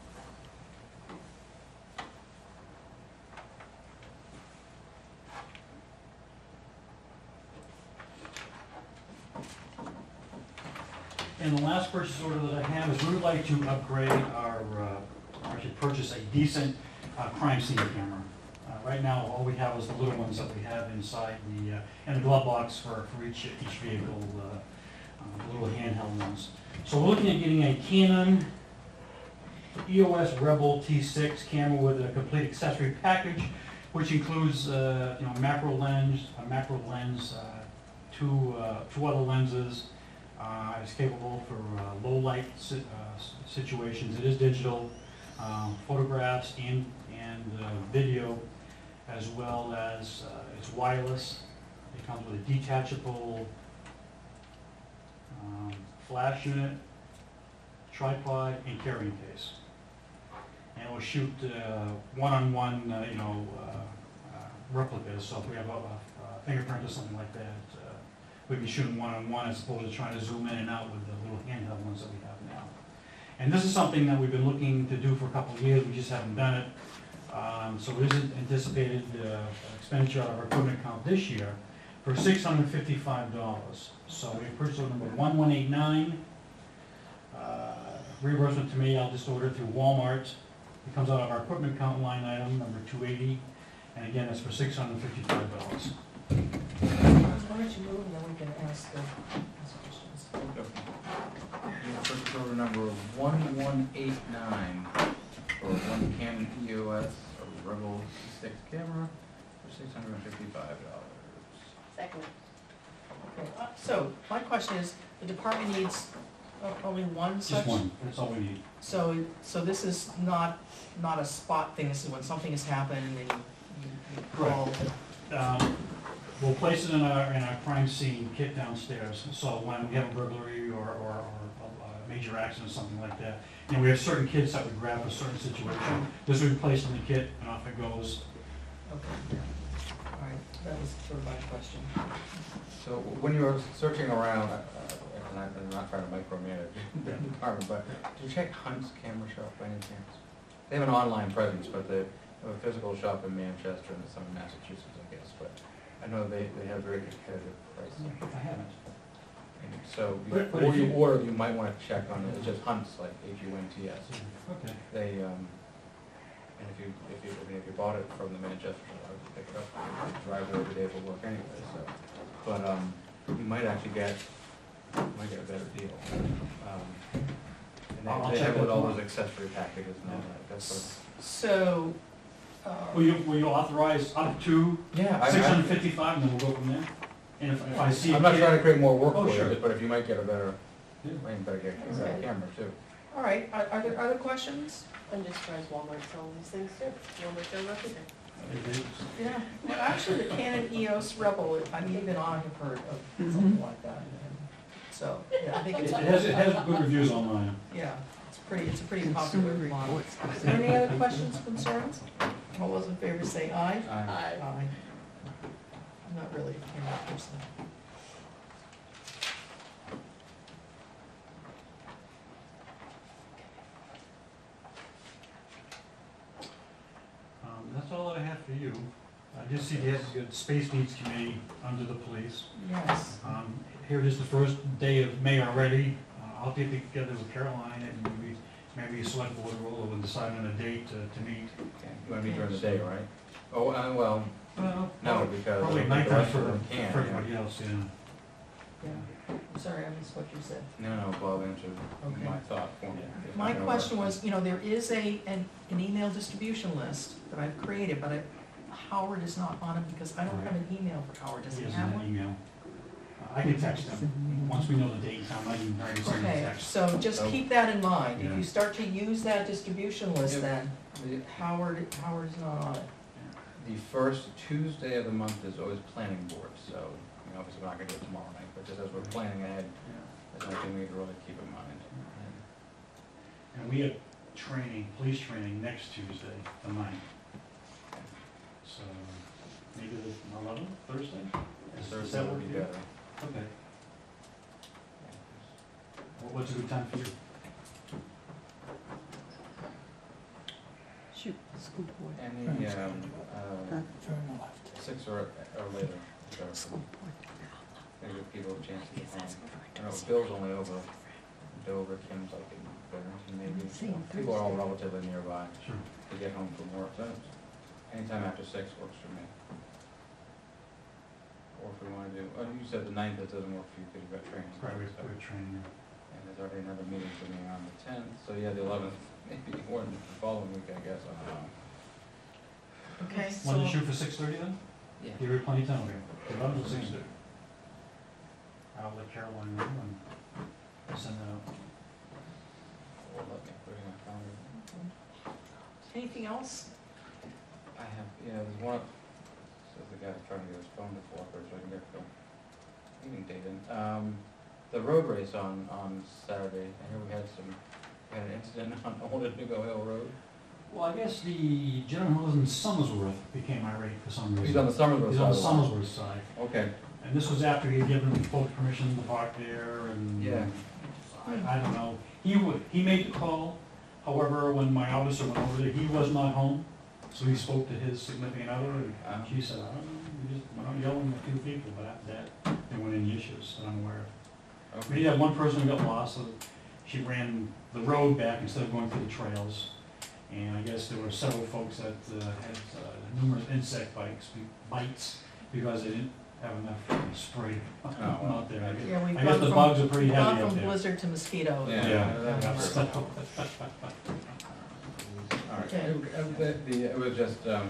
D: And the last purchase order that I have is we would like to upgrade our, uh, or should purchase a decent uh, crime scene camera. Uh, Right now, all we have is the little ones that we have inside the, uh, in the glove box for, for each, each vehicle, uh, uh, the little handheld ones. So we're looking at getting a Canon E O S Rebel T six camera with a complete accessory package, which includes, uh, you know, macro lens, a macro lens, uh, two, uh, two other lenses. Uh, it's capable for uh, low light si- uh, s- situations. It is digital, um, photographs and, and uh, video, as well as uh, it's wireless. It comes with a detachable um, flash unit, tripod, and carrying case. And it will shoot uh, one-on-one, uh, you know, uh, uh, replicas. So if we have a, a a fingerprint or something like that, uh, we can shoot them one-on-one as opposed to trying to zoom in and out with the little handheld ones that we have now. And this is something that we've been looking to do for a couple of years, we just haven't done it. Um, so it is anticipated uh, expenditure out of our equipment account this year for six hundred fifty-five dollars. So we purchased order number one one eight nine. Uh, reimbursement to me, I'll just order it through Walmart. It comes out of our equipment account line item number two eighty, and again, it's for six hundred fifty-five dollars.
A: Why don't you move and then we can ask, uh, ask questions.
B: Purchase order number one one eight nine for one Canon E O S Rebel T six camera for six hundred and fifty-five dollars.
C: Second.
A: Okay, uh, so my question is, the department needs o- only one such?
D: Just one, that's all we need.
A: So, so this is not, not a spot thing, this is when something has happened and then you, you you call.
D: um, we'll place it in our, in our crime scene kit downstairs, so when we have a burglary or, or, or a major accident, something like that, you know, we have certain kits that we grab for a certain situation, this will be placed in the kit, and off it goes.
A: Okay. All right, that was sort of my question.
B: So when you were searching around, uh, and I'm I'm not trying to micromanage the department, but did you check Hunt's Camera Shop by any chance? They have an online presence, but they have a physical shop in Manchester and some in Massachusetts, I guess, but I know they, they have very competitive pricing.
D: I haven't.
B: And so
D: But- but
B: before
D: if
B: you
D: you-
B: order, you might want to check on it, it's just Hunt's, like H U N T S.
D: Okay.
B: They, um, and if you, if you, I mean, if you bought it from the Manchester shop, I would pick it up, you drive there every day for work anyway, so. But, um, you might actually get, you might get a better deal. Um, And
D: I'll
B: they, they
D: check
B: have with
D: that
B: all
D: tomorrow.
B: those accessory packages and all that, that's what.
A: So, uh,
D: Will you, will you authorize up to
B: Yeah, I,
D: six hundred
B: I,
D: fifty-five, and then we'll go from there? And if, if I see a
B: I'm not
D: kid-
B: trying to create more work
D: Oh,
B: for
D: sure.
B: you, but if you might get a better,
D: Yeah.
B: might better get a better camera too.
A: all right, are, are there other questions?
C: I'm just surprised Walmart's selling these things too. Walmart does everything.
D: It is.
A: Yeah, well, actually, the Canon E O S Rebel, I mean, even I have heard of something like that. So, yeah, I think
D: It
A: it's.
D: it has, it has good reviews online.
A: Yeah, it's pretty, it's a pretty popular model. Is there any other questions, concerns? All those in favor say aye.
B: I-
C: Aye.
A: Aye. I'm not really a camera person.
D: Um, that's all I have for you. I just see there's a Space Needs Committee under the police.
A: Yes.
D: Um, here it is the first day of May already. Uh, I'll get together with Caroline and maybe, maybe a select board role and decide on a date to, to meet.
B: Okay, you wanna meet during the day, right? Oh, uh, well,
D: Well,
B: no, because.
D: Probably
B: the
D: nighttime
B: rest
D: for,
B: of them can't,
D: for
B: yeah.
D: everybody else, yeah.
A: Yeah, I'm sorry, I missed what you said.
B: No, no, Bob answered
A: Okay.
B: my thought for me. It's
A: My
B: not gonna
A: question
B: work.
A: was, you know, there is a, an, an email distribution list that I've created, but I, Howard is not on it because I don't have an email for Howard. Does
D: He
A: he
D: has
A: have
D: an
A: one?
D: email. Uh, I can text him. Once we know the date and time, I can, I can send him a
A: Okay,
D: text.
A: so just
B: So-
A: keep that in mind. If
D: Yeah.
A: you start to use that distribution list,
B: Yep.
A: then
B: The-
A: Howard, Howard's not on it.
B: The first Tuesday of the month is always planning board, so, I mean, obviously we're not gonna do it tomorrow night, but just as we're planning ahead, that's something we need to really keep in mind.
D: And we have training, police training next Tuesday, the ninth. So maybe the eleventh, Thursday? Is-
B: Thursday
D: Does that
B: would
D: work
B: be
D: for you?
B: better.
D: Okay. What- What's a good time for you?
E: Shoot, school board.
B: Any, um, uh, six or, or later, so,
E: School board.
B: maybe give people a chance to get home. I know Bill's only over Dover, Kim's like in Barrington maybe, so people are all relatively nearby
D: Sure.
B: to get home from work, so anytime after six works for me. Or if we wanna do, oh, you said the ninth, that doesn't work for you because you've got training.
D: Right, we
B: so-
D: we have training.
B: And there's already another meeting for me on the tenth, so yeah, the eleventh, maybe, or the following week, I guess, I don't know.
A: Okay,
D: Want to
A: so,
D: shoot for six thirty then?
B: Yeah.
D: Give her plenty of time, okay. Eleven to six thirty. I'll let Caroline know and send that out.
B: Or let me put it in my calendar.
A: anything else?
B: I have, yeah, there's one, says the guy's trying to get his phone to cooperate so I can get the meeting date in. Um, the road race on, on Saturday, I hear we had some, we had an incident on Old Indigo Hill Road.
D: Well, I guess the gentleman who lives in Somersworth became irate for some reason.
B: He's on the Somersworth
D: He's
B: side.
D: on the
B: of line.
D: Somersworth side.
B: Okay,
D: And this was after he had given folks permission to park there and.
B: Yeah.
D: I, I don't know. He would, he made the call. However, when my officer went over there, he was not home. So he spoke to his significant other and
B: Uh.
D: she said, I don't know, we just went out yelling at a few people, but after that, there weren't any issues that I'm aware of. We
B: okay.
D: did have one person who got lost, so she ran the road back instead of going through the trails. And I guess there were several folks that uh, had uh, numerous insect bites, bites, because they didn't have enough spray
B: wow.
D: out there. I guess-
A: Yeah, we've
D: I guess
A: gone
D: the
A: from,
D: bugs are pretty
A: we've
D: heavy
A: gone
D: up
A: from
D: there.
A: blizzard to mosquito.
B: Yeah.
D: Yeah.
B: that's
D: Yeah.
B: true. All right,
A: Okay.
B: it, it- the, the, it was just, um,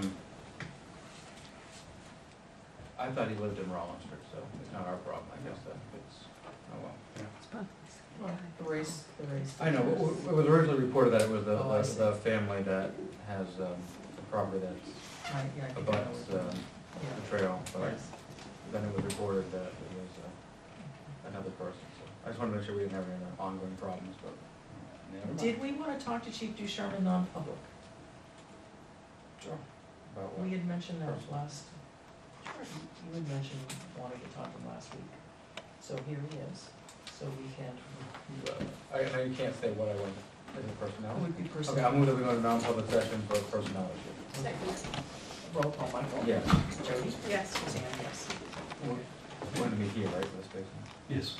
B: I thought he lived in Rollinsford, so it's not our problem, I guess, that it's, oh well.
A: Well, the race, the race.
B: I know, it w- it was originally reported that it was the,
A: Oh, I
B: the,
A: see.
B: the family that has, um, the property that's
A: Right, yeah, I think I know
B: abuts,
A: what
B: um,
A: Yeah.
B: the trail, but
A: Yes.
B: then it was reported that it was uh, another person, so I just wanted to make sure we didn't have any ongoing problems, but never mind.
A: Did we want to talk to Chief Ducharme in non-public?
B: Sure. About
A: We
B: what?
A: had mentioned that
B: Personal.
A: last, you had mentioned wanting to talk to him last week. So here he is, so we can,
B: Uh, I know you can't say what I want, is it personnel?
A: it would be
B: Okay,
A: personal.
B: I'll move that we go to non-public session for personnel issue.
C: Second.
A: Roll call, Michael?
B: Yes.
A: Jody?
C: Yes.
A: Suzanne, yes.
B: You want to be here, right, for this space?
D: Yes.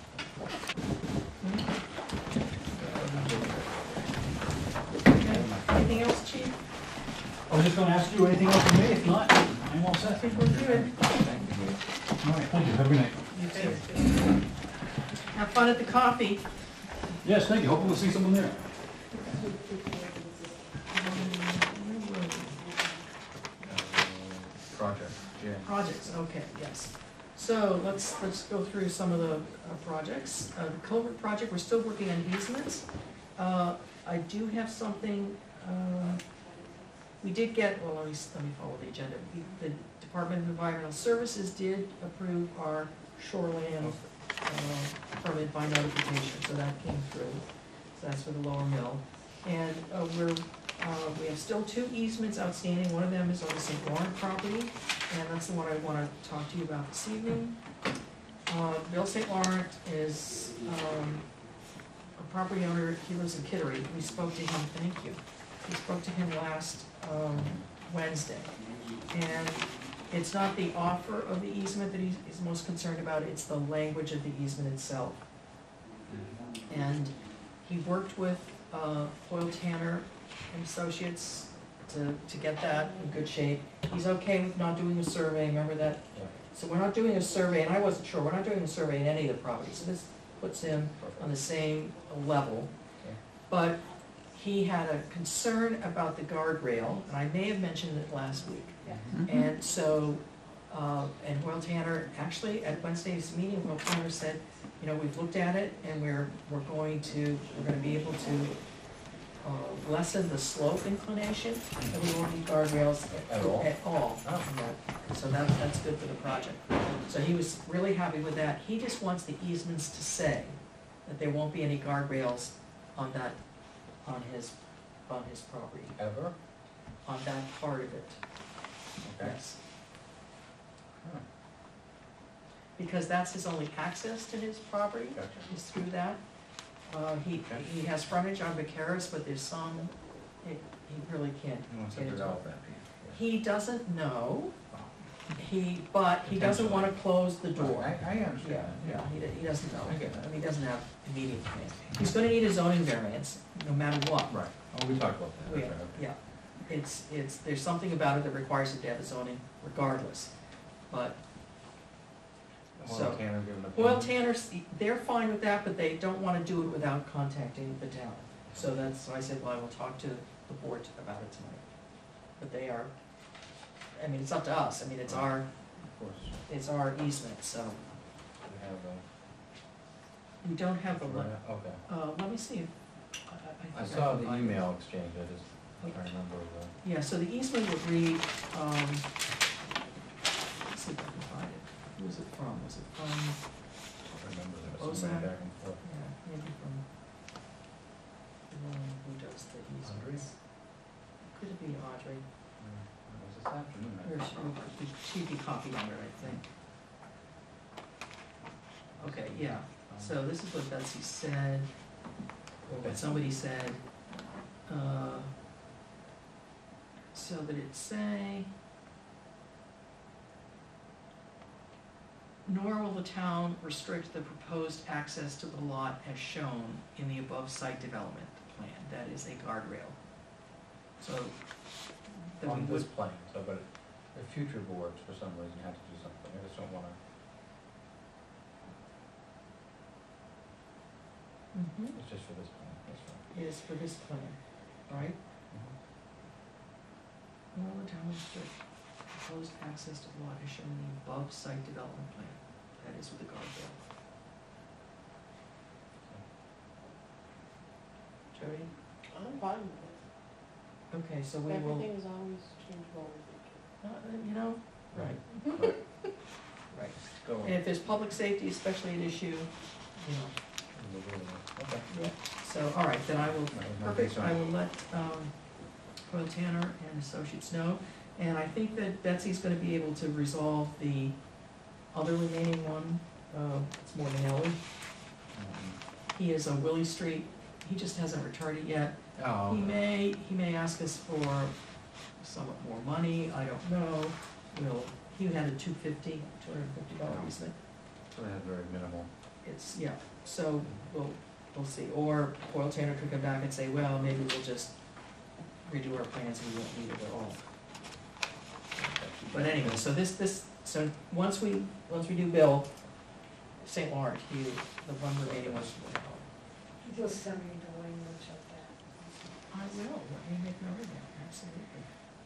A: Anything else, Chief?
D: I was just gonna ask you anything else from me, if not, I'm all
A: I
D: set.
A: think we're good.
D: All right, thank you, have a good night.
A: You too. Have fun at the coffee.
D: Yes, thank you, hopefully we'll see someone there.
B: Project, yeah.
A: Projects, okay, yes. So let's, let's go through some of the uh, projects. Uh, The culvert project, we're still working on easements. Uh, I do have something, uh, we did get, well, let me, let me follow the agenda. We- The Department of Environmental Services did approve our shoreland uh, permit by notification, so that came through. So that's for the lower mill. And uh, we're, uh, we have still two easements outstanding. One of them is on the Saint Laurent property, and that's the one I want to talk to you about this evening. Uh, Bill Saint Laurent is um, a property owner, he lives in Kittery. We spoke to him, thank you. We spoke to him last um, Wednesday. And it's not the offer of the easement that he's he's most concerned about, it's the language of the easement itself. And he worked with uh, Hoyle Tanner and Associates to, to get that in good shape. He's okay with not doing a survey, remember that?
B: Yeah.
A: So we're not doing a survey, and I wasn't sure, we're not doing a survey in any of the properties, so this puts him on the same level.
B: Okay.
A: But he had a concern about the guardrail, and I may have mentioned it last week. And so, uh, and Hoyle Tanner, actually, at Wednesday's meeting, Hoyle Tanner said, you know, we've looked at it, and we're, we're going to, we're gonna be able to uh, lessen the slope inclination, and we won't need guardrails
B: At all?
A: At all.
B: Oh.
A: No. So that, that's good for the project. So he was really happy with that. He just wants the easements to say that there won't be any guardrails on that, on his, on his property,
B: Ever?
A: on that part of it.
B: Okay.
A: Yes.
B: Huh.
A: Because that's his only access to his property,
B: Gotcha.
A: is through that. Uh, he,
B: Okay.
A: he has frontage on Vicaris, but there's some, it, he really can't
B: He wants to
A: get into it.
B: develop that piece.
A: He doesn't know,
B: Oh.
A: he, but he doesn't wanna close the door.
B: I, I
A: Yeah,
B: understand,
A: yeah, he, do- he doesn't know,
B: I get that.
A: I mean, he doesn't have immediate plans. He's gonna need a zoning variance, no matter what.
B: Right, oh, we talked about that,
A: Yeah,
B: okay, okay.
A: yeah, it's, it's, there's something about it that requires it to have a zoning regardless, but
B: Hoyle
A: So-
B: Tanner given an
A: Hoyle
B: opinion?
A: Tanner's, they're fine with that, but they don't wanna do it without contacting the town. So that's, so I said, well, I will talk to the board about it tonight. But they are, I mean, it's up to us, I mean, it's our,
B: Of course,
A: it's our easement, so.
B: we have a.
A: We don't have the, le-
B: Okay.
A: uh, let me see, if- I, I
B: I
A: think
B: saw
A: can
B: the
A: find it.
B: email exchange, I just, I can't remember the.
A: Yeah, so the easement would read, um, let's see if I can find it. Who was it from? Was it from,
B: I remember there was
A: Ozark?
B: something back and forth.
A: yeah, maybe from the one who does the
B: Audrey?
A: easements? Could it be Audrey?
B: Mm, It was this afternoon. I
A: Or
B: thought.
A: she, she'd be copied on it, I think. Okay, yeah, so this is what Betsy said, or what somebody said. Uh, So that it say, nor will the town restrict the proposed access to the lot as shown in the above site development plan, that is a guardrail. So, that we
B: On
A: would,
B: this plan, so, but if future boards, for some reason, have to do something, I just don't wanna.
A: Mhm.
B: It's just for this plan, that's right.
A: is for this plan, right?
B: Mhm.
A: Nor will the town restrict proposed access to the lot as shown in the above site development plan, that is with the guardrail. Jody?
C: I'm fine with it.
A: Okay, so we will,
C: Everything is always changeable.
A: uh, you know, right, if there's public safety, especially at issue, you know,
B: Okay.
A: yeah. So, all right, then I will,
B: No, no
A: perfect,
B: concern.
A: I will let, um, Coyle Tanner and Associates know. And I think that Betsy's gonna be able to resolve the other remaining one, uh, it's Morganelli.
B: Um,
A: He is on Willie Street, he just hasn't returned it yet.
B: Oh.
A: He may, he may ask us for somewhat more money, I don't know. We'll, he had a two fifty, two hundred and fifty dollar easement.
B: So it has very minimal.
A: It's, yeah, so we'll, we'll see. Or Coyle Tanner could come back and say, well, maybe we'll just redo our plans and we won't need it at all. But anyway, so this, this, so once we, once we do Bill, Saint Lawrence, you, the one remaining one.
J: You'll send me the language of that.
A: I will, let me make note of that, absolutely.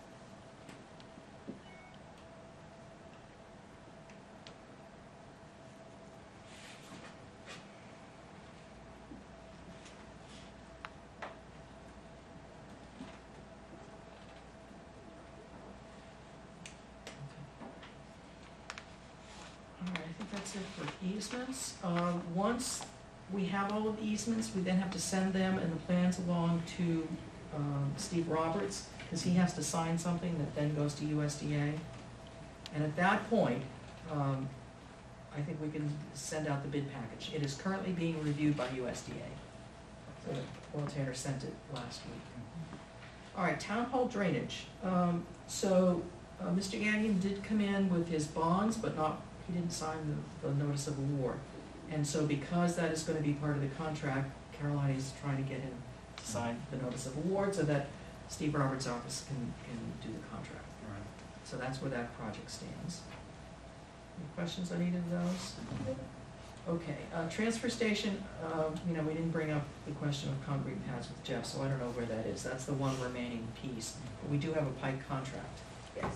A: All right, I think that's it for easements. Um, once we have all of the easements, we then have to send them and the plans along to, um, Steve Roberts, because he has to sign something that then goes to U S D A. And at that point, um, I think we can send out the bid package. It is currently being reviewed by U S D A. So Coyle Tanner sent it last week. All right, town hall drainage. Um, so, uh, Mister Gagnon did come in with his bonds, but not, he didn't sign the, the notice of award. And so because that is gonna be part of the contract, Caroline is trying to get him to sign the notice of award so that Steve Roberts' office can, can do the contract.
B: All right.
A: So that's where that project stands. Any questions on either of those? Okay, uh, transfer station, uh, you know, we didn't bring up the question of concrete pads with Jeff, so I don't know where that is. That's the one remaining piece. But we do have a Pike contract
C: Yes.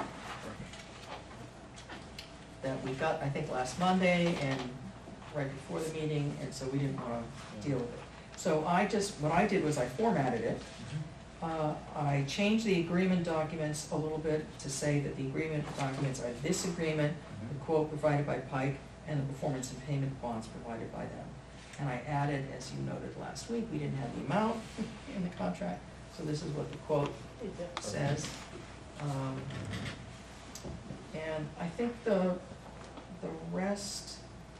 A: that we got, I think, last Monday and right before the meeting, and so we didn't wanna deal with it. So I just, what I did was I formatted it. Uh, I changed the agreement documents a little bit to say that the agreement documents are this agreement, the quote provided by Pike, and the performance and payment bonds provided by them. And I added, as you noted last week, we didn't have the amount in the contract, so this is what the quote says. Um, And I think the, the rest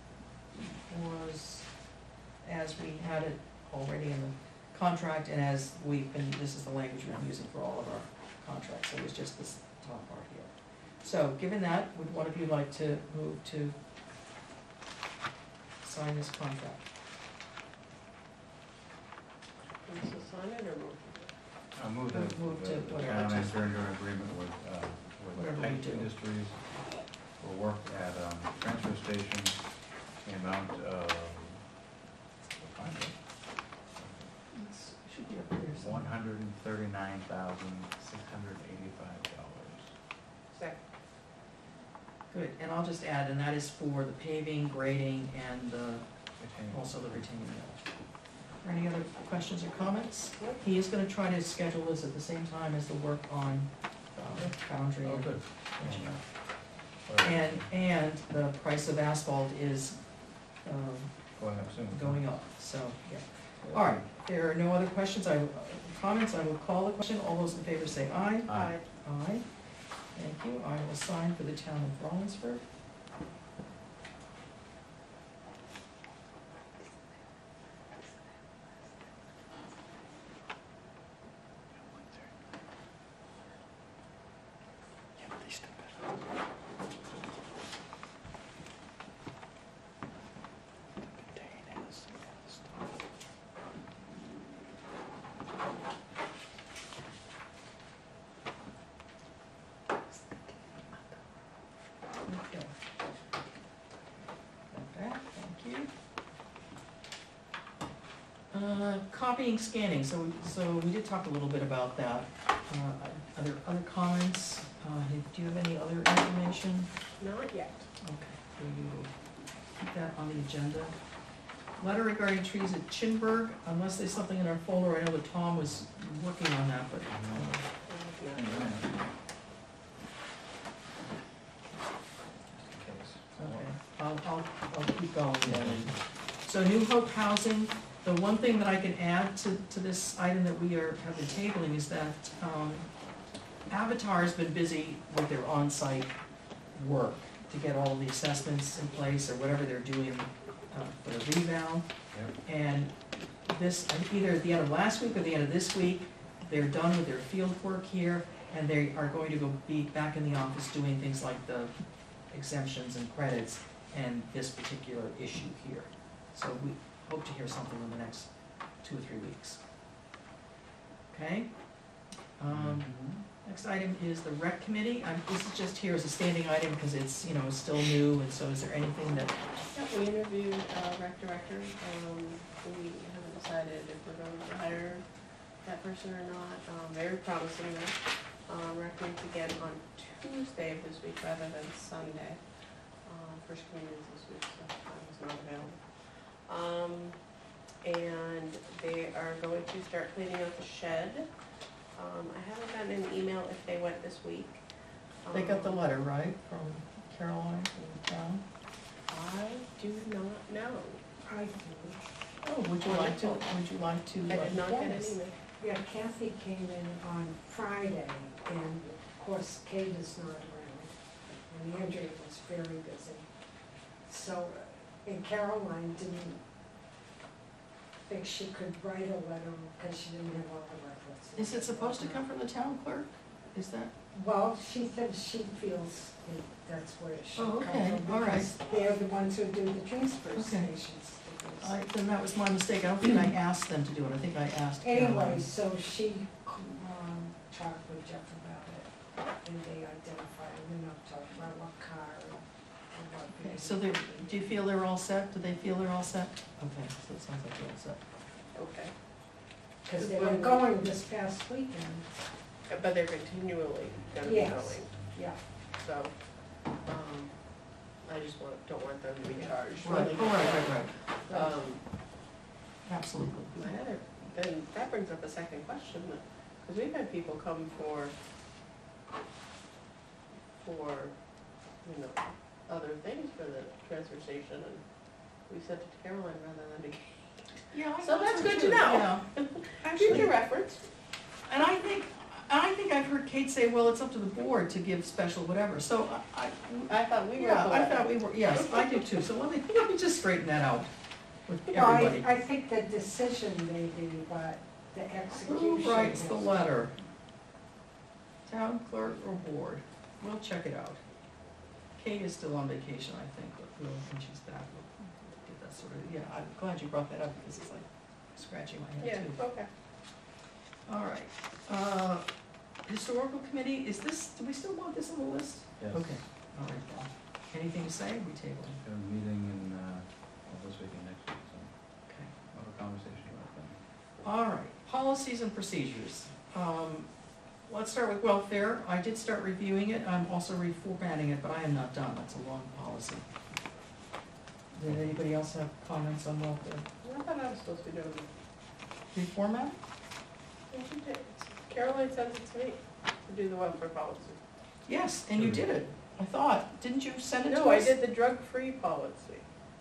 A: was as we had it already in the contract and as we've been, this is the language we're using for all of our contracts, so it was just this top part here. So, given that, would one of you like to move to sign this contract?
C: Want us to sign it or move?
B: I move that
A: Move to
B: the the
A: whatever.
B: town enter into an agreement with, uh,
A: Whatever
B: with
A: we
B: Pike
A: do.
B: Industries for work at, um, transfer station, the amount of, we'll find it,
A: It's, it should be up here somewhere.
B: one hundred and thirty-nine thousand, six hundred and eighty-five dollars.
C: Second.
A: Good, and I'll just add, and that is for the paving, grading, and the, also the retaining wall. Are any other questions or comments?
C: Nope.
A: He is gonna try to schedule this at the same time as the work on, um, boundary.
B: Oh, good.
A: And, and the price of asphalt is, um,
B: Going up soon.
A: going up, so, yeah. All right, if there are no other questions, I, comments, I will call the question, all those in favor say aye.
B: Aye.
A: Aye, thank you, I will sign for the town of Rollinsford. Okay. Got that, thank you. Uh, copying, scanning, so, so we did talk a little bit about that. Uh, other, other comments, uh, do you have any other information?
C: Not yet.
A: Okay, we will keep that on the agenda. Letter regarding trees at Chinburg, unless there's something in our folder, I know that Tom was working on that, but, uh,
B: Case.
A: okay. I'll, I'll, I'll keep going then. So New Hope Housing, the one thing that I can add to, to this item that we are, have been tabling is that, um, Avatar's been busy with their on-site work to get all the assessments in place or whatever they're doing, uh, for the rebound.
B: Yep.
A: And this, either at the end of last week or the end of this week, they're done with their field work here, and they are going to go be back in the office doing things like the exemptions and credits and this particular issue here. So we hope to hear something in the next two or three weeks. Okay? Um, next item is the rec committee. Um, this is just here as a standing item because it's, you know, it's still new, and so is there anything that,
C: Yeah, we interviewed, uh, rec director, um, we haven't decided if we're going to hire that person or not, um, very promising though. Um, rec meets again on Tuesday of this week rather than Sunday. Um, first communion is this week, so I was not available. Um, and they are going to start cleaning out the shed. Um, I haven't gotten an email if they went this week.
A: they got the
C: Um,
A: letter, right, from Caroline from the town?
C: I do not know.
J: I do.
A: Oh, would you like to, would you like to?
C: I
A: uh,
C: did not
A: inform
C: get an
A: us?
C: email.
J: Yeah, Kathy came in on Friday, and of course Kate is not around, and Andrea was very busy. So, and Caroline didn't think she could write a letter because she didn't have all the references.
A: Is it supposed to come from the town clerk? Is that?
J: Well, she said she feels that that's where it should
A: Oh,
J: come
A: okay,
J: from,
A: all right.
J: because they're the ones who do the transfer
A: Okay.
J: stations.
A: I, then that was my mistake. I don't think I asked them to do it. I think I asked Caroline.
J: Anyway, so she, um, talked with Jeff about it, and they identified, you know, talked about what car and what.
A: Okay, so they, do you feel they're all set? Do they feel they're all set? Okay, so it sounds like they're all set.
C: Okay.
J: Because they were going this past weekend,
C: But they're continually gonna be
J: Yes.
C: going,
J: yeah.
C: so, um, I just want, don't want them to be charged.
A: Right, oh, right, right, right.
C: Um,
A: Absolutely.
C: my other, then that brings up a second question, because we've had people come for, for, you know, other things for the transfer station, and we sent it to Caroline rather than to Kate.
A: Yeah, I
C: So
A: thought
C: that's good to
A: too,
C: know.
A: yeah.
C: Future
A: Actually,
C: reference.
A: and I think, I think I've heard Kate say, well, it's up to the board to give special whatever, so I, I,
C: I thought we were.
A: yeah,
C: the
A: I
C: letter.
A: thought we were, yes, I do too, so let me, let me just straighten that out with
J: Well, I,
A: everybody.
J: I think the decision may be, but the
A: Who
J: execution.
A: writes the
J: is-
A: letter? Town clerk or board? We'll check it out. Kate is still on vacation, I think, but we'll, when she's back, we'll get that sorted. Yeah, I'm glad you brought that up, because it's like scratching my
C: Yeah,
A: head too.
C: okay.
A: All right, uh, historical committee, is this, do we still want this on the list?
B: Yes.
A: Okay, all right, Bob. Anything to say? We table it.
B: Got a meeting in, uh, well, this week and next week, so
A: Okay.
B: we'll have a conversation about that.
A: All right, policies and procedures. Um, let's start with welfare. I did start reviewing it. I'm also reformatting it, but I am not done. That's a long policy. Did anybody else have comments on welfare?
C: I thought I was supposed to be doing it.
A: Reformat?
C: Yeah, she did. Caroline sent it to me to do the welfare policy.
A: Yes, and you did it. I thought. Didn't you send it to us?
C: No, I did the drug-free policy.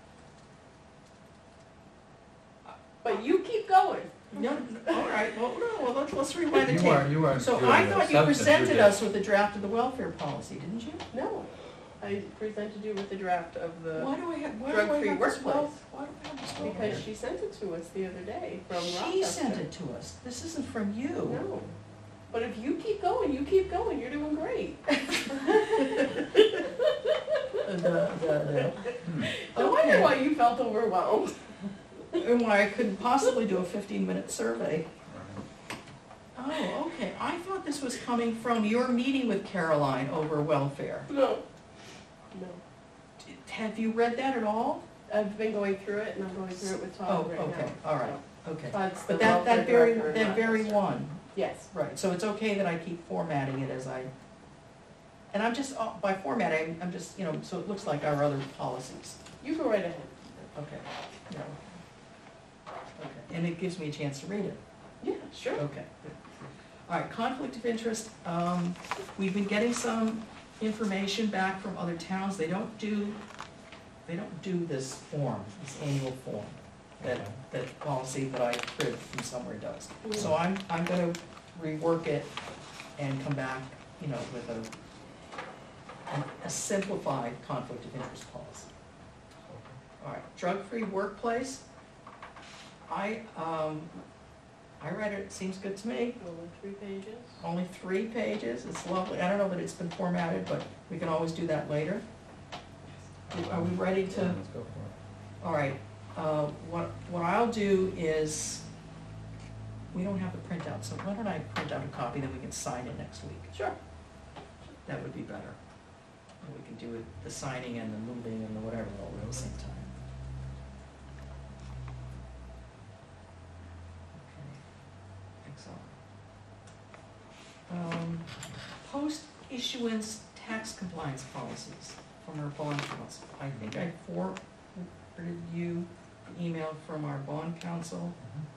C: But you keep going.
A: No, all right, well, no, well, let's, let's rewind the
B: You
A: tape.
B: weren't, you weren't
A: So
B: doing
A: I
B: the
A: thought you
B: substance,
A: presented
B: did.
A: us with the draft of the welfare policy, didn't you?
C: No, I presented you with the draft of the,
A: Why do I have, why do I
C: drug-free
A: have this
C: workplace.
A: wel- why do I have this welfare?
C: because she sent it to us the other day from Rochester.
A: She sent it to us. This isn't from you.
C: No, but if you keep going, you keep going, you're doing great.
A: The, the, the,
C: No wonder
A: Okay.
C: why you felt overwhelmed.
A: and why I couldn't possibly do a fifteen minute survey.
B: Right.
A: Oh, okay. I thought this was coming from your meeting with Caroline over welfare.
C: No. No,
A: D- Have you read that at all?
C: I've been going through it and I'm going through it with
A: Oh,
C: Todd right now.
A: okay, all right, okay.
C: So Todd's the
A: But that,
C: welfare
A: that very,
C: director in
A: that very
C: Rochester.
A: one,
C: Yes.
A: right, so it's okay that I keep formatting it as I, and I'm just, uh, by formatting, I'm just, you know, so it looks like our other policies.
C: You go right ahead.
A: Okay, yeah. Okay, and it gives me a chance to read it.
C: Yeah, sure.
A: Okay, good. All right, conflict of interest, um, we've been getting some information back from other towns, they don't do they don't do this form, this annual form, that, that policy that I cribbed from somewhere does. So I'm, I'm gonna rework it and come back, you know, with a, an- a simplified conflict of interest policy. All right, drug-free workplace. I, um, I read it, it seems good to me.
C: Only three pages.
A: Only three pages, it's lovely. I don't know that it's been formatted, but we can always do that later. Are we ready to,
B: Let's go for it.
A: all right, uh, what, what I'll do is, we don't have the printout, so why don't I print out a copy, then we can sign it next week?
C: Sure.
A: That would be better. And we can do it, the signing and the moving and the whatever all at the same time. Okay, excellent. Um, post-issuance tax compliance policies from our bond council. I think I forwarded you the email from our bond council.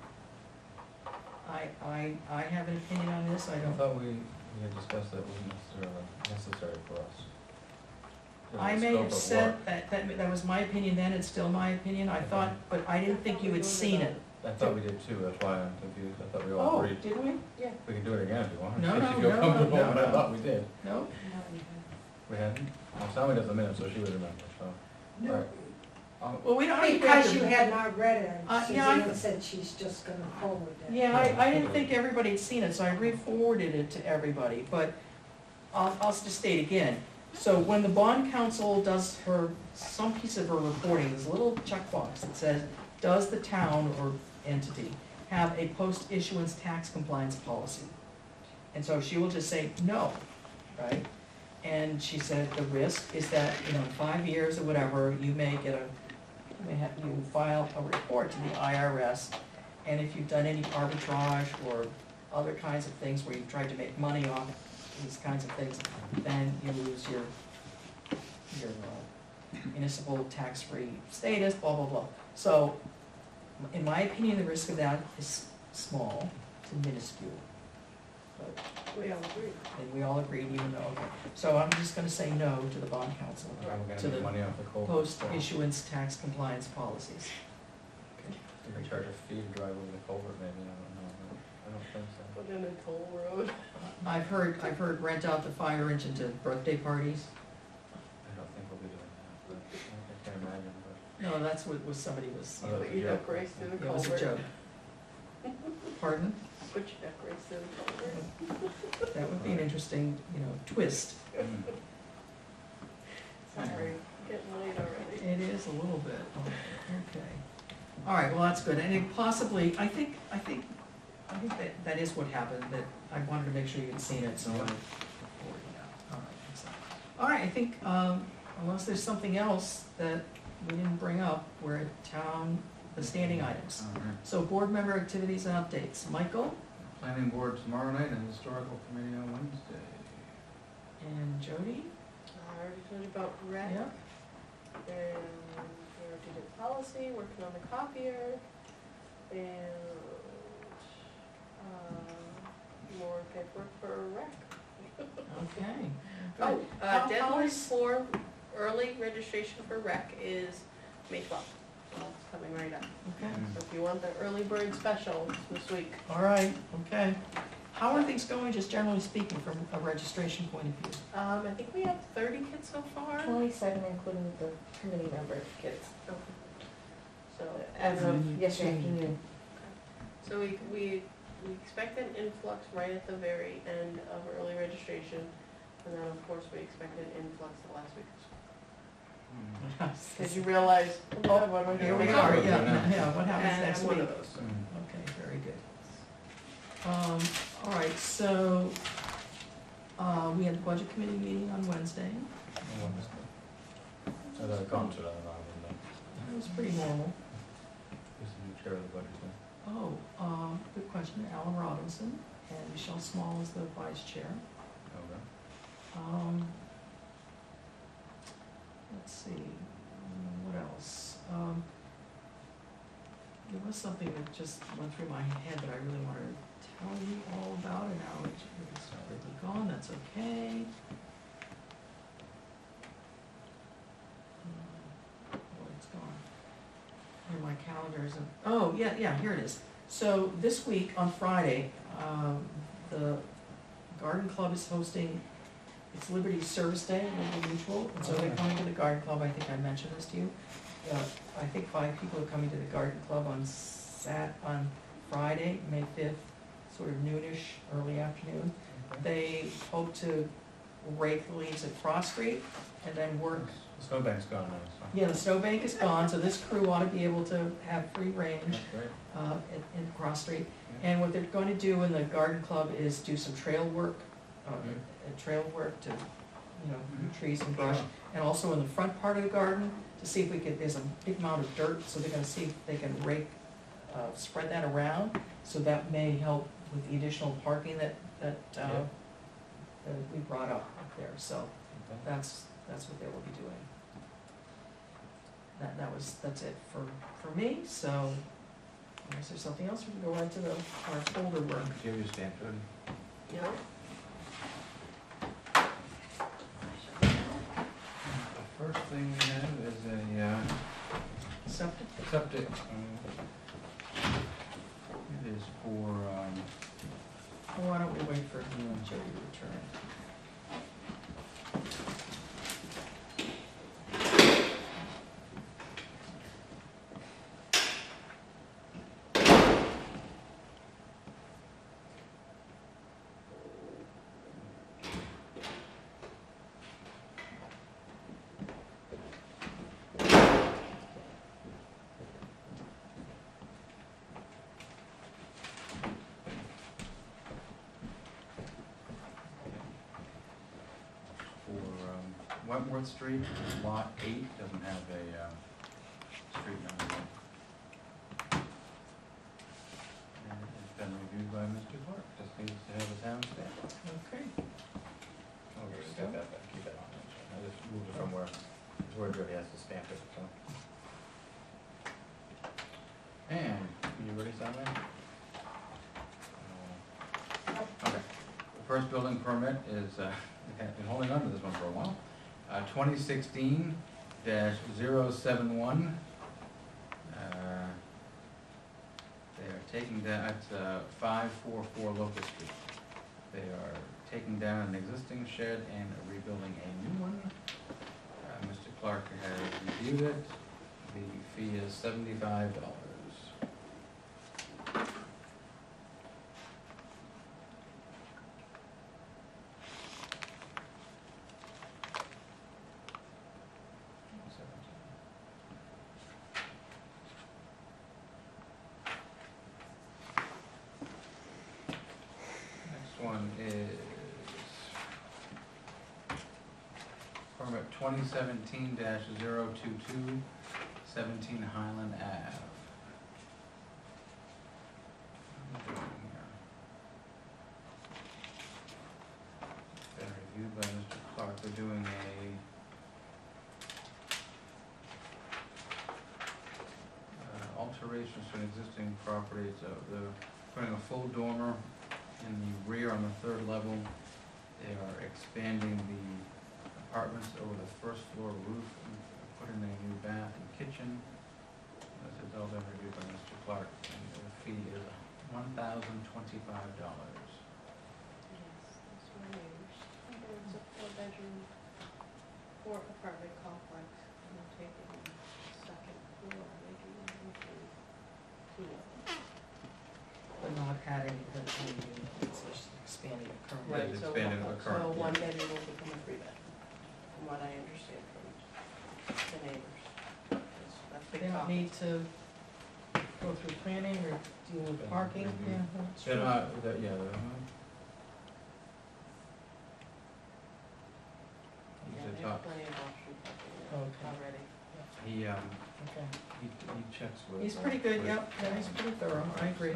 A: I, I, I have an opinion on this, I
B: I
A: don't.
B: thought we, we had discussed that it wasn't necessarily necessary for us. Given
A: I
B: the
A: may
B: scope
A: have
B: of
A: said,
B: work.
A: that, that, that was my opinion then, it's still my opinion, I thought, but I didn't think you had seen it.
B: I thought we did too, that's why I'm confused, I thought we all
A: Oh,
B: agreed.
A: did we?
B: We can do it again if you want.
A: No,
B: If
A: no,
B: you feel
A: no, no,
B: comfortable,
A: no,
B: but I
A: no.
B: thought we did.
A: No?
B: We hadn't? Well, Sally does the minutes, so she would remember, so.
J: No,
B: Alright. Um,
A: Well, we don't. I don't
J: because
A: think
J: you
A: we
J: had not read it,
A: Uh, yeah, I-
J: Suzanne said she's just gonna forward it.
A: Yeah, I, I didn't think everybody had seen it, so I re-forwarded it to everybody, but I'll, I'll just state again. So when the bond council does her, some piece of her reporting, there's a little checkbox that says, does the town or entity have a post-issuance tax compliance policy? And so she will just say, no, right? And she said, the risk is that, you know, in five years or whatever, you may get a, you may have, you file a report to the I R S, and if you've done any arbitrage or other kinds of things where you've tried to make money off these kinds of things, then you lose your, your uh, municipal tax-free status, blah, blah, blah. So, in my opinion, the risk of that is small to minuscule. But,
C: We all agree.
A: and we all agreed, even though, okay. So I'm just gonna say no to the bond council,
B: and we're
A: to
B: gonna
A: the
B: make money off the coal.
A: post-issuance tax compliance policies.
B: We can charge a fee to drive over the culvert, maybe, I don't know, I don't think so.
C: Put in a toll road.
A: I've heard, I've heard rent out the fire engine to birthday parties.
B: I don't think we'll be doing that, but I can't imagine, but.
A: No, that's what was, somebody was,
B: Oh, that's
C: Put
B: a
C: your
B: joke.
C: duck race through the
A: it was a
C: culvert.
A: joke. Pardon?
C: Put your duck race through the culvert.
A: That would be an interesting, you know, twist.
B: Mm.
C: Sorry, getting late already.
A: It is a little bit, okay. All right, well, that's good, and it possibly, I think, I think, I think that, that is what happened, that I wanted to make sure you had seen it, so I forwarded it out. All right, excellent. All right, I think, um, unless there's something else that we didn't bring up, we're at town, the standing items.
B: All right.
A: So board member activities and updates. Michael
B: Planning board tomorrow night and historical committee on Wednesday.
A: and Jody?
C: I already told you about rec.
A: Yeah.
C: And we already did policy, working on the copier, and, uh, more paperwork for rec.
A: Okay.
C: Oh,
A: How-
C: uh,
A: how
C: deadline
A: is-
C: for early registration for rec is May twelfth. Well, it's coming right up.
A: Okay,
B: Mm.
C: So if you want the early bird special, it's this week.
A: all right, okay. How are things going, just generally speaking, from a registration point of view?
C: Um, I think we have thirty kids so far.
K: Twenty-seven, including the committee member kids,
C: Okay. So,
K: as of yesterday afternoon.
C: so we, we, we expect an influx right at the very end of early registration. And then, of course, we expect an influx the last week of school. Cause you realize, oh, God, what am I
A: Here
C: doing?
A: we are, yeah, yeah, what happens
C: And
A: next
C: I'm one
A: week?
C: of those.
B: Mm.
A: Okay, very good. Um, all right, so, uh, we had the budget committee meeting on Wednesday.
B: On Wednesday. I thought I'd gone to that, I wouldn't know.
A: It was pretty normal.
B: Who's the new chair of the budget thing?
A: Oh, um, good question, Alan Robinson, and Michelle Small is the vice chair.
B: Okay.
A: Um, let's see, um, what else? Um, there was something that just went through my head that I really wanted to tell you all about, and now it's it's completely gone, that's okay. Um, calendar isn't, oh, yeah, yeah, here it is. So this week on Friday, um, the Garden Club is hosting, it's Liberty Service Day, Liberty Mutual, and so they're coming to the Garden Club, I think I mentioned this to you. Uh, I think five people are coming to the Garden Club on Sat, on Friday, May fifth, sort of noonish, early afternoon. They hope to rake the leaves at Cross Street and then work.
B: The snowbank's gone now, so.
A: Yeah, the snowbank is gone, so this crew ought to be able to have free range
B: That's great.
A: uh, in, in Cross Street. And what they're going to do in the Garden Club is do some trail work, uh,
B: Mhm.
A: uh, trail work to, you know,
B: Mhm.
A: trees and brush. And also in the front part of the garden, to see if we could, there's a big amount of dirt, so they're gonna see if they can rake, uh, spread that around. So that may help with the additional parking that, that, uh,
B: Yeah.
A: that we brought up up there. So
B: Okay.
A: that's, that's what they will be doing. That, that was, that's it for, for me, so unless there's something else, we can go right to the, our folder work.
B: Do you have your stamp ready?
A: Yeah.
B: The first thing we have is a, uh,
A: Septic?
B: septic, um, it is for, um,
A: Well, why don't we wait for Joe to return?
B: for, um, Wentworth Street, lot eight, doesn't have a, um, street number yet. And it's been reviewed by Mister Clark, just needs to have a town stamp.
A: Okay.
B: Oh, we just got that back, keep that on, I just moved it from where, George already has to stamp it, so. And, you ready, Simon? Uh, Okay, the first building permit is, uh, I've been holding on to this one for a while, uh, twenty sixteen dash zero seven one. Uh, They are taking down, at, uh, five four four Locust Street. They are taking down an existing shed and rebuilding a new one. Uh, Mister Clark has reviewed it, the fee is seventy-five dollars. Next one is permit twenty seventeen dash zero two two, seventeen Highland Ave. What are we doing here? Been reviewed by Mister Clark, we're doing a uh, alterations to an existing property, so they're putting a full dormer in the rear on the third level. They are expanding the apartments over the first floor roof and putting in a new bath and kitchen. This is all been reviewed by Mister Clark, and the fee is one thousand twenty-five dollars.
C: Yes, that's my neighbors. It's a four-bedroom, four apartment complex, and they're taking the second floor, making it into two levels.
A: But not adding the, the, it's just expanding the current.
B: Right.
C: Right,
B: It's
C: so,
B: expanding the current,
C: so
B: yeah.
C: one bedroom will become a three bed, from what I understand from the neighbors. That's, that's big
A: They don't
C: talk.
A: need to go through planning or deal with parking, yeah, that's
B: They're
A: true.
B: not, they're, yeah, they're, uh,
C: Yeah,
B: the
C: they
B: top,
C: have plenty of option parking
A: Okay.
C: already.
B: he, um,
A: Okay.
B: he, he checks with.
A: He's
B: uh,
A: pretty good,
B: with-
A: yep, yeah, he's pretty thorough, I agree.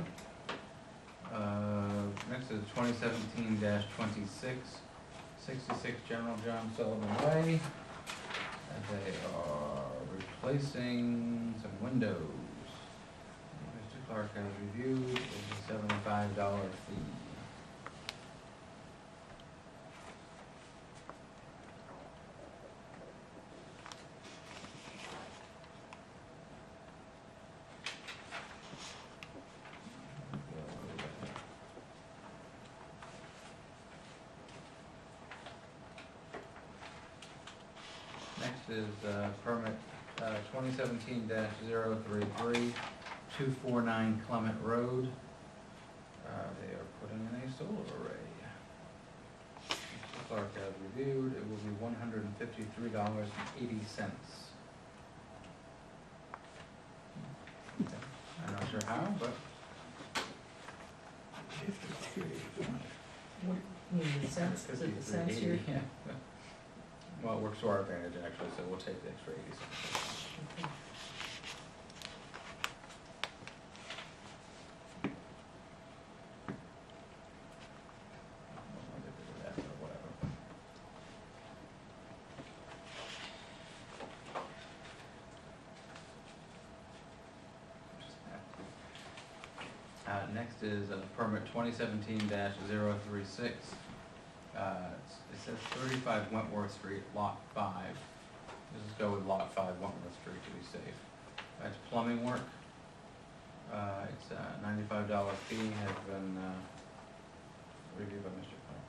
B: Uh, next is twenty seventeen dash twenty-six, sixty-six General John Sullivan Way. And they are replacing some windows. Mister Clark has reviewed, it's a seventy-five dollar fee. Next is uh, permit uh, twenty seventeen dash zero three three, two four nine Clement Road. Uh, They are putting in a solar array. Mister Clark has reviewed, it will be one hundred and fifty-three dollars and eighty cents. I'm not sure how, but
A: What, you mean the cents, is it the cents here?
B: fifty-three eighty, yeah. Well, it works to our advantage actually, so we'll take the extra eighty cents.
A: Okay.
B: I'll get rid of that or whatever. Uh, next is uh, permit twenty seventeen dash zero three six. Uh, it's- it says thirty-five Wentworth Street, lot five. Let's just go with lot five Wentworth Street to be safe. That's plumbing work. Uh, it's a ninety-five dollar fee, has been, uh, reviewed by Mister Clark.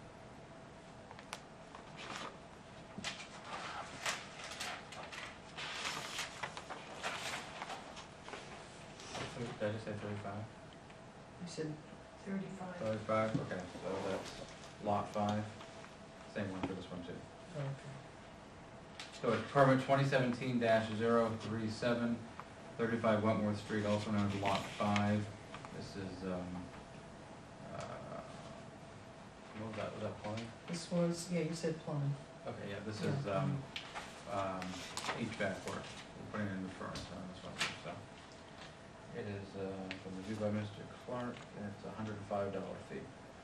B: Did I just say thirty-five?
A: You said thirty-five?
B: Thirty-five, okay, so that's lot five, same one for this one too.
A: Okay.
B: So it's permit twenty seventeen dash zero three seven, thirty-five Wentworth Street, also known as lot five. This is, um, uh, what was that, was that plumbing?
A: This was, yeah, you said plumbing.
B: Okay, yeah, this
A: Yeah,
B: is, um, um, H V A C work, we're putting in the furnace on this one, so. It is, uh, from reviewed by Mister Clark, and it's a hundred and five dollar fee.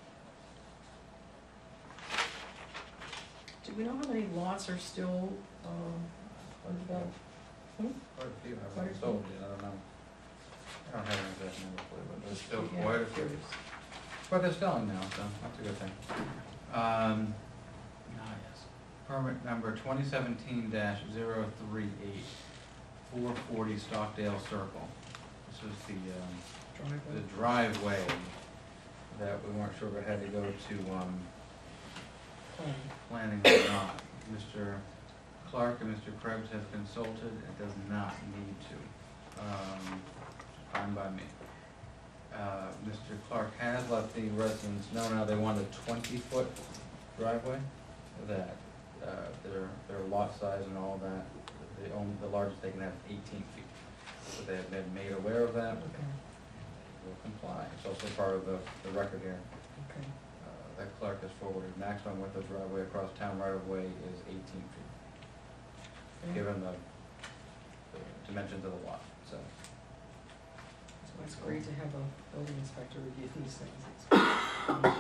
A: Do we know how many lots are still, um, undeveloped?
B: Quite a few
A: Quite a
B: haven't
A: few.
B: sold yet, I don't know. I don't have an exact number for you, but there's still
A: Yeah,
B: quite a few.
A: curious.
B: But they're selling now, so that's a good thing. Um, ah, yes, permit number twenty seventeen dash zero three eight, four forty Stockdale Circle. This is the, um, the
A: Driveway?
B: driveway that we weren't sure if it had to go to, um,
A: Planning.
B: planning or not. Mister Clark and Mister Krebs have consulted, it does not need to. Um, fine by me. Uh, Mister Clark has let the residents know now they want a twenty-foot driveway, that, uh, their, their lot size and all that, the only, the largest they can have is eighteen feet. So they have been made aware of that,
A: Okay,
B: will comply. It's also part of the, the record here.
A: okay.
B: Uh, that Clark has forwarded, maximum width of driveway across town right of way is eighteen feet,
A: Okay.
B: given the, the dimensions of the lot, so.
A: So it's great to have a building inspector review these things. It's-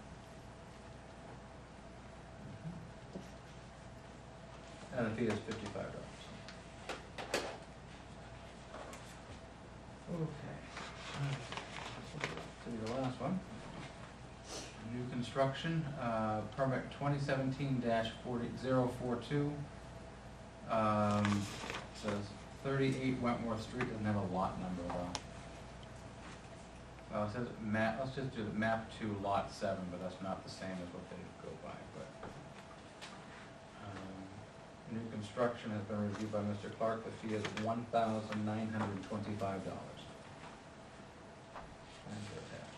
B: And the fee is fifty-five dollars.
A: Okay.
B: To the last one. New construction, uh, permit twenty seventeen dash forty, zero four two. Um, says thirty-eight Wentworth Street, doesn't have a lot number though. Well, it says map, let's just do the map two lot seven, but that's not the same as what they go by, but. um, New construction has been reviewed by Mister Clark, the fee is one thousand nine hundred and twenty-five dollars. Plans are attached.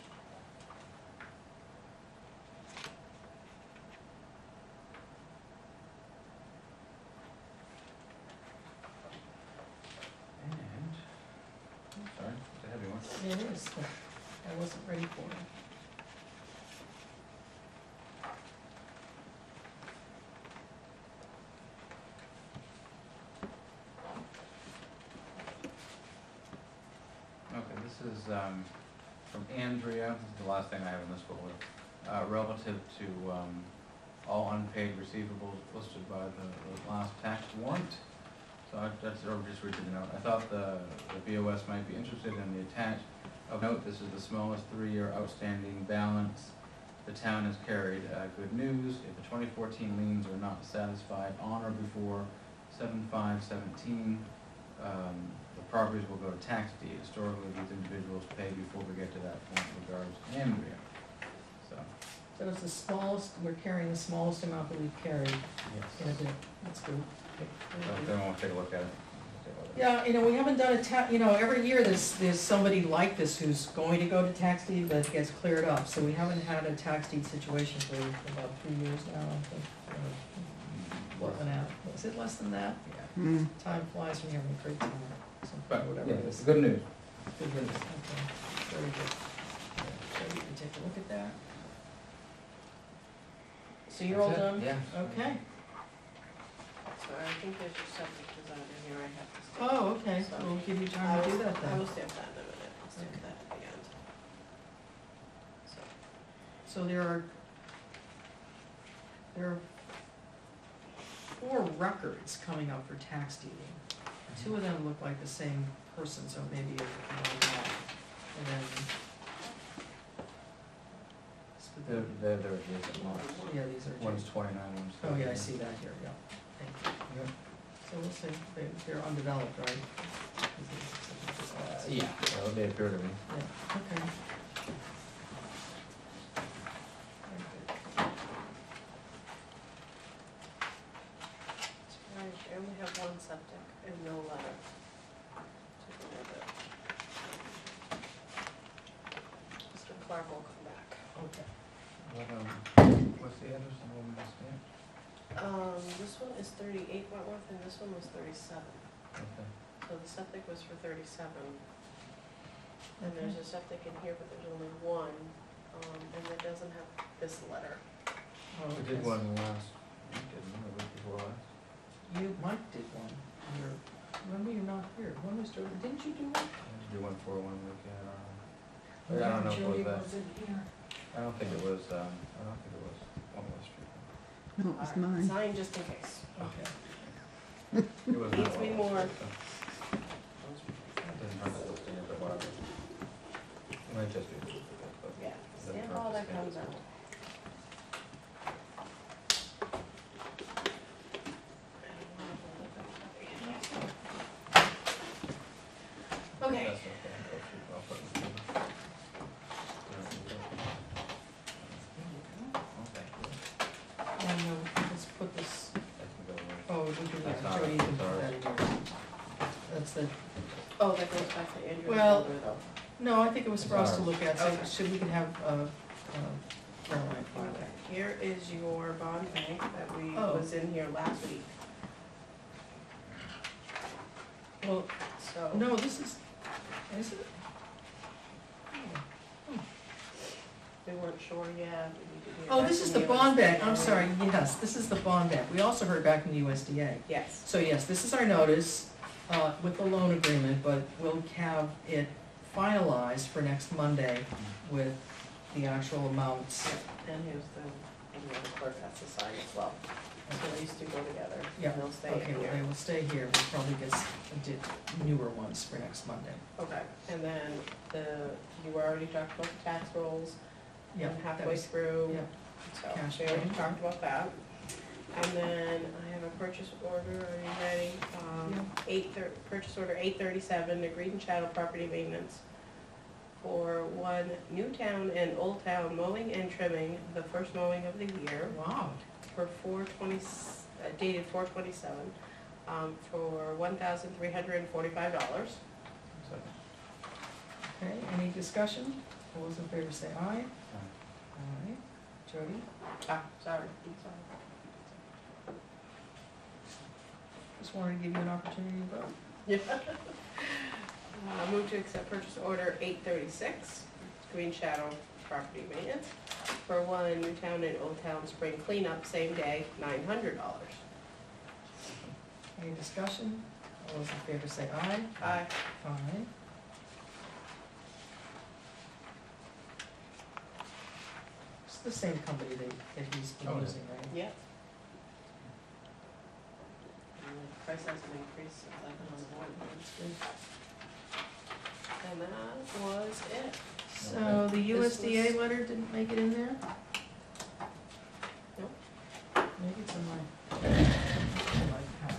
B: And, I'm sorry, it's a heavy one.
A: It is, but I wasn't ready for it.
B: Okay, this is, um, from Andrea, this is the last thing I have in this folder, uh, relative to, um, all unpaid receivables listed by the, the last tax warrant. So I, that's, or just read the note, I thought the, the B O S might be interested in the attached. Of note, this is the smallest three-year outstanding balance the town has carried. Uh, good news, if the twenty fourteen liens are not satisfied on or before seven five seventeen, um, the properties will go to tax deed. Historically, these individuals pay before we get to that point. Regards, Andrea. So,
A: So it's the smallest, we're carrying the smallest amount that we've carried in a
B: yes.
A: bit. That's good.
B: If they want to take a look at it. take a look at it.
A: Yeah, you know, we haven't done a ta, you know, every year there's, there's somebody like this who's going to go to tax deed but gets cleared up. So we haven't had a tax deed situation for about three years now, I think. or Working out, is it less than that? Yeah.
E: Hmm.
A: Time flies when you're having a great time, so,
B: But,
A: whatever
B: yeah,
A: it
B: it's
A: is.
B: good news.
A: Good news, okay, very good. So you can take a look at that. So you're all
B: That's it,
A: done?
B: yeah.
A: Okay.
C: So I think there's your septic design in here, I have to stamp.
A: Oh, okay,
C: So
A: we'll give you
C: I
A: time to
C: will-
A: do that
C: I
A: then.
C: will stamp that in a minute, I'll stamp
A: Okay.
C: that at the end. So,
A: So there are, there are four records coming up for tax deeding. Two of them look like the same person, so maybe it's one that. And then.
B: They're, they're, they're adjacent lots.
A: Yeah, these are.
B: One's twenty-nine, one's
A: Oh,
B: thirty.
A: yeah, I see that here, yeah. Thank you.
B: Yep.
A: So we'll see, they, they're undeveloped, right?
B: Uh, yeah, well, they appear to me.
A: Yeah, okay. Very good.
C: I I only have one septic and no letter. to go with it. Mister Clark will come back.
A: Okay.
B: What, um, what's the address and what we just stand?
C: Um, this one is thirty-eight Wentworth and this one was thirty-seven.
B: Okay.
C: So the septic was for thirty-seven. And there's a septic in here, but there's only one, um, and it doesn't have this letter.
A: Oh,
B: We did
A: okay.
B: one last, we did one the week before last.
A: You, Mike did one, you're, remember you're not here, when was, Jody- didn't you do one?
B: I had to do one for one week, yeah, I don't know. But I don't know if it was that.
J: wasn't here.
B: I don't think it was, um, I don't think it was on West Street.
E: No, it was
C: Alright,
E: mine.
C: Sign just in case.
A: Okay.
B: It was
C: Needs
B: not
C: me
B: on
C: more.
B: West Street, so it doesn't hurt to still stand it, but whatever. It might just be. but-
C: Yeah,
B: Doesn't
C: stamp
B: hurt
C: all
B: to
C: that
B: stamp
C: comes
B: it.
C: out. Okay.
B: That's okay, I'll shoot- I'll put it in. Okay.
A: And uh, let's put this,
B: That can go away.
A: oh, we can,
B: That's
A: yeah,
B: all
A: Jody, you
B: right,
A: can
B: that's all
A: put that in yours. That's the,
C: Oh, that goes back to Andrew's
A: Well-
C: folder though.
A: no, I think it was for us to look at, so
C: Okay.
A: should we can have, uh, uh, Caroline file
C: Okay,
A: that.
C: here is your bond bank that we,
A: Oh.
C: was in here last week,
A: Well,
C: so.
A: no, this is, is it? Oh.
C: We weren't sure yet. we needed to hear
A: Oh,
C: back
A: this
C: from
A: is the
C: U
A: bond
C: S D A.
A: bank, I'm sorry, yes, this is the bond bank. We also heard back from the U S D A.
C: Yes,
A: So yes, this is our notice uh, with the loan agreement, but we'll have it finalized for next Monday with the actual amounts.
C: and here's the, and the other clerk has to sign as well. So these two go together,
A: Yeah,
C: and they'll stay
A: Okay,
C: in
A: well, they
C: here.
A: will stay here, we'll probably get s- di- newer ones for next Monday.
C: Okay, and then the, you already talked about the tax rolls,
A: Yeah,
C: and
A: that
C: halfway
A: was-
C: through,
A: Yeah,
C: so
A: cash
C: we already
A: payment.
C: talked about that. And then I have a purchase order, are you ready? Um, eight thir- purchase order eight thirty-seven, the Green Channel Property Maintenance for one Newtown and Old Town mowing and trimming, the first mowing of the year,
A: Wow,
C: for four twenty, uh, dated four twenty-seven, um, for one thousand three hundred and forty-five dollars.
B: So,
A: okay, any discussion? All those in favor say aye.
B: uh,
A: Aye. Jody?
C: Ah, sorry, I'm sorry.
A: Just wanted to give you an opportunity to vote.
C: Yeah. Uh, move to accept purchase order eight thirty-six, Green Shadow Property Maintenance, for one Newtown and Old Town Spring Cleanup, same day, nine hundred dollars.
A: Any discussion? All those in favor say aye.
C: Aye.
A: Aye. It's the same company that, that he's been
B: Oh, yeah.
A: using, right?
C: Yeah. And the price hasn't increased since I've been on the board.
A: That's good.
C: And that was it.
A: So the U S D A
C: This was-
A: letter didn't make it in there?
C: Nope.
A: Maybe it's in my, in my pack.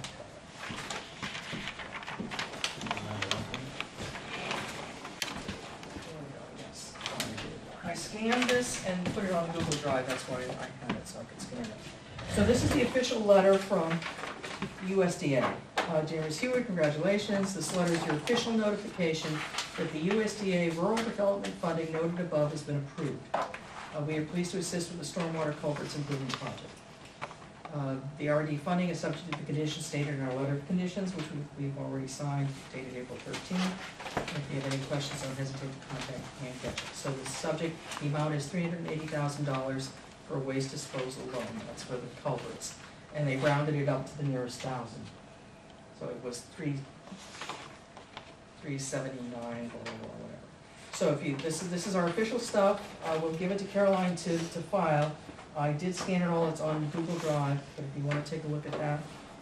A: There we go, yes. I scanned this and put it on Google Drive, that's why I had it, so I could scan it. So this is the official letter from U S D A. Uh, James Hewitt, congratulations. This letter is your official notification that the U S D A rural development funding noted above has been approved. Uh, we are pleased to assist with the stormwater culverts improvement project. Uh, the R and D funding is subject to the conditions stated in our letter of conditions, which we, we've already signed, dated April thirteenth. If you have any questions, don't hesitate to contact Ann Ketchum. So the subject, the amount is three hundred and eighty thousand dollars for a waste disposal loan. That's for the culverts. And they rounded it up to the nearest thousand. So it was three, three seventy-nine, blah, blah, blah, whatever. So if you, this is, this is our official stuff. Uh, we'll give it to Caroline to, to file. I did scan it all, it's on Google Drive, but if you wanna take a look at that.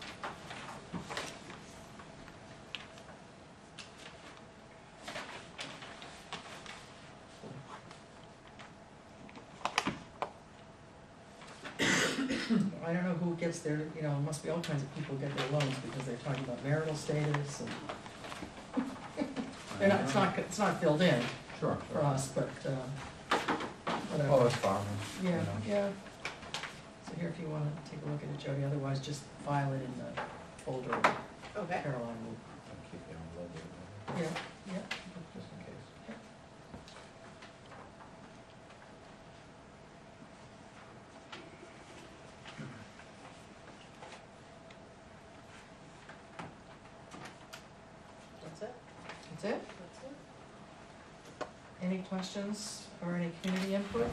A: I don't know who gets their, you know, it must be all kinds of people get their loans because they're talking about marital status and they're not, it's not, it's not filled in
B: Sure.
A: for us, but, uh, whatever.
B: Oh, it's farming. you
A: Yeah,
B: know.
A: yeah. So here, if you wanna take a look at it, Jody, otherwise just file it in the folder.
C: Okay.
A: Caroline will,
B: I'll keep you on the list,
A: yeah, yeah.
B: just in case.
C: That's it?
A: That's it?
C: That's it?
A: Any questions or any community input?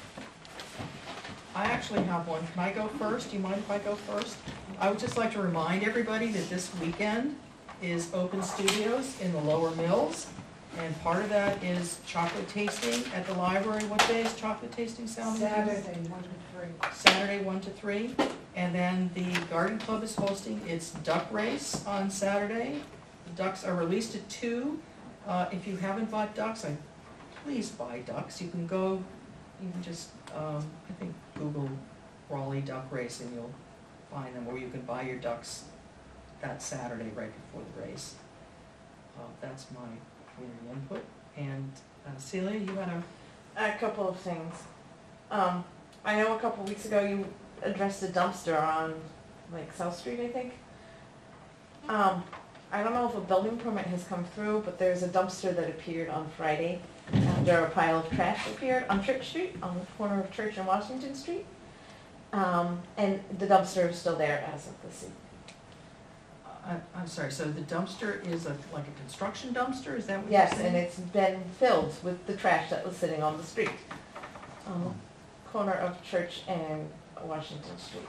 A: I actually have one. Can I go first? Do you mind if I go first? I would just like to remind everybody that this weekend is Open Studios in the Lower Mills. And part of that is chocolate tasting at the library. What day is chocolate tasting, Sal?
J: Saturday, one to three.
A: Saturday, one to three. And then the Garden Club is hosting its duck race on Saturday. The ducks are released at two. Uh, if you haven't bought ducks, I, please buy ducks. You can go, you can just, um, I think, Google Raleigh Duck Race and you'll find them, or you can buy your ducks that Saturday right before the race. Uh, that's my community input. And uh, Celia, you had a,
K: A couple of things. Um, I know a couple weeks ago you addressed a dumpster on, like, South Street, I think. Um, I don't know if a building permit has come through, but there's a dumpster that appeared on Friday after a pile of trash appeared on Church Street, on the corner of Church and Washington Street. Um, and the dumpster is still there as of this evening.
A: I, I'm sorry, so the dumpster is a, like a construction dumpster, is that what you're
K: Yes,
A: saying?
K: and it's been filled with the trash that was sitting on the street. On the corner of Church and Washington Street.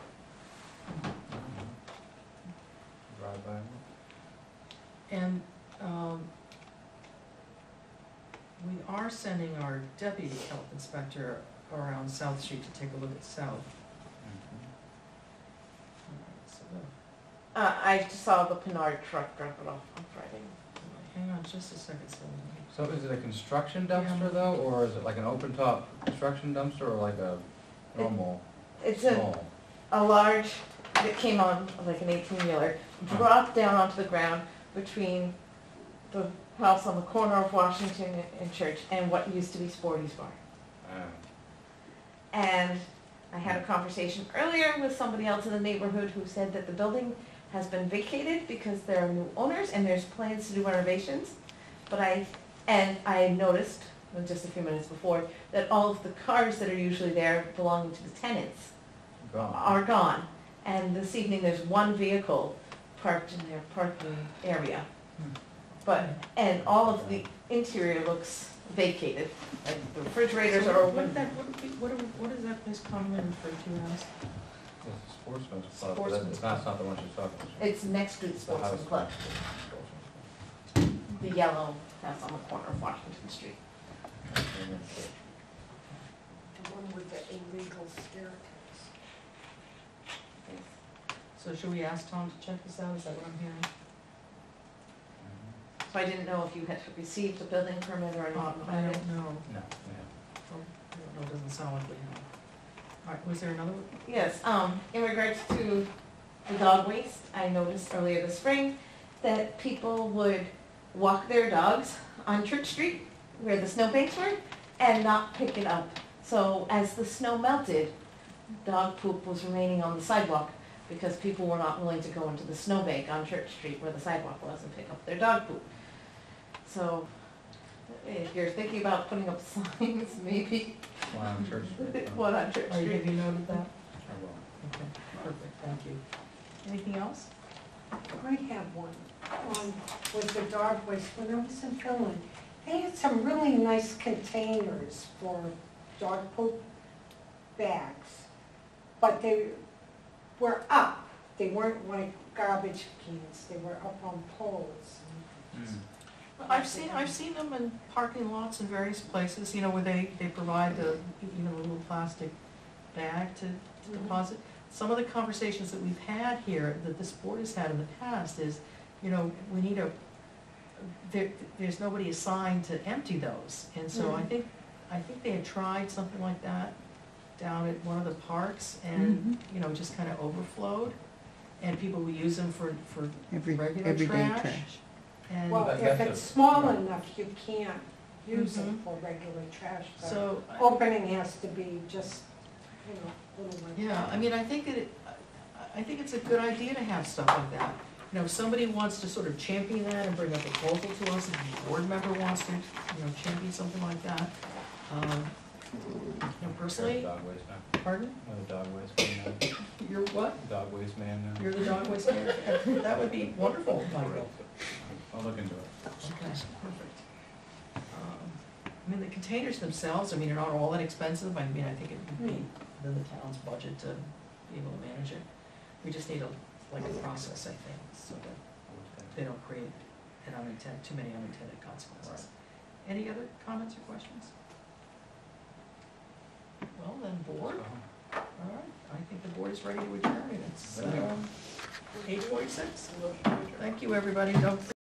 B: Drive by.
A: And, um, we are sending our deputy health inspector around South Street to take a look at South.
B: Mhm.
A: Alright, so, the-
K: Uh, I just saw the Pinard truck drop it off on Friday.
A: hang on just a second, so.
B: So is it a construction dumpster though, or is it like an open top construction dumpster, or like a normal,
K: It's a,
B: small?
K: a large, that came on like an eighteen wheeler, dropped down onto the ground between the house on the corner of Washington and Church and what used to be Sporty's Bar.
B: Uh,
K: And I had a conversation earlier with somebody else in the neighborhood who said that the building has been vacated because there are new owners and there's plans to do renovations. But I, and I noticed, well, just a few minutes before, that all of the cars that are usually there belonging to the tenants
B: Gone.
K: are gone. And this evening, there's one vehicle parked in their parking area.
B: Hmm.
K: But, and all of the interior looks vacated, like the refrigerators
A: So
K: are
A: what- What,
K: open.
A: that, what, do we- what, do we- what is that place commonly referred to as?
B: It's a sportsman's club, but
A: Sportsman's
B: that's, that's not the one she's talking about.
K: It's next to the
B: It's the house.
K: Sportsman's Club, the yellow house on the corner of Washington Street.
J: The one with the illegal staircase.
A: So should we ask Tom to check this out, is that what I'm hearing?
K: So I didn't know if you had received a building permit or
A: Uh,
K: not.
A: I don't know,
B: No, yeah.
A: Oh, I don't know, it doesn't sound like we have. All right, was there another one?
K: Yes, um, in regards to the dog waste, I noticed earlier this spring that people would walk their dogs on Church Street, where the snowbanks were, and not pick it up. So as the snow melted, dog poop was remaining on the sidewalk because people were not willing to go into the snowbank on Church Street where the sidewalk was and pick up their dog poop. So, if you're thinking about putting up signs, maybe
B: One on Church Street. um,
K: one on Church
A: Are you, have
K: Street.
A: you noted that?
B: I will.
A: Okay, perfect, thank you. Anything else?
J: I have one, um, with the dog waste, when I was in Finland, they had some really nice containers for dog poop bags, but they were up, they weren't like garbage cans, they were up on poles.
B: Mm.
A: I've seen, I've seen them in parking lots in various places, you know, where they, they provide the, you know, a little plastic bag to, to deposit. Some of the conversations that we've had here, that this board has had in the past is, you know, we need a, there, there's nobody assigned to empty those. And so I think, I think they had tried something like that down at one of the parks and, you know, just kind of overflowed. And people would use them for, for
E: Every,
A: regular
E: everyday
A: trash.
E: trash.
A: And
J: Well,
B: But
J: if
B: that's
J: it's
B: a-
J: small enough, you can't use it
A: Mhm.
J: for regular trash, but
A: so.
J: opening has to be just, you know, little like.
A: Yeah, I mean, I think that, it- I, I think it's a good idea to have stuff like that. You know, if somebody wants to sort of champion that and bring a proposal to us, if a board member wants to, you know, champion something like that. Um, You know, personally,
B: Dog waste man.
A: pardon,
B: I'm a dog waste man
A: you're what?
B: now. Dog waste man now.
A: You're the dog waste man? That would be wonderful, Michael.
B: I'll look into it.
A: Okay, perfect. Um, I mean, the containers themselves, I mean, are not all that expensive, I mean, I think it would be within the town's budget to be able to manage it. We just need a, like a process, I think, so that they don't create an unintended, too many unintended consequences. Any other comments or questions? Well, then, board, all right, I think the board is ready to adjourn, it's, um, eight forty-six. Thank you, everybody, don't